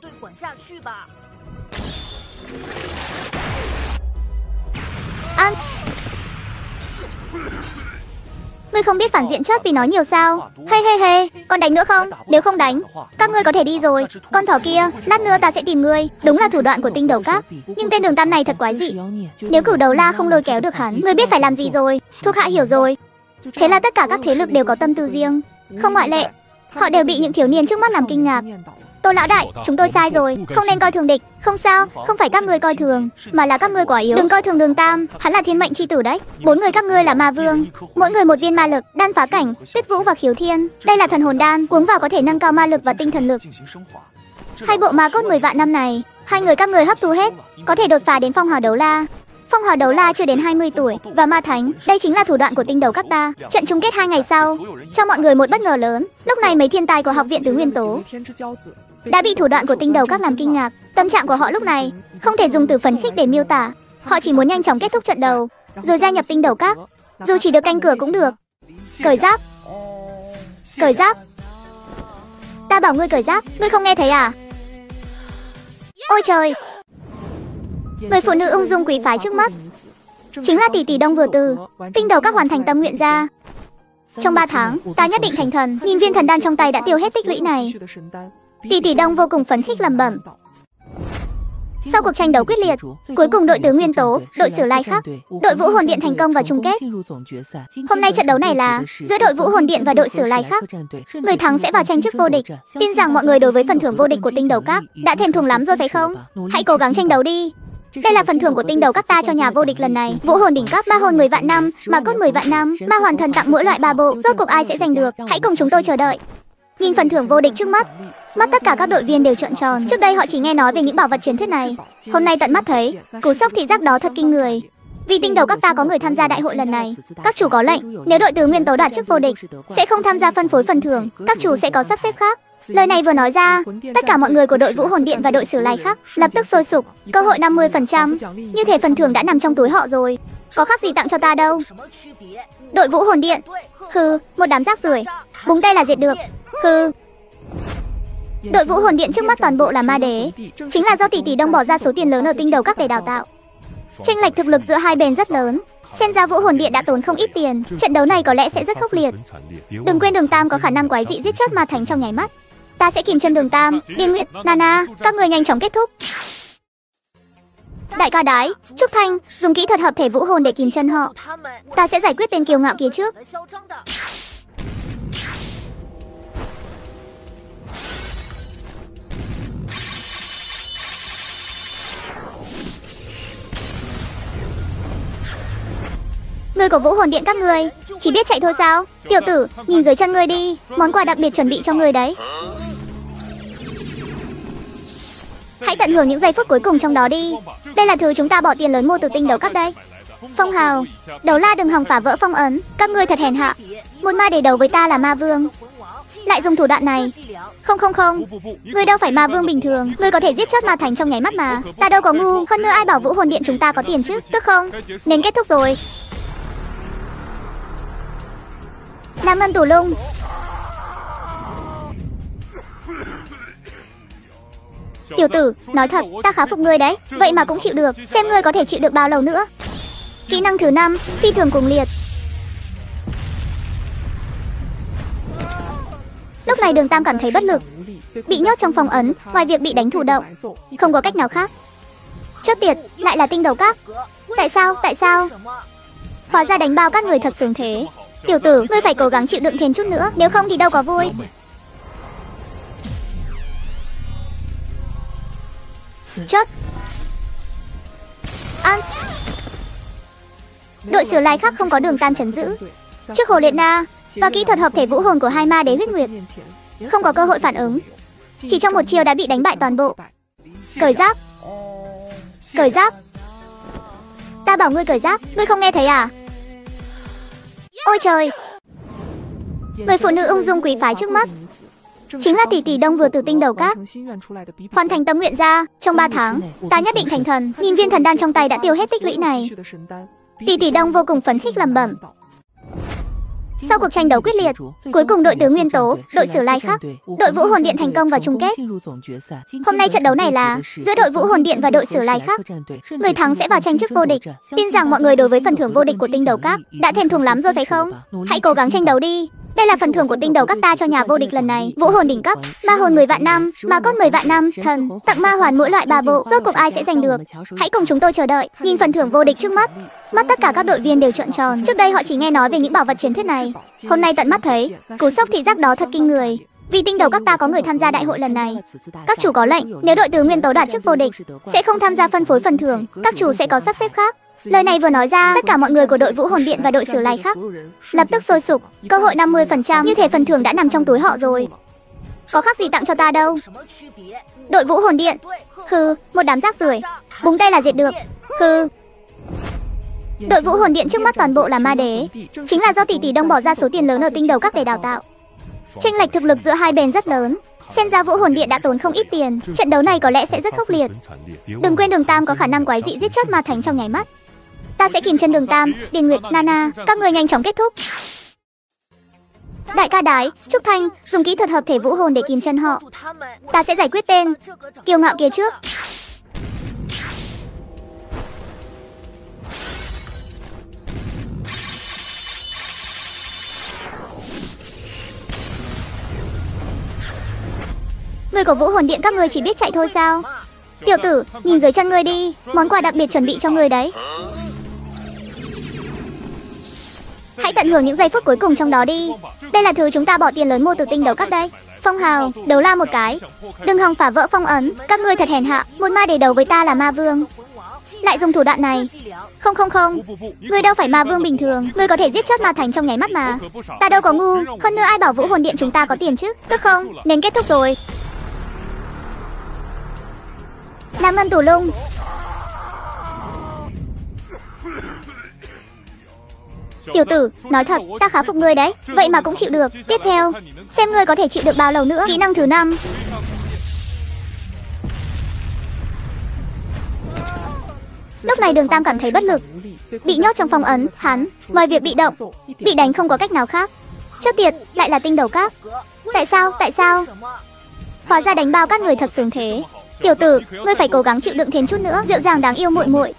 An, ngươi không biết phản diện chớp vì nói nhiều sao? Hey hey hey, còn đánh nữa không? Nếu không đánh, các ngươi có thể đi rồi. Con thỏ kia, lát nữa ta sẽ tìm ngươi. Đúng là thủ đoạn của Tinh Đầu Các, nhưng tên Đường Tam này thật quái dị. Nếu Cửu Đầu La không lôi kéo được hắn, ngươi biết phải làm gì rồi. Thuộc hạ hiểu rồi. Thế là tất cả các thế lực đều có tâm tư riêng, không ngoại lệ. Họ đều bị những thiếu niên trước mắt làm kinh ngạc. Tô lão đại, chúng tôi sai rồi, không nên coi thường địch. Không sao, không phải các ngươi coi thường, mà là các ngươi quá yếu. Đừng coi thường Đường Tam, hắn là thiên mệnh chi tử đấy. Bốn người các ngươi là ma vương, mỗi người một viên ma lực, đan phá cảnh, tuyết vũ và khiếu thiên. Đây là thần hồn đan, uống vào có thể nâng cao ma lực và tinh thần lực. Hai bộ ma cốt mười vạn năm này, hai người các ngươi hấp thu hết, có thể đột phá đến phong hào đấu la. Phong hào đấu la chưa đến hai mươi tuổi và ma thánh, đây chính là thủ đoạn của Tinh Đầu Các ta. Trận chung kết hai ngày sau, cho mọi người một bất ngờ lớn. Lúc này mấy thiên tài của học viện Tứ Nguyên Tố đã bị thủ đoạn của Tinh Đầu Các làm kinh ngạc. Tâm trạng của họ lúc này không thể dùng từ phấn khích để miêu tả. Họ chỉ muốn nhanh chóng kết thúc trận đấu, rồi gia nhập Tinh Đầu Các. Dù chỉ được canh cửa cũng được. Cởi giáp, cởi giáp. Ta bảo ngươi cởi giáp, ngươi không nghe thấy à? Ôi trời! Người phụ nữ ung dung quý phái trước mắt chính là tỷ tỷ Đông Vừa từ Tinh Đầu Các hoàn thành tâm nguyện ra. Trong ba tháng, ta nhất định thành thần. Nhìn viên thần đan trong tay đã tiêu hết tích lũy này, tỷ tỷ Đông vô cùng phấn khích lẩm bẩm. Sau cuộc tranh đấu quyết liệt, cuối cùng đội Tứ Nguyên Tố, đội Sử Lai Khắc, đội Vũ Hồn Điện thành công vào chung kết. Hôm nay trận đấu này là giữa đội Vũ Hồn Điện và đội Sử Lai Khắc. Người thắng sẽ vào tranh chức vô địch. Tin rằng mọi người đối với phần thưởng vô địch của Tinh Đầu Các đã thèm thuồng lắm rồi phải không? Hãy cố gắng tranh đấu đi. Đây là phần thưởng của Tinh Đầu Các ta cho nhà vô địch lần này. Vũ hồn đỉnh cấp, ma hồn mười vạn năm, ma cốt mười vạn năm, ma hoàn thần tặng mỗi loại ba bộ. Rốt cuộc ai sẽ giành được? Hãy cùng chúng tôi chờ đợi. Nhìn phần thưởng vô địch trước mắt, mắt tất cả các đội viên đều trợn tròn. Trước đây họ chỉ nghe nói về những bảo vật truyền thuyết này, hôm nay tận mắt thấy, cú sốc thị giác đó thật kinh người. Vì Tinh Đầu Các ta có người tham gia đại hội lần này, các chủ có lệnh, nếu đội Tứ Nguyên Tố đạt chức vô địch sẽ không tham gia phân phối phần thưởng, các chủ sẽ có sắp xếp khác. Lời này vừa nói ra, tất cả mọi người của đội Vũ Hồn Điện và đội Sử Lai Khắc lập tức sôi sục. Cơ hội năm mươi phần trăm, như thể phần thưởng đã nằm trong túi họ rồi. Có khác gì tặng cho ta đâu. Đội Vũ Hồn Điện, hừ, một đám rác rưởi, búng tay là diệt được, hừ. Đội Vũ Hồn Điện trước mắt toàn bộ là ma đế, chính là do tỷ tỷ Đông bỏ ra số tiền lớn ở Tinh Đầu Các để đào tạo. Chênh lệch thực lực giữa hai bên rất lớn, xem ra Vũ Hồn Điện đã tốn không ít tiền. Trận đấu này có lẽ sẽ rất khốc liệt. Đừng quên Đường Tam có khả năng quái dị giết chết ma thánh trong nháy mắt. Ta sẽ kìm chân Đường Tam, Điên Nguyệt, Nana, các người nhanh chóng kết thúc. Đại ca Đái, Trúc Thanh, dùng kỹ thuật hợp thể vũ hồn để kìm chân họ. Ta sẽ giải quyết tên kiêu ngạo kia trước. Người của Vũ Hồn Điện các ngươi chỉ biết chạy thôi sao? Tiểu tử, nhìn dưới chân ngươi đi, món quà đặc biệt chuẩn bị cho ngươi đấy. Hãy tận hưởng những giây phút cuối cùng trong đó đi. Đây là thứ chúng ta bỏ tiền lớn mua từ Tinh Đầu Các đây. Phong hào, Đấu La đừng hòng phá vỡ phong ấn. Các ngươi thật hèn hạ. Một ma để đầu với ta là ma vương, lại dùng thủ đoạn này. Không không không, ngươi đâu phải ma vương bình thường. Ngươi có thể giết chết ma thánh trong nháy mắt mà. Ta đâu có ngu. Hơn nữa ai bảo Vũ Hồn Điện chúng ta có tiền chứ? Tức không? Nên kết thúc rồi. Nam Ngân Tù Lung. Tiểu tử, nói thật, ta khá phục ngươi đấy. Vậy mà cũng chịu được, xem ngươi có thể chịu được bao lâu nữa. Kỹ năng thứ năm, phi thường cuồng liệt. Lúc này Đường Tam cảm thấy bất lực, bị nhốt trong phòng ấn, ngoài việc bị đánh thụ động, không có cách nào khác. Chốt tiệt, lại là Tinh Đầu Các. Tại sao, tại sao? Hóa ra đánh bao các người thật sướng thế. Tiểu tử, ngươi phải cố gắng chịu đựng thêm chút nữa, nếu không thì đâu có vui. Chốt. An. Đội Sử Lai Khắc không có Đường Tam trấn giữ, trước Hồ Liệt Na và kỹ thuật hợp thể vũ hồn của hai ma đế huyết nguyệt, không có cơ hội phản ứng. Chỉ trong một chiều đã bị đánh bại toàn bộ. Cởi giáp, cởi giáp. Ta bảo ngươi cởi giáp, ngươi không nghe thấy à? Ôi trời! Người phụ nữ ung dung quý phái trước mắt chính là tỷ tỷ Đông vừa từ Tinh Đầu Các hoàn thành tâm nguyện ra. Trong ba tháng, ta nhất định thành thần. Nhìn viên thần đan trong tay đã tiêu hết tích lũy này, tỷ tỷ Đông vô cùng phấn khích lẩm bẩm. Sau cuộc tranh đấu quyết liệt, cuối cùng đội tướng Nguyên Tố, đội Sử Lai Khắc, đội Vũ Hồn Điện thành công vào chung kết. Hôm nay trận đấu này là giữa đội Vũ Hồn Điện và đội Sử Lai Khắc. Người thắng sẽ vào tranh chức vô địch. Tin rằng mọi người đối với phần thưởng vô địch của Tinh Đấu Các đã thèm thuồng lắm rồi phải không? Hãy cố gắng tranh đấu đi. Đây là phần thưởng của Tinh Đấu Các ta cho nhà vô địch lần này. Vũ hồn đỉnh cấp, ma hồn mười vạn năm, ma cốt mười vạn năm, thần, tặng ma hoàn mỗi loại ba bộ. Rốt cuộc ai sẽ giành được? Hãy cùng chúng tôi chờ đợi. Nhìn phần thưởng vô địch trước mắt, mắt tất cả các đội viên đều trợn tròn. Trước đây họ chỉ nghe nói về những bảo vật truyền thuyết này, hôm nay tận mắt thấy, cú sốc thị giác đó thật kinh người. Vì Tinh Đấu Các ta có người tham gia đại hội lần này. Các chủ có lệnh, nếu đội tướng Nguyên Tố đoạt chức vô địch, sẽ không tham gia phân phối phần thưởng. Các chủ sẽ có sắp xếp khác. Lời này vừa nói ra, tất cả mọi người của đội Vũ Hồn Điện và đội Sử Lai Khắc lập tức sôi sục. Cơ hội năm mươi phần trăm, như thể phần thưởng đã nằm trong túi họ rồi. Có khác gì tặng cho ta đâu. Đội Vũ Hồn Điện, hừ, một đám rác rưởi, búng tay là diệt được, hừ. Đội Vũ Hồn Điện trước mắt toàn bộ là ma đế, chính là do tỷ tỷ Đông bỏ ra số tiền lớn ở Tinh Đấu Các để đào tạo. Chênh lệch thực lực giữa hai bên rất lớn, xem ra Vũ Hồn Điện đã tốn không ít tiền. Trận đấu này có lẽ sẽ rất khốc liệt. Đừng quên Đường Tam có khả năng quái dị giết chết ma thánh trong nháy mắt. Ta sẽ kìm chân Đường Tam, Điền Nguyệt, Nana, các người nhanh chóng kết thúc. Đại ca Đái, Trúc Thanh dùng kỹ thuật hợp thể vũ hồn để kìm chân họ. Ta sẽ giải quyết tên kiêu ngạo kia trước. Người của Vũ Hồn Điện các ngươi chỉ biết chạy thôi sao? Tiểu tử, nhìn dưới chân ngươi đi, món quà đặc biệt chuẩn bị cho ngươi đấy. Hãy tận hưởng những giây phút cuối cùng trong đó đi. Đây là thứ chúng ta bỏ tiền lớn mua từ Tinh Đấu Các đây. Phong hào, đấu la một cái. Đừng hòng phá vỡ phong ấn. Các ngươi thật hèn hạ. Một ma để đấu với ta là ma vương, lại dùng thủ đoạn này. Không không không, ngươi đâu phải ma vương bình thường. Ngươi có thể giết chết ma thánh trong nháy mắt mà. Ta đâu có ngu. Hơn nữa ai bảo Vũ Hồn Điện chúng ta có tiền chứ? Tức không? Nên kết thúc rồi. Nam Ngân Tù Lung. Tiểu tử, nói thật, ta khá phục ngươi đấy. Vậy mà cũng chịu được. Tiếp theo, xem ngươi có thể chịu được bao lâu nữa. Kỹ năng thứ năm. Lúc này Đường Tam cảm thấy bất lực. Bị nhốt trong phong ấn, hắn ngoài việc bị động, bị đánh không có cách nào khác. Trước tiệt, lại là Tinh Đấu Các. Tại sao, tại sao? Hóa ra đánh bao các người thật sướng thế. Tiểu tử, ngươi phải cố gắng chịu đựng thêm chút nữa. Dịu dàng đáng yêu muội muội.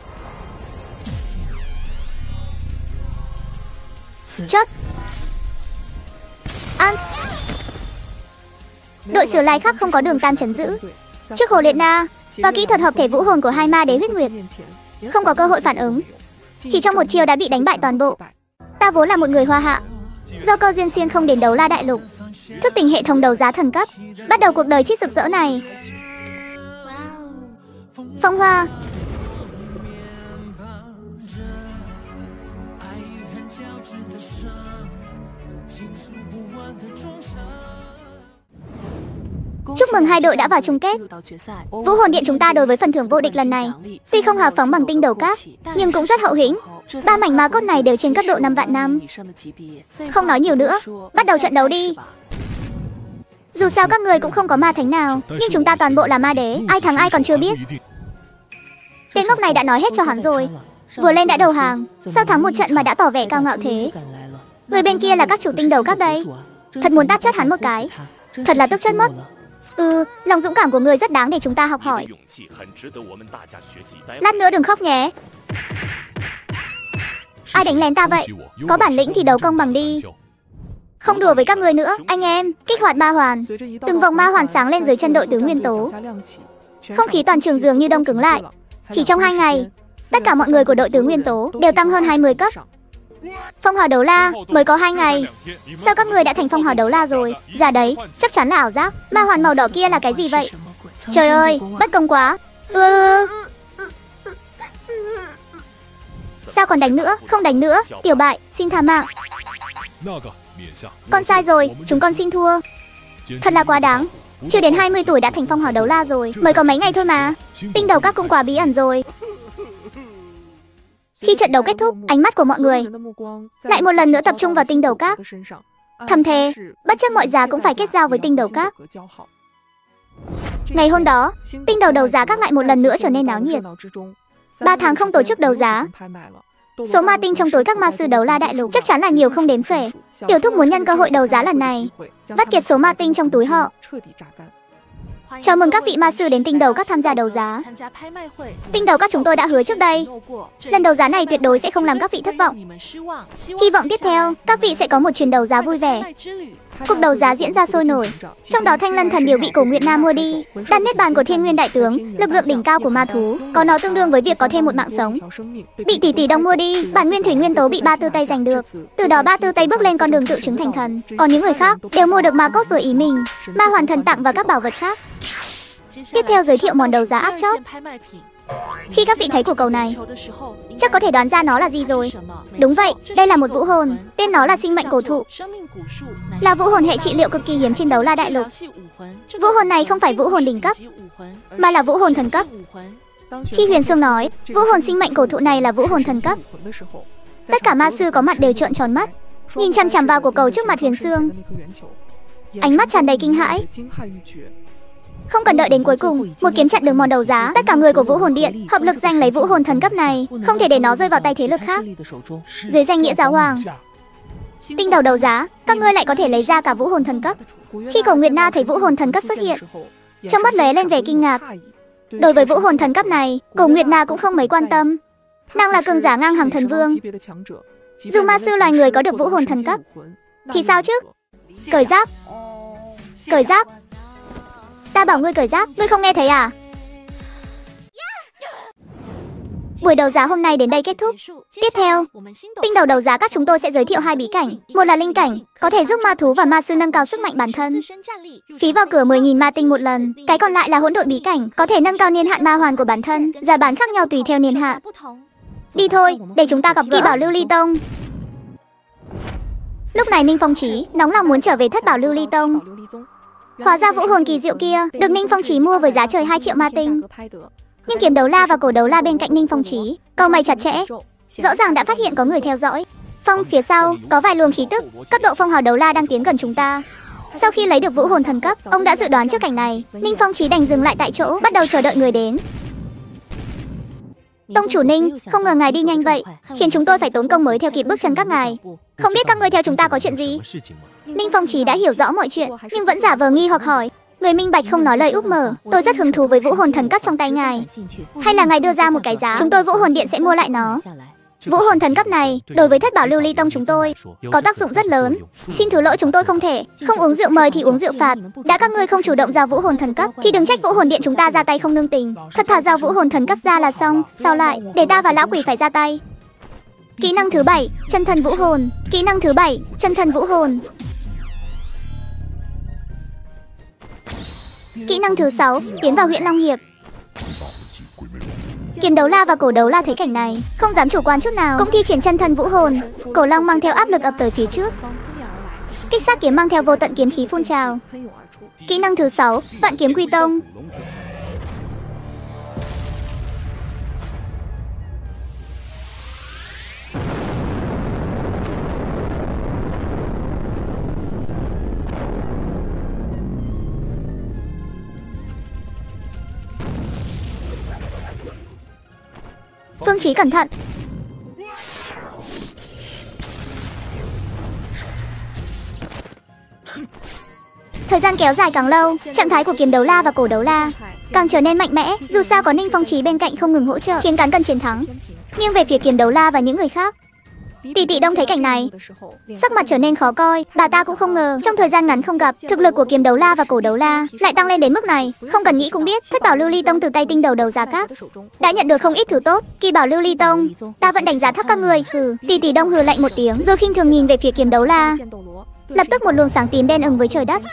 Chất ăn. Đội Sử Lai Khắc không có Đường Tam trấn giữ. Trước Hồ Liệt Na và kỹ thuật hợp thể vũ hồn của hai ma đế huyết nguyệt, không có cơ hội phản ứng. Chỉ trong một chiều đã bị đánh bại toàn bộ. Ta vốn là một người hoa hạ, do cơ duyên xuyên không đến đấu la đại lục, thức tỉnh hệ thống đấu giá thần cấp, bắt đầu cuộc đời chít rực rỡ này. Phong hoa. Chúc mừng hai đội đã vào chung kết. Vũ Hồn Điện chúng ta đối với phần thưởng vô địch lần này tuy không hào phóng bằng Tinh Đấu Các, nhưng cũng rất hậu hĩnh. Ba mảnh ma cốt này đều trên cấp độ năm vạn năm. Không nói nhiều nữa, bắt đầu trận đấu đi. Dù sao các người cũng không có ma thánh nào, nhưng chúng ta toàn bộ là ma đế. Ai thắng ai còn chưa biết. Tên ngốc này đã nói hết cho hắn rồi. Vừa lên đã đầu hàng, sao thắng một trận mà đã tỏ vẻ cao ngạo thế. Người bên kia là các chủ Tinh Đấu Các đây. Thật muốn tát chết hắn một cái. Thật là tức chết mất. Ừ, lòng dũng cảm của người rất đáng để chúng ta học hỏi. Lát nữa đừng khóc nhé. Ai đánh lén ta vậy? Có bản lĩnh thì đấu công bằng đi. Không đùa với các người nữa, anh em. Kích hoạt ma hoàn. Từng vòng ma hoàn sáng lên dưới chân đội tướng Nguyên Tố. Không khí toàn trường dường như đông cứng lại. Chỉ trong hai ngày, tất cả mọi người của đội tướng Nguyên Tố đều tăng hơn hai mươi cấp. Phong hào đấu la mới có hai ngày, sao các người đã thành phong hào đấu la rồi? Dạ đấy, chắc chắn là ảo giác. Ma hoàn màu đỏ kia là cái gì vậy? Trời ơi, bất công quá. Ừ. Sao còn đánh nữa? Không đánh nữa. Tiểu bại, xin tha mạng. Con sai rồi, chúng con xin thua. Thật là quá đáng. Chưa đến hai mươi tuổi đã thành phong hào đấu la rồi. Mới có mấy ngày thôi mà. Tinh Đấu Các cũng quá bí ẩn rồi. Khi trận đấu kết thúc, ánh mắt của mọi người lại một lần nữa tập trung vào Tinh Đấu Các. Thầm thề, bất chấp mọi giá cũng phải kết giao với Tinh Đấu Các. Ngày hôm đó, Tinh Đấu đấu giá các lại một lần nữa trở nên náo nhiệt. Ba tháng không tổ chức đấu giá, Số ma tinh trong túi các ma sư đấu la đại lục chắc chắn là nhiều không đếm xuể. Tiểu thúc muốn nhân cơ hội đấu giá lần này vắt kiệt số ma tinh trong túi họ. Chào mừng các vị ma sư đến tinh đầu các tham gia đấu giá. Tinh đầu các chúng tôi đã hứa trước đây, lần đấu giá này tuyệt đối sẽ không làm các vị thất vọng. Hy vọng tiếp theo, các vị sẽ có một chuyến đấu giá vui vẻ. Cuộc đấu giá diễn ra sôi nổi, trong đó Thanh Lân Thần Điểu bị Cổ Nguyệt Na mua đi, đan niết bàn của Thiên Nguyên Đại Tướng, lực lượng đỉnh cao của ma thú, có nó tương đương với việc có thêm một mạng sống, bị tỷ tỷ Đông mua đi. Bản nguyên thủy nguyên tố bị Ba Tư Tây giành được, từ đó Ba Tư Tây bước lên con đường tự chứng thành thần. Còn những người khác đều mua được ma cốt vừa ý mình, ma hoàn thần tặng và các bảo vật khác. Tiếp theo giới thiệu món đấu giá áp chót. Khi các vị thấy quả cầu này, chắc có thể đoán ra nó là gì rồi. Đúng vậy, đây là một vũ hồn, tên nó là sinh mệnh cổ thụ, là vũ hồn hệ trị liệu cực kỳ hiếm trên đấu la đại lục. Vũ hồn này không phải vũ hồn đỉnh cấp, mà là vũ hồn thần cấp. Khi Huyền Sương nói vũ hồn sinh mệnh cổ thụ này là vũ hồn thần cấp, tất cả ma sư có mặt đều trợn tròn mắt, nhìn chằm chằm vào quả cầu trước mặt Huyền Sương, ánh mắt tràn đầy kinh hãi. Không cần đợi đến cuối cùng, một kiếm chặn đường món đấu giá. Tất cả người của Vũ Hồn Điện hợp lực giành lấy vũ hồn thần cấp này, không thể để nó rơi vào tay thế lực khác. Dưới danh nghĩa giáo hoàng, tinh đầu đấu giá, các ngươi lại có thể lấy ra cả vũ hồn thần cấp. Khi Cổ Nguyệt Na thấy vũ hồn thần cấp xuất hiện, trong mắt lóe lên vẻ kinh ngạc. Đối với vũ hồn thần cấp này, Cổ Nguyệt Na cũng không mấy quan tâm. Nàng là cường giả ngang hàng thần vương. Dù ma sư loài người có được vũ hồn thần cấp thì sao chứ? Cởi giáp, cởi giáp. Ta bảo ngươi cởi giáp, ngươi không nghe thấy à? Buổi đấu giá hôm nay đến đây kết thúc. Tiếp theo, tinh đầu đấu giá các chúng tôi sẽ giới thiệu hai bí cảnh. Một là linh cảnh, có thể giúp ma thú và ma sư nâng cao sức mạnh bản thân, phí vào cửa mười nghìn ma tinh một lần. Cái còn lại là hỗn độn bí cảnh, có thể nâng cao niên hạn ma hoàn của bản thân, giá bán khác nhau tùy theo niên hạn. Đi thôi, để chúng ta gặp gỡ Bảo Lưu Ly Tông. Lúc này Ninh Phong Chí nóng lòng muốn trở về Thất Bảo Lưu Ly Tông. Hóa ra vũ hồn kỳ diệu kia được Ninh Phong Chí mua với giá trời hai triệu ma tinh. Nhưng kiếm đấu la và cổ đấu la bên cạnh Ninh Phong Chí cau mày chặt chẽ, rõ ràng đã phát hiện có người theo dõi. Phong phía sau có vài luồng khí tức, cấp độ phong hào đấu la đang tiến gần chúng ta. Sau khi lấy được vũ hồn thần cấp, ông đã dự đoán trước cảnh này. Ninh Phong Chí đành dừng lại tại chỗ, bắt đầu chờ đợi người đến. Tông chủ Ninh, không ngờ ngài đi nhanh vậy, khiến chúng tôi phải tốn công mới theo kịp bước chân các ngài. Không biết các ngươi theo chúng ta có chuyện gì? Ninh Phong Chí đã hiểu rõ mọi chuyện, nhưng vẫn giả vờ nghi hoặc hỏi. Người minh bạch không nói lời úp mở. Tôi rất hứng thú với vũ hồn thần cấp trong tay ngài. Hay là ngài đưa ra một cái giá, chúng tôi Vũ Hồn Điện sẽ mua lại nó. Vũ hồn thần cấp này đối với Thất Bảo Lưu Ly Tông chúng tôi có tác dụng rất lớn. Xin thứ lỗi chúng tôi không thể. Không uống rượu mời thì uống rượu phạt. Đã các ngươi không chủ động giao vũ hồn thần cấp thì đừng trách Vũ Hồn Điện chúng ta ra tay không nương tình. Thật thà giao vũ hồn thần cấp ra là xong. Sao lại để ta và lão quỷ phải ra tay? Kỹ năng thứ bảy, chân thần vũ hồn. Kỹ năng thứ bảy, chân thần vũ hồn. Kỹ năng thứ sáu, tiến vào huyện Long Hiệp. Kiếm đấu la và cổ đấu la thấy cảnh này không dám chủ quan chút nào, cũng thi triển chân thân vũ hồn. Cổ long mang theo áp lực ập tới phía trước, kích sát kiếm mang theo vô tận kiếm khí phun trào. Kỹ năng thứ sáu, vạn kiếm quy tông. Phương Chí cẩn thận. Thời gian kéo dài càng lâu, trạng thái của kiếm đấu la và cổ đấu la càng trở nên mạnh mẽ. Dù sao có Ninh Phong Chí bên cạnh không ngừng hỗ trợ, khiến cán cân chiến thắng. Nhưng về phía kiếm đấu la và những người khác, Tỷ Tỷ Đông thấy cảnh này, sắc mặt trở nên khó coi. Bà ta cũng không ngờ trong thời gian ngắn không gặp, thực lực của kiếm đấu la và cổ đấu la lại tăng lên đến mức này. Không cần nghĩ cũng biết, Thất Bảo Lưu Ly Tông từ tay tinh đầu đấu giá các đã nhận được không ít thứ tốt. Kỳ bảo Lưu Ly Tông, ta vẫn đánh giá thấp các người. Hừ. Tỷ Tỷ Đông hừ lạnh một tiếng, rồi khinh thường nhìn về phía kiếm đấu la. Lập tức một luồng sáng tím đen ửng với trời đất.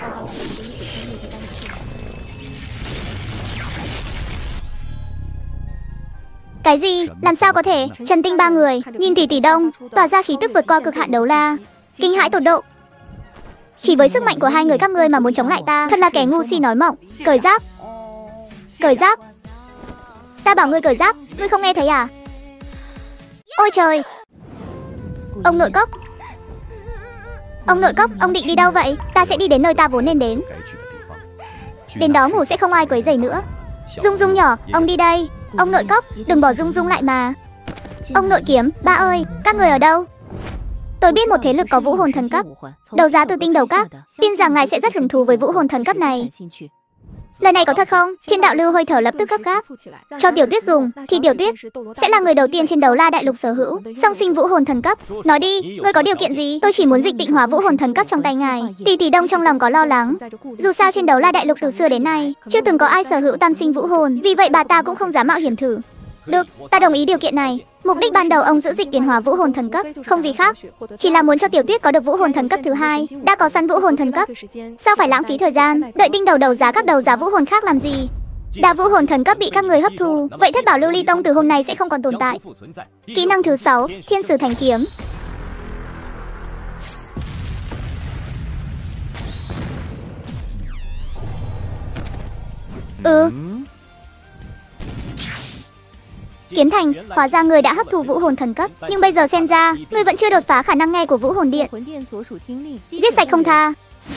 Cái gì? Làm sao có thể? Trần Tinh ba người nhìn Tỷ Tỷ Đông tỏa ra khí tức vượt qua cực hạn đấu la, kinh hãi tột độ. Chỉ với sức mạnh của hai người các ngươi mà muốn chống lại ta, thật là kẻ ngu si nói mộng. Cởi giáp, cởi giáp. Ta bảo ngươi cởi giáp, ngươi không nghe thấy à? Ôi trời! Ông nội cốc, ông nội cốc, ông định đi đâu vậy? Ta sẽ đi đến nơi ta vốn nên đến. Đến đó ngủ sẽ không ai quấy rầy nữa. Dung Dung nhỏ, ông đi đây. Ông nội cốc, đừng bỏ Dung Dung lại mà. Ông nội kiếm, ba ơi, các người ở đâu? Tôi biết một thế lực có vũ hồn thần cấp, đấu giá từ tinh đầu các, tin rằng ngài sẽ rất hứng thú với vũ hồn thần cấp này. Lời này có thật không? Thiên đạo lưu hơi thở lập tức gấp gáp. Cho Tiểu Tuyết dùng, thì Tiểu Tuyết sẽ là người đầu tiên trên đấu la đại lục sở hữu song sinh vũ hồn thần cấp. Nói đi, ngươi có điều kiện gì? Tôi chỉ muốn dịch tịnh hóa vũ hồn thần cấp trong tay ngài. Tỷ tỷ Đông trong lòng có lo lắng. Dù sao trên đấu la đại lục từ xưa đến nay chưa từng có ai sở hữu tam sinh vũ hồn, vì vậy bà ta cũng không dám mạo hiểm thử. Được, ta đồng ý điều kiện này. Mục đích ban đầu ông giữ dịch tiến hóa vũ hồn thần cấp, không gì khác, chỉ là muốn cho Tiểu Tuyết có được vũ hồn thần cấp thứ hai. Đã có sẵn vũ hồn thần cấp, sao phải lãng phí thời gian đợi tinh đầu đấu giá các đấu giá vũ hồn khác làm gì? Đã vũ hồn thần cấp bị các người hấp thu, vậy thất bảo lưu ly tông từ hôm nay sẽ không còn tồn tại. Kỹ năng thứ sáu, thiên sử thành kiếm. Ừ. Kiếm thành, hóa ra người đã hấp thu vũ hồn thần cấp, nhưng bây giờ xem ra, người vẫn chưa đột phá khả năng nghe của vũ hồn điện. Giết sạch không tha.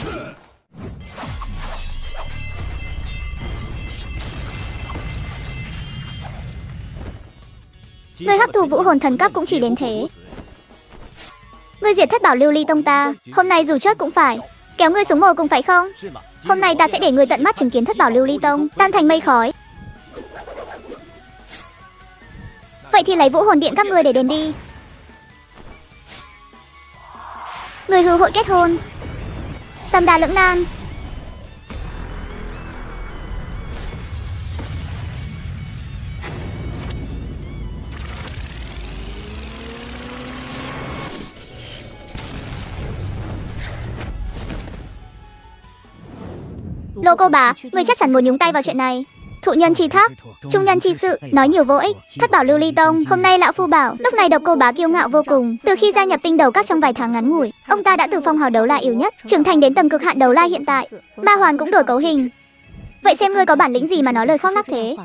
Người hấp thu vũ hồn thần cấp cũng chỉ đến thế. Người diệt thất bảo lưu ly tông ta, hôm nay dù chết cũng phải kéo ngươi xuống mồ cùng phải không? Hôm nay ta sẽ để người tận mắt chứng kiến thất bảo lưu ly tông tan thành mây khói. Vậy thì lấy vũ hồn điện các ngươi để đền đi. Người hư hội kết hôn, tâm đa lưỡng nan. Lô cô bà, người chắc chắn muốn nhúng tay vào chuyện này. Thụ nhân chi thác, trung nhân chi sự, nói nhiều vô ích. Thất bảo lưu ly tông, hôm nay lão phu bảo. Lúc này độc cô bá kiêu ngạo vô cùng. Từ khi gia nhập tinh đầu các trong vài tháng ngắn ngủi, ông ta đã từ phong hào đấu la yếu nhất trưởng thành đến tầng cực hạn đấu la hiện tại. Ma hoàn cũng đổi cấu hình. Vậy xem ngươi có bản lĩnh gì mà nói lời khoác lác thế?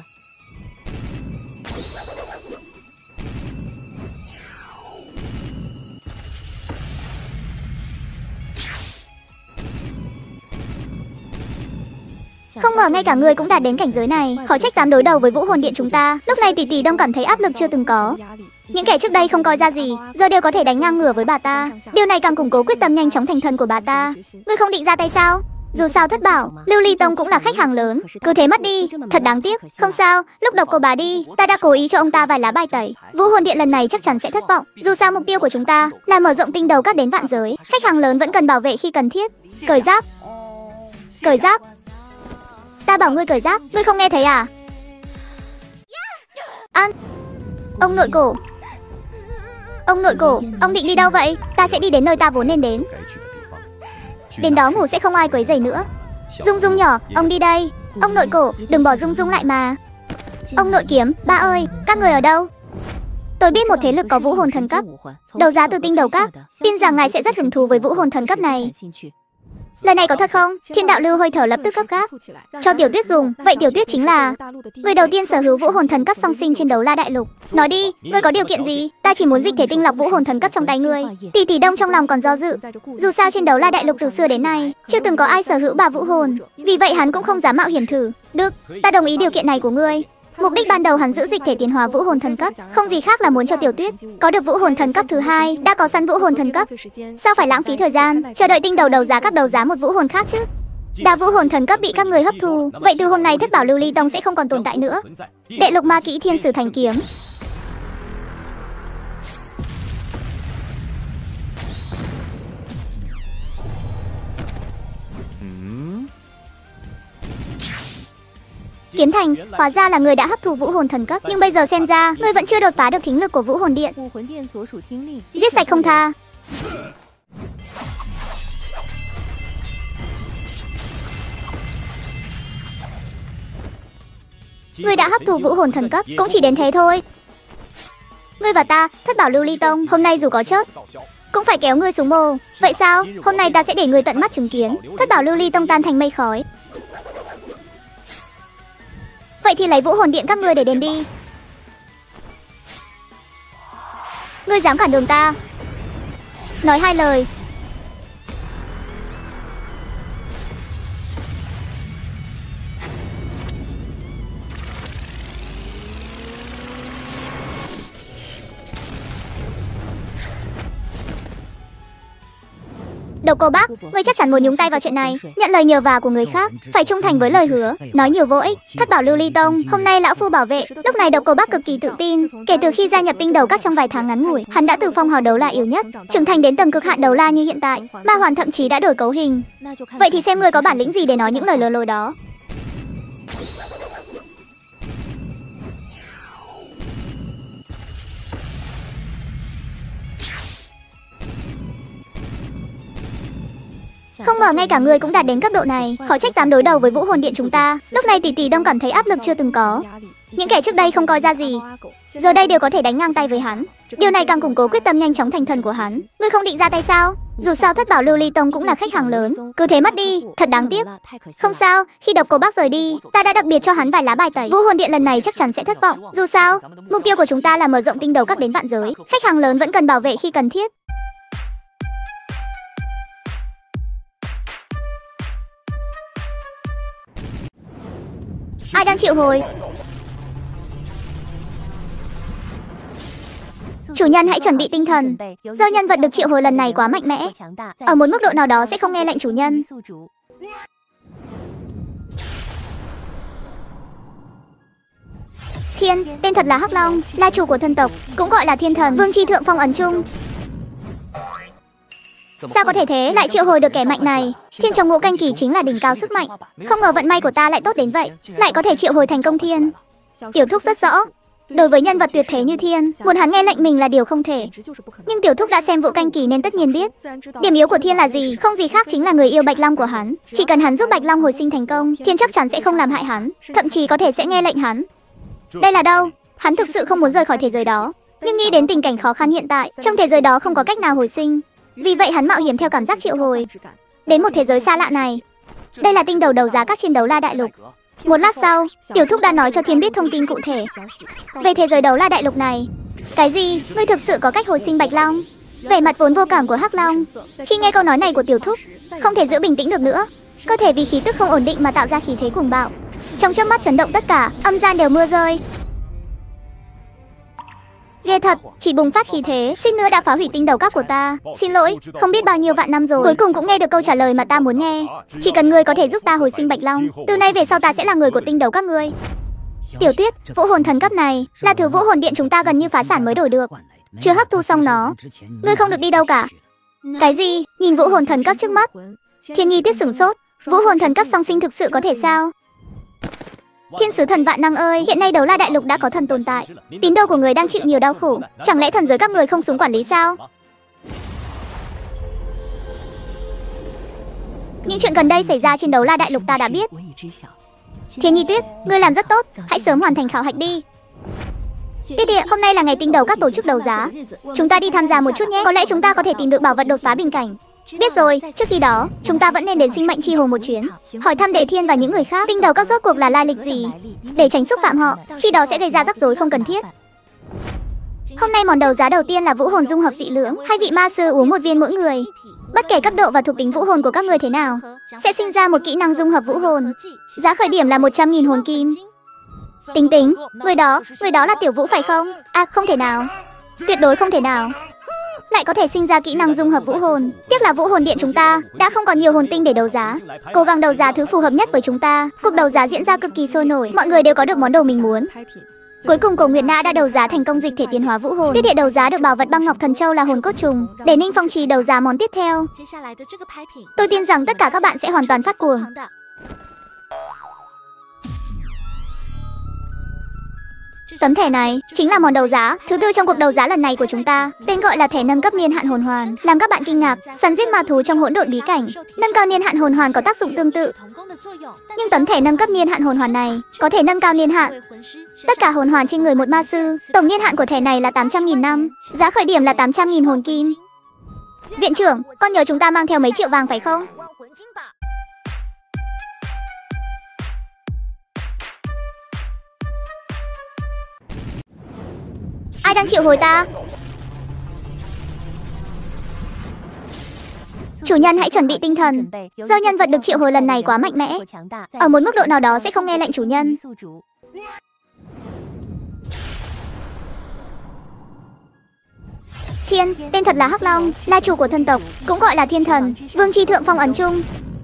Không ngờ ngay cả ngươi cũng đạt đến cảnh giới này, khó trách dám đối đầu với vũ hồn điện chúng ta. Lúc này tỷ tỷ Đông cảm thấy áp lực chưa từng có. Những kẻ trước đây không coi ra gì, giờ đều có thể đánh ngang ngửa với bà ta. Điều này càng củng cố quyết tâm nhanh chóng thành thần của bà ta. Ngươi không định ra tay sao? Dù sao thất bảo lưu ly tông cũng là khách hàng lớn, cứ thế mất đi, thật đáng tiếc. Không sao, lúc độc cô bà đi, ta đã cố ý cho ông ta vài lá bài tẩy. Vũ hồn điện lần này chắc chắn sẽ thất vọng. Dù sao mục tiêu của chúng ta là mở rộng tinh đầu các đến vạn giới, khách hàng lớn vẫn cần bảo vệ khi cần thiết. Cởi giáp, cởi giáp. Ta bảo ngươi cởi giáp, ngươi không nghe thấy à? An, ông nội cổ, ông nội cổ, ông định đi đâu vậy? Ta sẽ đi đến nơi ta vốn nên đến. Đến đó ngủ sẽ không ai quấy rầy nữa. Dung Dung nhỏ, ông đi đây. Ông nội cổ, đừng bỏ Dung Dung lại mà. Ông nội kiếm, ba ơi, các người ở đâu? Tôi biết một thế lực có vũ hồn thần cấp, đấu giá từ tinh đầu các, tin rằng ngài sẽ rất hứng thú với vũ hồn thần cấp này. Lời này có thật không? Thiên đạo lưu hơi thở lập tức gấp gáp. Cho Tiểu Tuyết dùng, vậy Tiểu Tuyết chính là người đầu tiên sở hữu vũ hồn thần cấp song sinh trên đấu la đại lục. Nói đi, ngươi có điều kiện gì? Ta chỉ muốn dịch thể tinh lọc vũ hồn thần cấp trong tay ngươi. Tỷ tỷ Đông trong lòng còn do dự. Dù sao trên đấu la đại lục từ xưa đến nay chưa từng có ai sở hữu ba vũ hồn, vì vậy hắn cũng không dám mạo hiểm thử. Được, ta đồng ý điều kiện này của ngươi. Mục đích ban đầu hắn giữ dịch thể tiến hóa vũ hồn thần cấp, không gì khác là muốn cho Tiểu Tuyết có được vũ hồn thần cấp thứ hai. Đã có sẵn vũ hồn thần cấp, sao phải lãng phí thời gian chờ đợi tinh đầu đấu giá các đấu giá một vũ hồn khác chứ? Đã vũ hồn thần cấp bị các người hấp thu, vậy từ hôm nay thất bảo lưu ly tông sẽ không còn tồn tại nữa. Đệ lục ma kỹ thiên sử thành kiếm. Kiếm thành, hóa ra là người đã hấp thu vũ hồn thần cấp, nhưng bây giờ xem ra ngươi vẫn chưa đột phá được thính lực của vũ hồn điện. Giết sạch không tha. Ngươi đã hấp thu vũ hồn thần cấp, cũng chỉ đến thế thôi. Ngươi và ta, thất bảo lưu ly tông, hôm nay dù có chết cũng phải kéo ngươi xuống mồ. Vậy sao? Hôm nay ta sẽ để ngươi tận mắt chứng kiến thất bảo lưu ly tông tan thành mây khói. Vậy thì lấy vũ hồn điện các ngươi để đền đi. Ngươi dám cản đường ta, nói hai lời. Độc Cô Bác, ngươi chắc chắn muốn nhúng tay vào chuyện này, nhận lời nhờ vả của người khác, phải trung thành với lời hứa, nói nhiều vô ích. Thất bảo Lưu Ly Tông, hôm nay lão phu bảo vệ. Lúc này Độc Cô Bác cực kỳ tự tin, kể từ khi gia nhập tinh đầu các trong vài tháng ngắn ngủi, hắn đã từ phong hào đấu la yếu nhất, trưởng thành đến tầng cực hạn đấu la như hiện tại. Ma Hoàn thậm chí đã đổi cấu hình. Vậy thì xem ngươi có bản lĩnh gì để nói những lời lừa lối đó. Không ngờ ngay cả ngươi cũng đạt đến cấp độ này, khó trách dám đối đầu với Vũ Hồn Điện chúng ta. Lúc này tỷ tỷ Đông cảm thấy áp lực chưa từng có. Những kẻ trước đây không coi ra gì, giờ đây đều có thể đánh ngang tay với hắn. Điều này càng củng cố quyết tâm nhanh chóng thành thần của hắn. Ngươi không định ra tay sao? Dù sao Thất bảo Lưu Ly Tông cũng là khách hàng lớn, cứ thế mất đi, thật đáng tiếc. Không sao, khi Độc Cô Bác rời đi, ta đã đặc biệt cho hắn vài lá bài tẩy. Vũ Hồn Điện lần này chắc chắn sẽ thất vọng. Dù sao, mục tiêu của chúng ta là mở rộng tinh đầu các đến vạn giới. Khách hàng lớn vẫn cần bảo vệ khi cần thiết. Ai đang triệu hồi? Chủ nhân hãy chuẩn bị tinh thần. Do nhân vật được triệu hồi lần này quá mạnh mẽ, ở một mức độ nào đó sẽ không nghe lệnh chủ nhân. Thiên, tên thật là Hắc Long, là chủ của thân tộc, cũng gọi là thiên thần, vương chi thượng phong ấn chung. Sao có thể thế, lại triệu hồi được kẻ mạnh này? Thiên trong ngũ canh kỳ chính là đỉnh cao sức mạnh. Không ngờ vận may của ta lại tốt đến vậy, lại có thể triệu hồi thành công thiên. Tiểu Thúc rất rõ, đối với nhân vật tuyệt thế như thiên, muốn hắn nghe lệnh mình là điều không thể. Nhưng Tiểu Thúc đã xem Vũ Canh Kỳ nên tất nhiên biết điểm yếu của thiên là gì, không gì khác chính là người yêu Bạch Long của hắn. Chỉ cần hắn giúp Bạch Long hồi sinh thành công, thiên chắc chắn sẽ không làm hại hắn, thậm chí có thể sẽ nghe lệnh hắn. Đây là đâu? Hắn thực sự không muốn rời khỏi thế giới đó, nhưng nghĩ đến tình cảnh khó khăn hiện tại, trong thế giới đó không có cách nào hồi sinh. Vì vậy hắn mạo hiểm theo cảm giác triệu hồi đến một thế giới xa lạ này. Đây là tinh đầu đấu giá các trên Đấu La Đại Lục. Một lát sau, Tiểu Thúc đã nói cho thiên biết thông tin cụ thể về thế giới Đấu La Đại Lục này. Cái gì? Ngươi thực sự có cách hồi sinh Bạch Long? Vẻ mặt vốn vô cảm của Hắc Long khi nghe câu nói này của Tiểu Thúc không thể giữ bình tĩnh được nữa. Cơ thể vì khí tức không ổn định mà tạo ra khí thế cuồng bạo. Trong chớp mắt chấn động tất cả, âm gian đều mưa rơi. Ghê thật, chỉ bùng phát khí thế, suýt nữa đã phá hủy tinh đầu các của ta. Xin lỗi, không biết bao nhiêu vạn năm rồi, cuối cùng cũng nghe được câu trả lời mà ta muốn nghe. Chỉ cần ngươi có thể giúp ta hồi sinh Bạch Long, từ nay về sau ta sẽ là người của tinh đầu các ngươi. Tiểu Tuyết, vũ hồn thần cấp này là thứ Vũ Hồn Điện chúng ta gần như phá sản mới đổi được. Chưa hấp thu xong nó, ngươi không được đi đâu cả. Cái gì? Nhìn vũ hồn thần cấp trước mắt, Thiên Nhi Tuyết sửng sốt. Vũ hồn thần cấp song sinh thực sự có thể sao? Thiên sứ thần vạn năng ơi, hiện nay Đấu La Đại Lục đã có thần tồn tại. Tín đồ của người đang chịu nhiều đau khổ, chẳng lẽ thần giới các người không xuống quản lý sao? Những chuyện gần đây xảy ra trên Đấu La Đại Lục ta đã biết. Thiên Nhi Tuyết, ngươi làm rất tốt, hãy sớm hoàn thành khảo hạch đi. Tiết Địa, hôm nay là ngày tinh đầu các tổ chức đấu giá, chúng ta đi tham gia một chút nhé, có lẽ chúng ta có thể tìm được bảo vật đột phá bình cảnh. Biết rồi, trước khi đó, chúng ta vẫn nên đến sinh mệnh chi hồ một chuyến, hỏi thăm Đệ Thiên và những người khác tinh đầu các rốt cuộc là lai lịch gì, để tránh xúc phạm họ, khi đó sẽ gây ra rắc rối không cần thiết. Hôm nay món đấu giá đầu tiên là vũ hồn dung hợp dị lưỡng, hai vị ma sư uống một viên mỗi người. Bất kể cấp độ và thuộc tính vũ hồn của các người thế nào, sẽ sinh ra một kỹ năng dung hợp vũ hồn. Giá khởi điểm là một trăm nghìn hồn kim. Tính tính, người đó, người đó là Tiểu Vũ phải không? À, không thể nào, tuyệt đối không thể nào. Lại có thể sinh ra kỹ năng dung hợp vũ hồn. Tiếc là Vũ Hồn Điện chúng ta đã không còn nhiều hồn tinh để đấu giá. Cố gắng đấu giá thứ phù hợp nhất với chúng ta. Cuộc đấu giá diễn ra cực kỳ sôi nổi, mọi người đều có được món đồ mình muốn. Cuối cùng Cổ Nguyệt Na đã đấu giá thành công dịch thể tiến hóa vũ hồn. Tiết Địa đấu giá được bảo vật băng ngọc thần châu là hồn cốt trùng. Để Ninh Phong Trì đấu giá món tiếp theo. Tôi tin rằng tất cả các bạn sẽ hoàn toàn phát cuồng. Tấm thẻ này chính là món đấu giá thứ tư trong cuộc đấu giá lần này của chúng ta, tên gọi là thẻ nâng cấp niên hạn hồn hoàn. Làm các bạn kinh ngạc, săn giết ma thú trong hỗn độn bí cảnh, nâng cao niên hạn hồn hoàn có tác dụng tương tự. Nhưng tấm thẻ nâng cấp niên hạn hồn hoàn này có thể nâng cao niên hạn tất cả hồn hoàn trên người một ma sư. Tổng niên hạn của thẻ này là tám trăm nghìn năm, giá khởi điểm là tám trăm nghìn hồn kim. Viện trưởng, con nhớ chúng ta mang theo mấy triệu vàng phải không? Ai đang triệu hồi ta? Chủ nhân hãy chuẩn bị tinh thần. Do nhân vật được triệu hồi lần này quá mạnh mẽ, ở một mức độ nào đó sẽ không nghe lệnh chủ nhân. Thiên, tên thật là Hắc Long, là chủ của thân tộc, cũng gọi là thiên thần, vương chi thượng phong ấn chung.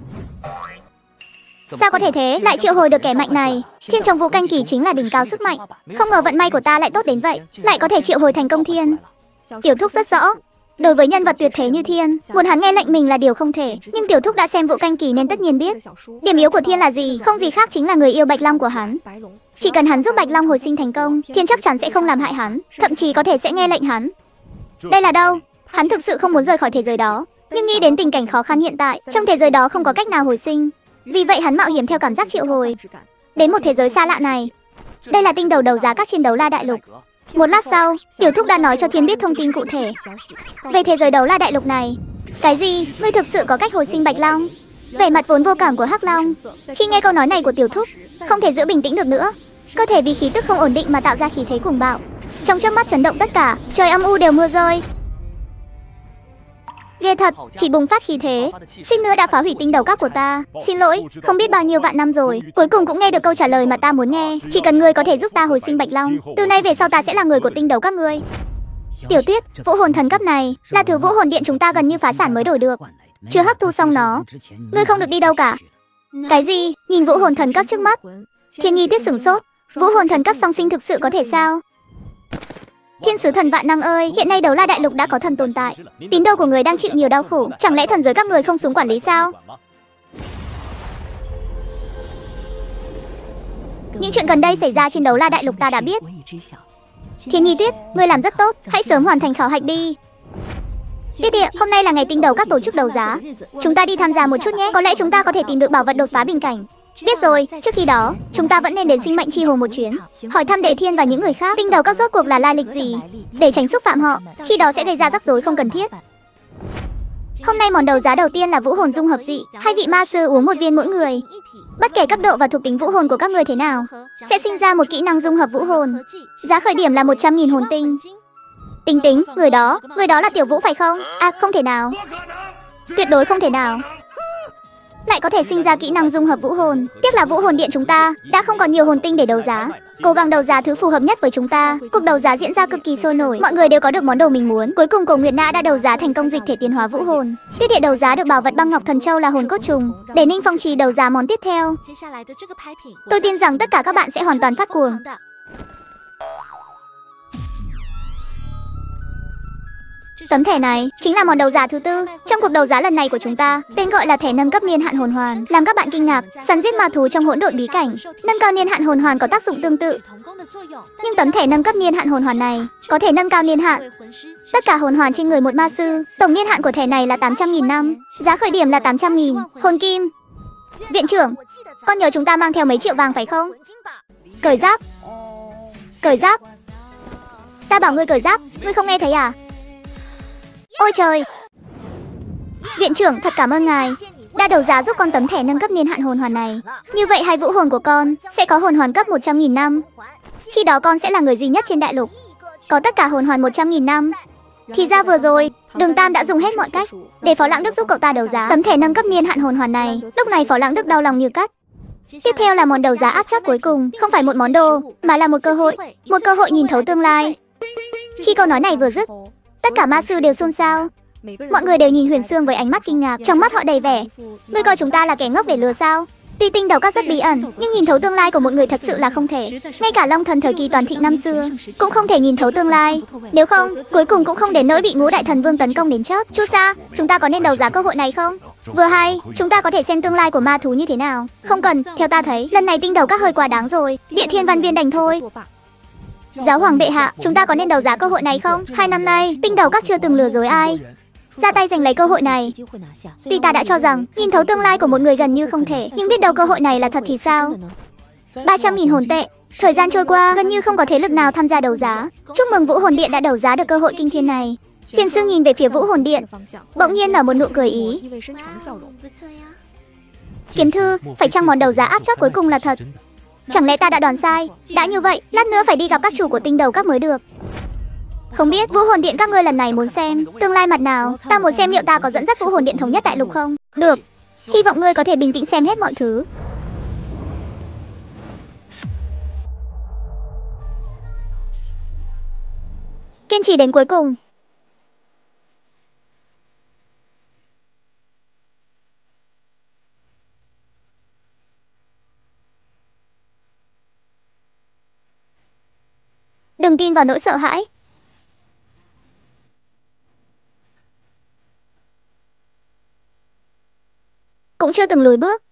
Sao có thể thế, lại triệu hồi được kẻ mạnh này? Thiên trong vũ canh kỳ chính là đỉnh cao sức mạnh. Không ngờ vận may của ta lại tốt đến vậy, lại có thể triệu hồi thành công thiên. Tiểu thúc rất rõ, đối với nhân vật tuyệt thế như thiên, muốn hắn nghe lệnh mình là điều không thể. Nhưng tiểu thúc đã xem vũ canh kỳ nên tất nhiên biết. Điểm yếu của thiên là gì? Không gì khác chính là người yêu Bạch Long của hắn. Chỉ cần hắn giúp Bạch Long hồi sinh thành công, thiên chắc chắn sẽ không làm hại hắn, thậm chí có thể sẽ nghe lệnh hắn. Đây là đâu? Hắn thực sự không muốn rời khỏi thế giới đó, nhưng nghĩ đến tình cảnh khó khăn hiện tại, trong thế giới đó không có cách nào hồi sinh. Vì vậy hắn mạo hiểm theo cảm giác triệu hồi đến một thế giới xa lạ này. Đây là tinh đầu đấu giá các chiến đấu la đại lục. Một lát sau, tiểu thúc đã nói cho thiên biết thông tin cụ thể về thế giới đấu la đại lục này. Cái gì? Ngươi thực sự có cách hồi sinh Bạch Long? Vẻ mặt vốn vô cảm của Hắc Long khi nghe câu nói này của tiểu thúc không thể giữ bình tĩnh được nữa. Cơ thể vì khí tức không ổn định mà tạo ra khí thế cuồng bạo, trong chớp mắt chấn động tất cả, trời âm u đều mưa rơi. Ghê thật, chỉ bùng phát khí thế, suýt nữa đã phá hủy tinh đầu các của ta. Xin lỗi, không biết bao nhiêu vạn năm rồi, cuối cùng cũng nghe được câu trả lời mà ta muốn nghe. Chỉ cần ngươi có thể giúp ta hồi sinh Bạch Long, từ nay về sau ta sẽ là người của tinh đầu các ngươi. Tiểu Tuyết, vũ hồn thần cấp này là thứ vũ hồn điện chúng ta gần như phá sản mới đổi được, chưa hấp thu xong nó, ngươi không được đi đâu cả. Cái gì? Nhìn vũ hồn thần cấp trước mắt, Thiên Nhi Tuyết sửng sốt. Vũ hồn thần cấp song sinh thực sự có thể sao? Thiên sứ thần vạn năng ơi, hiện nay đấu la đại lục đã có thần tồn tại, tín đồ của người đang chịu nhiều đau khổ, chẳng lẽ thần giới các người không xuống quản lý sao? Những chuyện gần đây xảy ra trên đấu la đại lục ta đã biết. Thiên Nhi Tuyết, ngươi làm rất tốt, hãy sớm hoàn thành khảo hạch đi. Tiết địa, hôm nay là ngày tinh đầu các tổ chức đấu giá, chúng ta đi tham gia một chút nhé, có lẽ chúng ta có thể tìm được bảo vật đột phá bình cảnh. Biết rồi, trước khi đó, chúng ta vẫn nên đến sinh mệnh chi hồ một chuyến, hỏi thăm Đệ Thiên và những người khác tinh đầu các rốt cuộc là lai lịch gì, để tránh xúc phạm họ, khi đó sẽ gây ra rắc rối không cần thiết. Hôm nay món đấu giá đầu tiên là vũ hồn dung hợp dị, hai vị ma sư uống một viên mỗi người. Bất kể cấp độ và thuộc tính vũ hồn của các người thế nào, sẽ sinh ra một kỹ năng dung hợp vũ hồn. Giá khởi điểm là một trăm nghìn hồn tinh. Tính tính, người đó, người đó là Tiểu Vũ phải không? À, không thể nào. Tuyệt đối không thể nào. Lại có thể sinh ra kỹ năng dung hợp vũ hồn. Tiếc là vũ hồn điện chúng ta đã không còn nhiều hồn tinh để đấu giá. Cố gắng đấu giá thứ phù hợp nhất với chúng ta. Cuộc đấu giá diễn ra cực kỳ sôi nổi, mọi người đều có được món đồ mình muốn. Cuối cùng Cổ Nguyệt Na đã đấu giá thành công dịch thể tiến hóa vũ hồn. Tiết địa đấu giá được bảo vật băng ngọc thần châu là hồn cốt trùng, để Ninh Phong Trì đấu giá món tiếp theo. Tôi tin rằng tất cả các bạn sẽ hoàn toàn phát cuồng. Tấm thẻ này chính là món đấu giá thứ tư trong cuộc đấu giá lần này của chúng ta, tên gọi là thẻ nâng cấp niên hạn hồn hoàn. Làm các bạn kinh ngạc, săn giết ma thú trong hỗn độn bí cảnh, nâng cao niên hạn hồn hoàn có tác dụng tương tự. Nhưng tấm thẻ nâng cấp niên hạn hồn hoàn này có thể nâng cao niên hạn tất cả hồn hoàn trên người một ma sư. Tổng niên hạn của thẻ này là tám trăm nghìn năm, giá khởi điểm là tám trăm nghìn hồn kim. Viện trưởng, con nhớ chúng ta mang theo mấy triệu vàng phải không? Cởi giáp, cởi giáp. Ta bảo ngươi cởi giáp, ngươi không nghe thấy à? Ôi trời! Viện trưởng thật cảm ơn ngài đã đấu giá giúp con tấm thẻ nâng cấp niên hạn hồn hoàn này. Như vậy hai vũ hồn của con sẽ có hồn hoàn cấp một trăm nghìn năm. Khi đó con sẽ là người duy nhất trên đại lục có tất cả hồn hoàn một trăm nghìn năm. Thì ra vừa rồi Đường Tam đã dùng hết mọi cách để Phó Lãng Đức giúp cậu ta đấu giá tấm thẻ nâng cấp niên hạn hồn hoàn này. Lúc này Phó Lãng Đức đau lòng như cắt. Tiếp theo là món đấu giá áp chót cuối cùng, không phải một món đồ mà là một cơ hội, một cơ hội nhìn thấu tương lai. Khi câu nói này vừa dứt, tất cả ma sư đều xôn xao. Mọi người đều nhìn Huyền Sương với ánh mắt kinh ngạc, trong mắt họ đầy vẻ. Ngươi coi chúng ta là kẻ ngốc để lừa sao? Tuy tinh đầu các rất bí ẩn, nhưng nhìn thấu tương lai của một người thật sự là không thể. Ngay cả Long Thần thời kỳ toàn thịnh năm xưa cũng không thể nhìn thấu tương lai. Nếu không, cuối cùng cũng không đến nỗi bị Ngũ Đại Thần Vương tấn công đến chết. Chu Sa, chúng ta có nên đấu giá cơ hội này không? Vừa hay, chúng ta có thể xem tương lai của ma thú như thế nào. Không cần, theo ta thấy, lần này tinh đầu các hơi quá đáng rồi. Địa Thiên Văn Viên đành thôi. Giáo hoàng bệ hạ, chúng ta có nên đấu giá cơ hội này không? Hai năm nay, tinh đầu các chưa từng lừa dối ai. Ra tay giành lấy cơ hội này. Tuy ta đã cho rằng nhìn thấu tương lai của một người gần như không thể, nhưng biết đâu cơ hội này là thật thì sao? ba trăm nghìn hồn tệ. Thời gian trôi qua, gần như không có thế lực nào tham gia đấu giá. Chúc mừng Vũ Hồn Điện đã đấu giá được cơ hội kinh thiên này. Huyền Sương nhìn về phía Vũ Hồn Điện, bỗng nhiên nở một nụ cười ý. Kiếm thư, phải chăng món đấu giá áp chót cuối cùng là thật? Chẳng lẽ ta đã đoán sai? Đã như vậy, lát nữa phải đi gặp các chủ của tinh đầu các mới được. Không biết Vũ Hồn Điện các ngươi lần này muốn xem tương lai mặt nào? Ta muốn xem liệu ta có dẫn dắt Vũ Hồn Điện thống nhất đại lục không? Được, hy vọng ngươi có thể bình tĩnh xem hết mọi thứ. Kiên trì đến cuối cùng. Đừng tin vào nỗi sợ hãi. Cũng chưa từng lùi bước.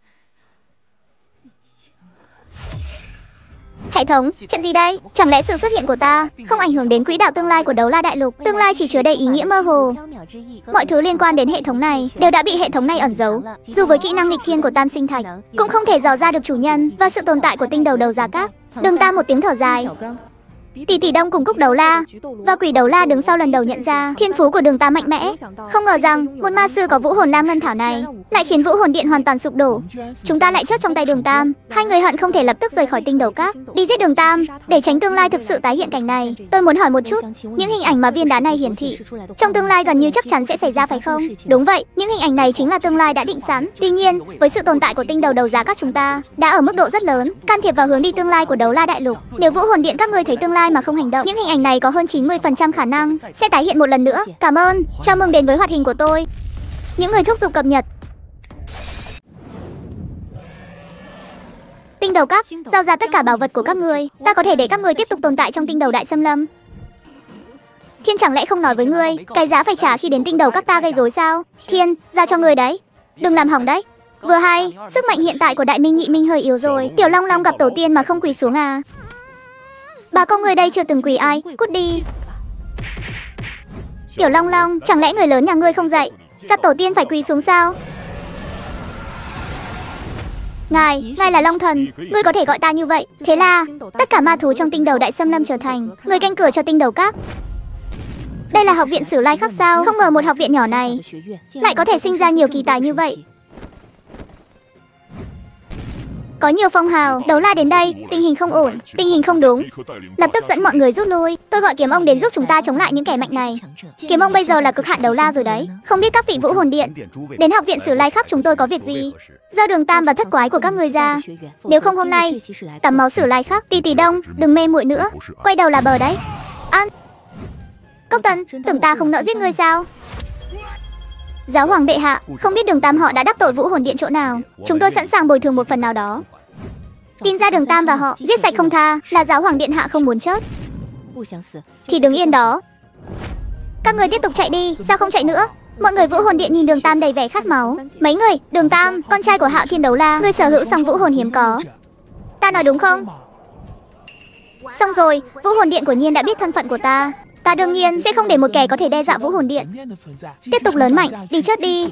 Hệ thống, chuyện gì đây? Chẳng lẽ sự xuất hiện của ta không ảnh hưởng đến quỹ đạo tương lai của Đấu La Đại Lục? Tương lai chỉ chứa đầy ý nghĩa mơ hồ. Mọi thứ liên quan đến hệ thống này đều đã bị hệ thống này ẩn giấu. Dù với kỹ năng nghịch thiên của Tam Sinh Thạch, cũng không thể dò ra được chủ nhân và sự tồn tại của tinh đầu đầu giá các. Đường Tam một tiếng thở dài. Tỷ tỷ Đông cùng Cúc Đấu La và Quỷ Đấu La đứng sau lần đầu nhận ra thiên phú của Đường Tam mạnh mẽ. Không ngờ rằng một ma sư có vũ hồn lam ngân thảo này lại khiến vũ hồn điện hoàn toàn sụp đổ. Chúng ta lại chết trong tay Đường Tam. Hai người hận không thể lập tức rời khỏi tinh đầu các, đi giết Đường Tam để tránh tương lai thực sự tái hiện cảnh này. Tôi muốn hỏi một chút, những hình ảnh mà viên đá này hiển thị trong tương lai gần như chắc chắn sẽ xảy ra phải không? Đúng vậy, những hình ảnh này chính là tương lai đã định sẵn. Tuy nhiên, với sự tồn tại của tinh đầu đầu giá các chúng ta đã ở mức độ rất lớn can thiệp vào hướng đi tương lai của Đấu La Đại Lục. Nếu vũ hồn điện các ngươi thấy tương lai mà không hành động, những hình ảnh này có hơn chín mươi phần trăm khả năng sẽ tái hiện một lần nữa. Cảm ơn, chào mừng đến với hoạt hình của tôi. Những người thúc giục cập nhật. Tinh đầu các, giao ra tất cả bảo vật của các ngươi. Ta có thể để các ngươi tiếp tục tồn tại trong tinh đầu đại xâm lâm. Thiên chẳng lẽ không nói với ngươi cái giá phải trả khi đến tinh đầu các ta gây rối sao? Thiên, giao cho ngươi đấy, đừng làm hỏng đấy. Vừa hay, sức mạnh hiện tại của Đại Minh Nhị Minh hơi yếu rồi. Tiểu Long Long gặp tổ tiên mà không quỳ xuống à? Bà con người đây chưa từng quỳ ai, cút đi. Tiểu Long Long, chẳng lẽ người lớn nhà ngươi không dạy các tổ tiên phải quỳ xuống sao? Ngài, ngài là Long Thần, ngươi có thể gọi ta như vậy. Thế là tất cả ma thú trong tinh đầu đại xâm lâm trở thành người canh cửa cho tinh đầu các. Đây là học viện Sử Lai Khắc sao? Không ngờ một học viện nhỏ này lại có thể sinh ra nhiều kỳ tài như vậy. Có nhiều phong hào, Đấu La đến đây, tình hình không ổn, tình hình không đúng. Lập tức dẫn mọi người rút lui. Tôi gọi Kiếm Ông đến giúp chúng ta chống lại những kẻ mạnh này. Kiếm Ông bây giờ là cực hạn Đấu La rồi đấy. Không biết các vị vũ hồn điện đến học viện Sử Lai Khắc chúng tôi có việc gì? Giao Đường Tam và thất quái của các người ra. Nếu không hôm nay tắm máu Sử Lai Khắc. Tỷ tỷ Đông, đừng mê muội nữa, quay đầu là bờ đấy. An Cốc Tần, tưởng ta không nỡ giết ngươi sao? Giáo hoàng bệ hạ, không biết Đường Tam họ đã đắc tội vũ hồn điện chỗ nào. Chúng tôi sẵn sàng bồi thường một phần nào đó. Tìm ra Đường Tam và họ, giết sạch không tha. Là giáo hoàng điện hạ không muốn chết thì đứng yên đó. Các người tiếp tục chạy đi, sao không chạy nữa? Mọi người vũ hồn điện nhìn Đường Tam đầy vẻ khát máu. Mấy người, Đường Tam, con trai của Hạo Thiên Đấu La, ngươi sở hữu song vũ hồn hiếm có. Ta nói đúng không? Xong rồi, vũ hồn điện của Nhiên đã biết thân phận của ta. Ta đương nhiên sẽ không để một kẻ có thể đe dọa vũ hồn điện tiếp tục lớn mạnh, đi chết đi.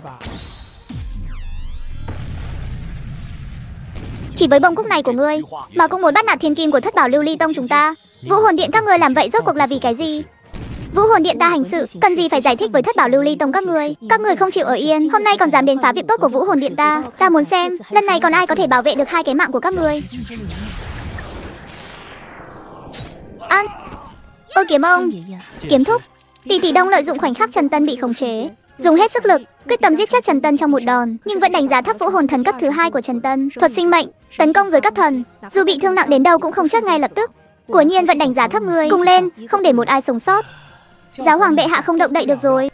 Chỉ với bông cúc này của ngươi mà cũng muốn bắt nạt thiên kim của thất bảo lưu ly tông chúng ta. Vũ hồn điện các ngươi làm vậy rốt cuộc là vì cái gì? Vũ hồn điện ta hành sự cần gì phải giải thích với thất bảo lưu ly tông các ngươi? Các ngươi không chịu ở yên, hôm nay còn dám đến phá việc tốt của vũ hồn điện ta. Ta muốn xem lần này còn ai có thể bảo vệ được hai cái mạng của các ngươi. An Ôi Kiếm Ông, Kiếm Thúc, tỷ tỷ Đông lợi dụng khoảnh khắc Trần Tân bị khống chế, dùng hết sức lực quyết tâm giết chết Trần Tân trong một đòn, nhưng vẫn đánh giá thấp vũ hồn thần cấp thứ hai của Trần Tân. Thuật sinh mệnh tấn công giới cấp thần, dù bị thương nặng đến đâu cũng không chết ngay lập tức. Của Nhiên vẫn đánh giá thấp ngươi, cùng lên, không để một ai sống sót. Giáo hoàng bệ hạ không động đậy được rồi.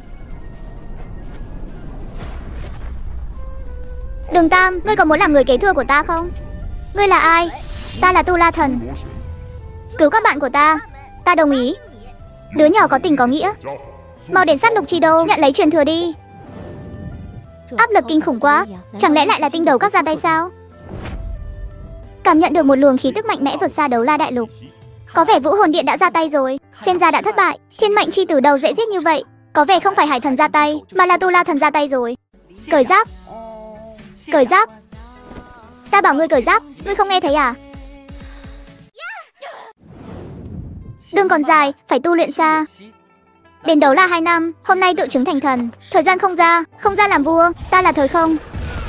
Đường Tam, ngươi có muốn làm người kế thừa của ta không? Ngươi là ai? Ta là Tu La Thần. Cứu các bạn của ta. Ta đồng ý. Đứa nhỏ có tình có nghĩa. Mau đến sát lục chi đô nhận lấy truyền thừa đi. Áp lực kinh khủng quá. Chẳng lẽ lại là tinh đầu các ra tay sao? Cảm nhận được một luồng khí tức mạnh mẽ vượt xa Đấu La Đại Lục. Có vẻ vũ hồn điện đã ra tay rồi. Xem ra đã thất bại. Thiên mệnh chi từ đầu dễ giết như vậy. Có vẻ không phải Hải Thần ra tay, mà là Tu La Thần ra tay rồi. Cởi giáp. Cởi giáp. Ta bảo ngươi cởi giáp, ngươi không nghe thấy à? Đường còn dài, phải tu luyện xa. Đến Đấu La hai năm, hôm nay tự chứng thành thần. Thời gian không ra, không ra làm vua. Ta là thời không.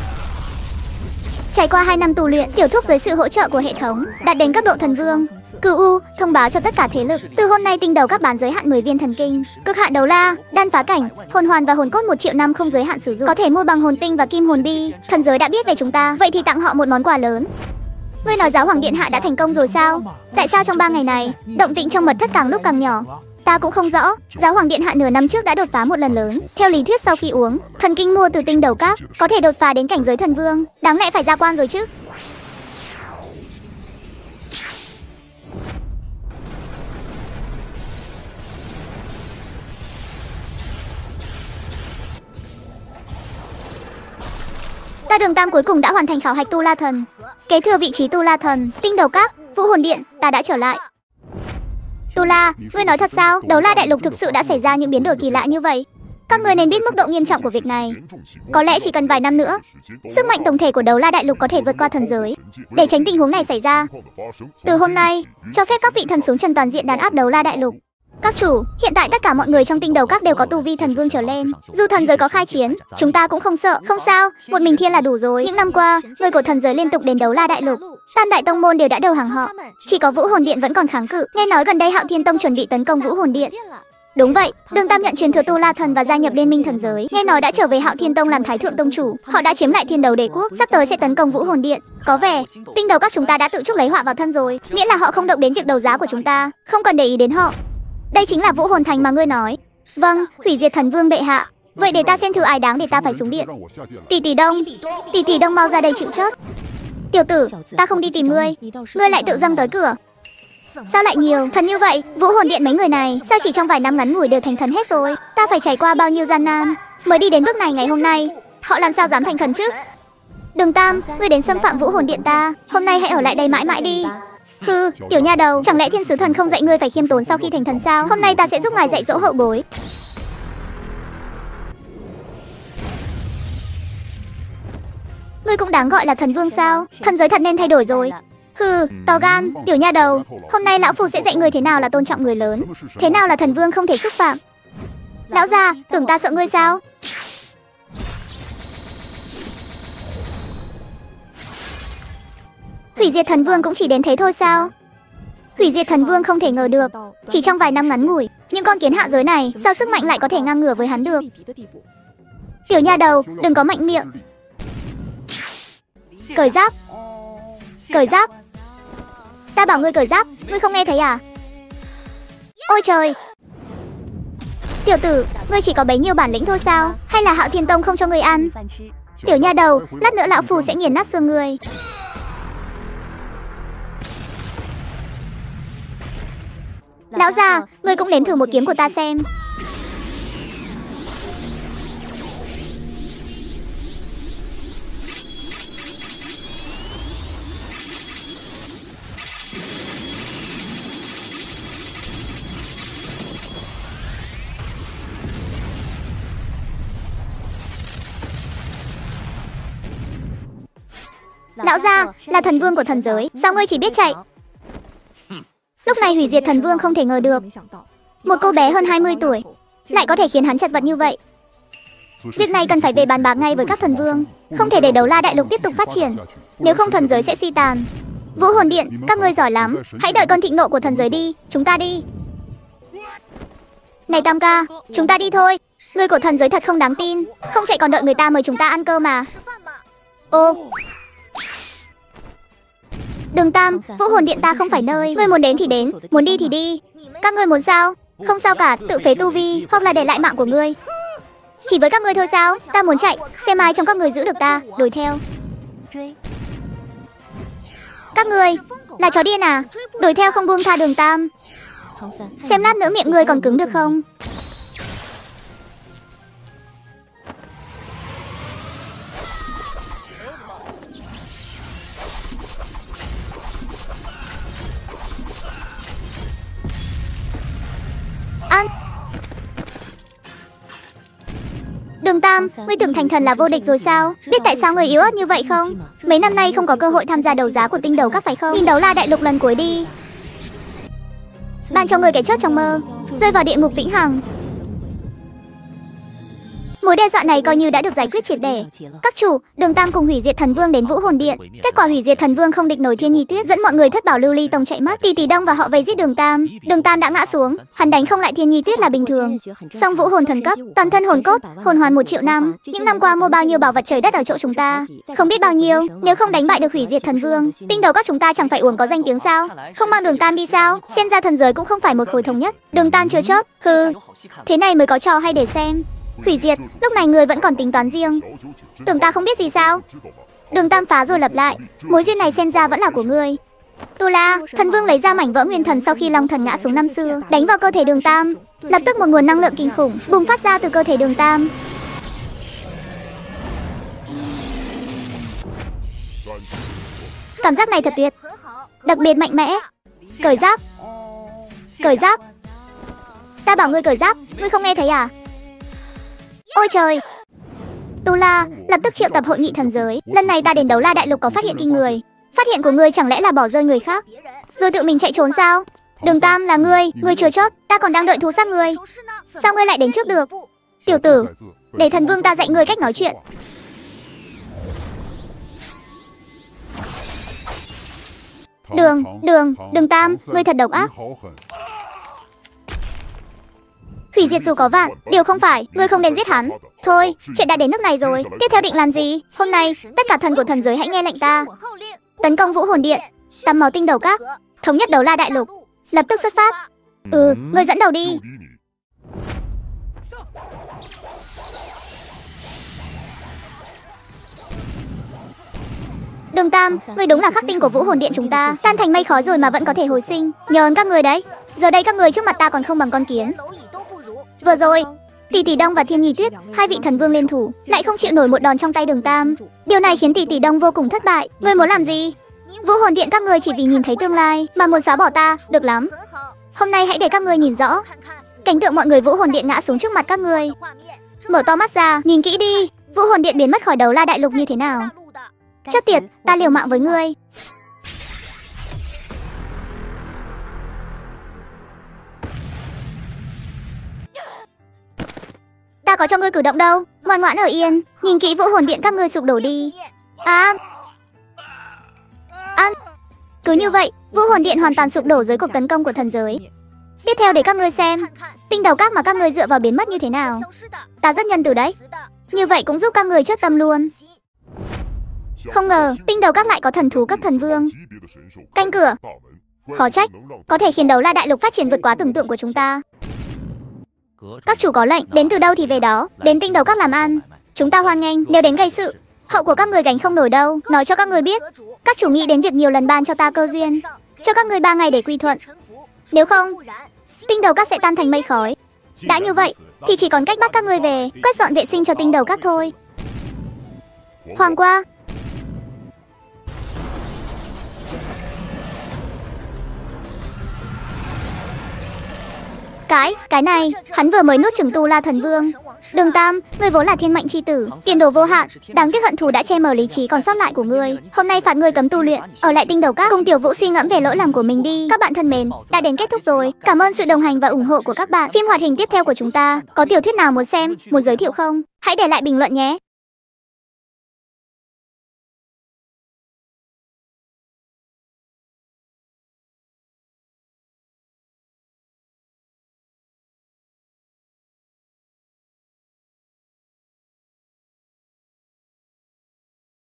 Trải qua hai năm tu luyện, Tiểu Thúc dưới sự hỗ trợ của hệ thống đạt đến cấp độ thần vương. Cửu U thông báo cho tất cả thế lực, từ hôm nay tinh đầu các bán giới hạn mười viên thần kinh. Cực hạn Đấu La, đan phá cảnh, hồn hoàn và hồn cốt một triệu năm không giới hạn sử dụng, có thể mua bằng hồn tinh và kim hồn bi. Thần giới đã biết về chúng ta, vậy thì tặng họ một món quà lớn. Ngươi nói giáo hoàng điện hạ đã thành công rồi sao? Tại sao trong ba ngày này động tĩnh trong mật thất càng lúc càng nhỏ? Ta cũng không rõ. Giáo hoàng điện hạ nửa năm trước đã đột phá một lần lớn. Theo lý thuyết sau khi uống thần kinh mua từ tinh đầu các, có thể đột phá đến cảnh giới thần vương. Đáng lẽ phải ra quan rồi chứ. Ta Đường Tam cuối cùng đã hoàn thành khảo hạch Tu La Thần, kế thừa vị trí Tu La Thần. Tinh Đầu Các, Vũ Hồn Điện, ta đã trở lại. Tu La, ngươi nói thật sao? Đấu La Đại Lục thực sự đã xảy ra những biến đổi kỳ lạ như vậy? Các ngươi nên biết mức độ nghiêm trọng của việc này. Có lẽ chỉ cần vài năm nữa, sức mạnh tổng thể của Đấu La Đại Lục có thể vượt qua thần giới. Để tránh tình huống này xảy ra, từ hôm nay, cho phép các vị thần xuống trần toàn diện đàn áp Đấu La Đại Lục. Các chủ, hiện tại tất cả mọi người trong Tinh Đầu Các đều có tu vi thần vương trở lên. Dù thần giới có khai chiến, chúng ta cũng không sợ. Không sao, một mình Thiên là đủ rồi. Những năm qua, người của thần giới liên tục đến Đấu La Đại Lục. Tam đại tông môn đều đã đầu hàng họ. Chỉ có Vũ Hồn Điện vẫn còn kháng cự. Nghe nói gần đây Hạo Thiên Tông chuẩn bị tấn công Vũ Hồn Điện. Đúng vậy, Đường Tam nhận truyền thừa Tu La Thần và gia nhập Liên minh thần giới. Nghe nói đã trở về Hạo Thiên Tông làm Thái thượng tông chủ. Họ đã chiếm lại Thiên Đấu Đế quốc, sắp tới sẽ tấn công Vũ Hồn Điện. Có vẻ Tinh Đầu Các chúng ta đã tự chuốc lấy họa vào thân rồi. Miễn là họ không động đến việc đấu giá của chúng ta, không cần để ý đến họ. Đây chính là Vũ Hồn Thành mà ngươi nói. Vâng, hủy diệt thần vương bệ hạ. Vậy để ta xem thử ai đáng để ta phải xuống điện. Tỷ tỷ Đông, tỷ tỷ Đông mau ra đây chịu chết. Tiểu tử, ta không đi tìm ngươi, ngươi lại tự dâng tới cửa. Sao lại nhiều thần như vậy? Vũ Hồn Điện mấy người này sao chỉ trong vài năm ngắn ngủi đều thành thần hết rồi? Ta phải trải qua bao nhiêu gian nan mới đi đến bước này ngày hôm nay. Họ làm sao dám thành thần chứ? Đường Tam, ngươi đến xâm phạm Vũ Hồn Điện ta, hôm nay hãy ở lại đây mãi mãi đi. Hừ, tiểu nha đầu, chẳng lẽ Thiên Sứ Thần không dạy ngươi phải khiêm tốn sau khi thành thần sao? Hôm nay ta sẽ giúp ngài dạy dỗ hậu bối. Ngươi cũng đáng gọi là thần vương sao? Thần giới thật nên thay đổi rồi. Hừ, to gan, tiểu nha đầu, hôm nay lão phu sẽ dạy ngươi thế nào là tôn trọng người lớn, thế nào là thần vương không thể xúc phạm. Lão già, tưởng ta sợ ngươi sao? Hủy diệt thần vương cũng chỉ đến thế thôi sao? Hủy diệt thần vương không thể ngờ được, chỉ trong vài năm ngắn ngủi, những con kiến hạ giới này sao sức mạnh lại có thể ngang ngửa với hắn được. Tiểu nha đầu, đừng có mạnh miệng. Cởi giáp. Cởi giáp. Ta bảo ngươi cởi giáp, ngươi không nghe thấy à? Ôi trời. Tiểu tử, ngươi chỉ có bấy nhiêu bản lĩnh thôi sao? Hay là Hạo Thiên Tông không cho ngươi ăn? Tiểu nha đầu, lát nữa lão phù sẽ nghiền nát xương ngươi. Lão già, ngươi cũng nếm thử một kiếm của ta xem. Lão gia, là thần vương của thần giới, sao ngươi chỉ biết chạy? Lúc này hủy diệt thần vương không thể ngờ được, một cô bé hơn hai mươi tuổi lại có thể khiến hắn chật vật như vậy. Việc này cần phải về bàn bạc ngay với các thần vương, không thể để Đấu La Đại Lục tiếp tục phát triển, nếu không thần giới sẽ suy tàn. Vũ Hồn Điện, các ngươi giỏi lắm, hãy đợi cơn thịnh nộ của thần giới đi, chúng ta đi. Này Tam ca, chúng ta đi thôi. Người của thần giới thật không đáng tin, không chạy còn đợi người ta mời chúng ta ăn cơm mà. Ô, Đường Tam, Vũ Hồn Điện ta không phải nơi ngươi muốn đến thì đến, muốn đi thì đi. Các ngươi muốn sao? Không sao cả, tự phế tu vi hoặc là để lại mạng của ngươi. Chỉ với các ngươi thôi sao? Ta muốn chạy, xem ai trong các ngươi giữ được ta, đuổi theo. Các ngươi là chó điên à? Đuổi theo không buông tha Đường Tam. Xem lát nữa miệng ngươi còn cứng được không? Ăn. Đường Tam, ngươi tưởng thành thần là vô địch rồi sao? Biết tại sao người yếu ớt như vậy không? Mấy năm nay không có cơ hội tham gia đấu giá của Tinh Đầu Các phải không? Nhìn Đấu La Đại Lục lần cuối đi. Ban cho người cái chết trong mơ, rơi vào địa ngục vĩnh hằng. Mối đe dọa này coi như đã được giải quyết triệt để. Các chủ, Đường Tam cùng hủy diệt thần vương đến Vũ Hồn Điện. Kết quả hủy diệt thần vương không địch nổi Thiên Nhi Tuyết, dẫn mọi người thất bảo lưu ly tông chạy mất. Tỷ tỷ Đông và họ vây giết Đường Tam. Đường Tam đã ngã xuống, hắn đánh không lại Thiên Nhi Tuyết là bình thường. Song Vũ Hồn thần cấp, toàn thân hồn cốt, hồn hoàn một triệu năm. Những năm qua mua bao nhiêu bảo vật trời đất ở chỗ chúng ta, không biết bao nhiêu. Nếu không đánh bại được hủy diệt thần vương, Tinh Đầu Các chúng ta chẳng phải uổng có danh tiếng sao? Không mang Đường Tam đi sao? Xem ra thần giới cũng không phải một khối thống nhất. Đường Tam chưa chết, hừ, thế này mới có trò hay để xem. Hủy diệt, lúc này người vẫn còn tính toán riêng. Tưởng ta không biết gì sao? Đường Tam phá rồi lập lại, mối duyên này xem ra vẫn là của ngươi. Tu La, thần vương lấy ra mảnh vỡ nguyên thần sau khi Long Thần ngã xuống năm xưa, đánh vào cơ thể Đường Tam. Lập tức một nguồn năng lượng kinh khủng bùng phát ra từ cơ thể Đường Tam. Cảm giác này thật tuyệt, đặc biệt mạnh mẽ. Cởi giáp, cởi giáp. Ta bảo ngươi cởi giáp, ngươi không nghe thấy à? Ôi trời! Tu La, lập tức triệu tập hội nghị thần giới. Lần này ta đến Đấu La Đại Lục có phát hiện kinh người. Phát hiện của ngươi chẳng lẽ là bỏ rơi người khác, rồi tự mình chạy trốn sao? Đường Tam, là ngươi, ngươi chưa chót, ta còn đang đợi thú sát ngươi. Sao ngươi lại đến trước được? Tiểu tử, để thần vương ta dạy ngươi cách nói chuyện. Đường, đường, đường Tam, ngươi thật độc ác. Hủy diệt dù có vạn, điều không phải, ngươi không nên giết hắn. Thôi, chuyện đã đến nước này rồi, tiếp theo định làm gì? Hôm nay, tất cả thần của thần giới hãy nghe lệnh ta. Tấn công Vũ Hồn Điện, tắm máu tinh đầu các, thống nhất Đấu La Đại Lục. Lập tức xuất phát. Ừ, ngươi dẫn đầu đi. Đường Tam, ngươi đúng là khắc tinh của Vũ Hồn Điện chúng ta, tan thành mây khói rồi mà vẫn có thể hồi sinh. Nhờ ơn các người đấy. Giờ đây các người trước mặt ta còn không bằng con kiến. Vừa rồi, Tỷ Tỷ Đông và Thiên Nhi Tuyết, hai vị thần vương liên thủ, lại không chịu nổi một đòn trong tay Đường Tam. Điều này khiến Tỷ Tỷ Đông vô cùng thất bại. Ngươi muốn làm gì? Vũ Hồn Điện các người chỉ vì nhìn thấy tương lai mà muốn xóa bỏ ta, được lắm. Hôm nay hãy để các ngươi nhìn rõ cảnh tượng mọi người Vũ Hồn Điện ngã xuống trước mặt các ngươi. Mở to mắt ra, nhìn kỹ đi, Vũ Hồn Điện biến mất khỏi Đấu La Đại Lục như thế nào. Chết tiệt, ta liều mạng với ngươi. Ta có cho ngươi cử động đâu, ngoan ngoãn ở yên, nhìn kỹ Vũ Hồn Điện các ngươi sụp đổ đi. À, à, cứ như vậy, Vũ Hồn Điện hoàn toàn sụp đổ dưới cuộc tấn công của thần giới. Tiếp theo để các ngươi xem, tinh đầu các mà các ngươi dựa vào biến mất như thế nào. Ta rất nhân từ đấy, như vậy cũng giúp các ngươi chớt tâm luôn. Không ngờ, tinh đầu các lại có thần thú cấp thần vương. Canh cửa, khó trách, có thể khiến Đấu La Đại Lục phát triển vượt quá tưởng tượng của chúng ta. Các chủ có lệnh, đến từ đâu thì về đó, đến tinh đầu các làm ăn. Chúng ta hoan nghênh, nếu đến gây sự, hậu của các người gánh không nổi đâu. Nói cho các người biết, các chủ nghĩ đến việc nhiều lần ban cho ta cơ duyên, cho các người ba ngày để quy thuận. Nếu không, tinh đầu các sẽ tan thành mây khói. Đã như vậy, thì chỉ còn cách bắt các người về, quét dọn vệ sinh cho tinh đầu các thôi. Hoàng qua. Cái, cái này, hắn vừa mới nuốt chửng Tu La thần vương. Đường Tam, ngươi vốn là thiên mệnh chi tử, tiền đồ vô hạn, đáng tiếc hận thù đã che mờ lý trí còn sót lại của ngươi. Hôm nay phạt ngươi cấm tu luyện, ở lại tinh đầu các, cùng Tiểu Vũ suy ngẫm về lỗi lầm của mình đi. Các bạn thân mến, đã đến kết thúc rồi. Cảm ơn sự đồng hành và ủng hộ của các bạn. Phim hoạt hình tiếp theo của chúng ta, có tiểu thuyết nào muốn xem, muốn giới thiệu không? Hãy để lại bình luận nhé.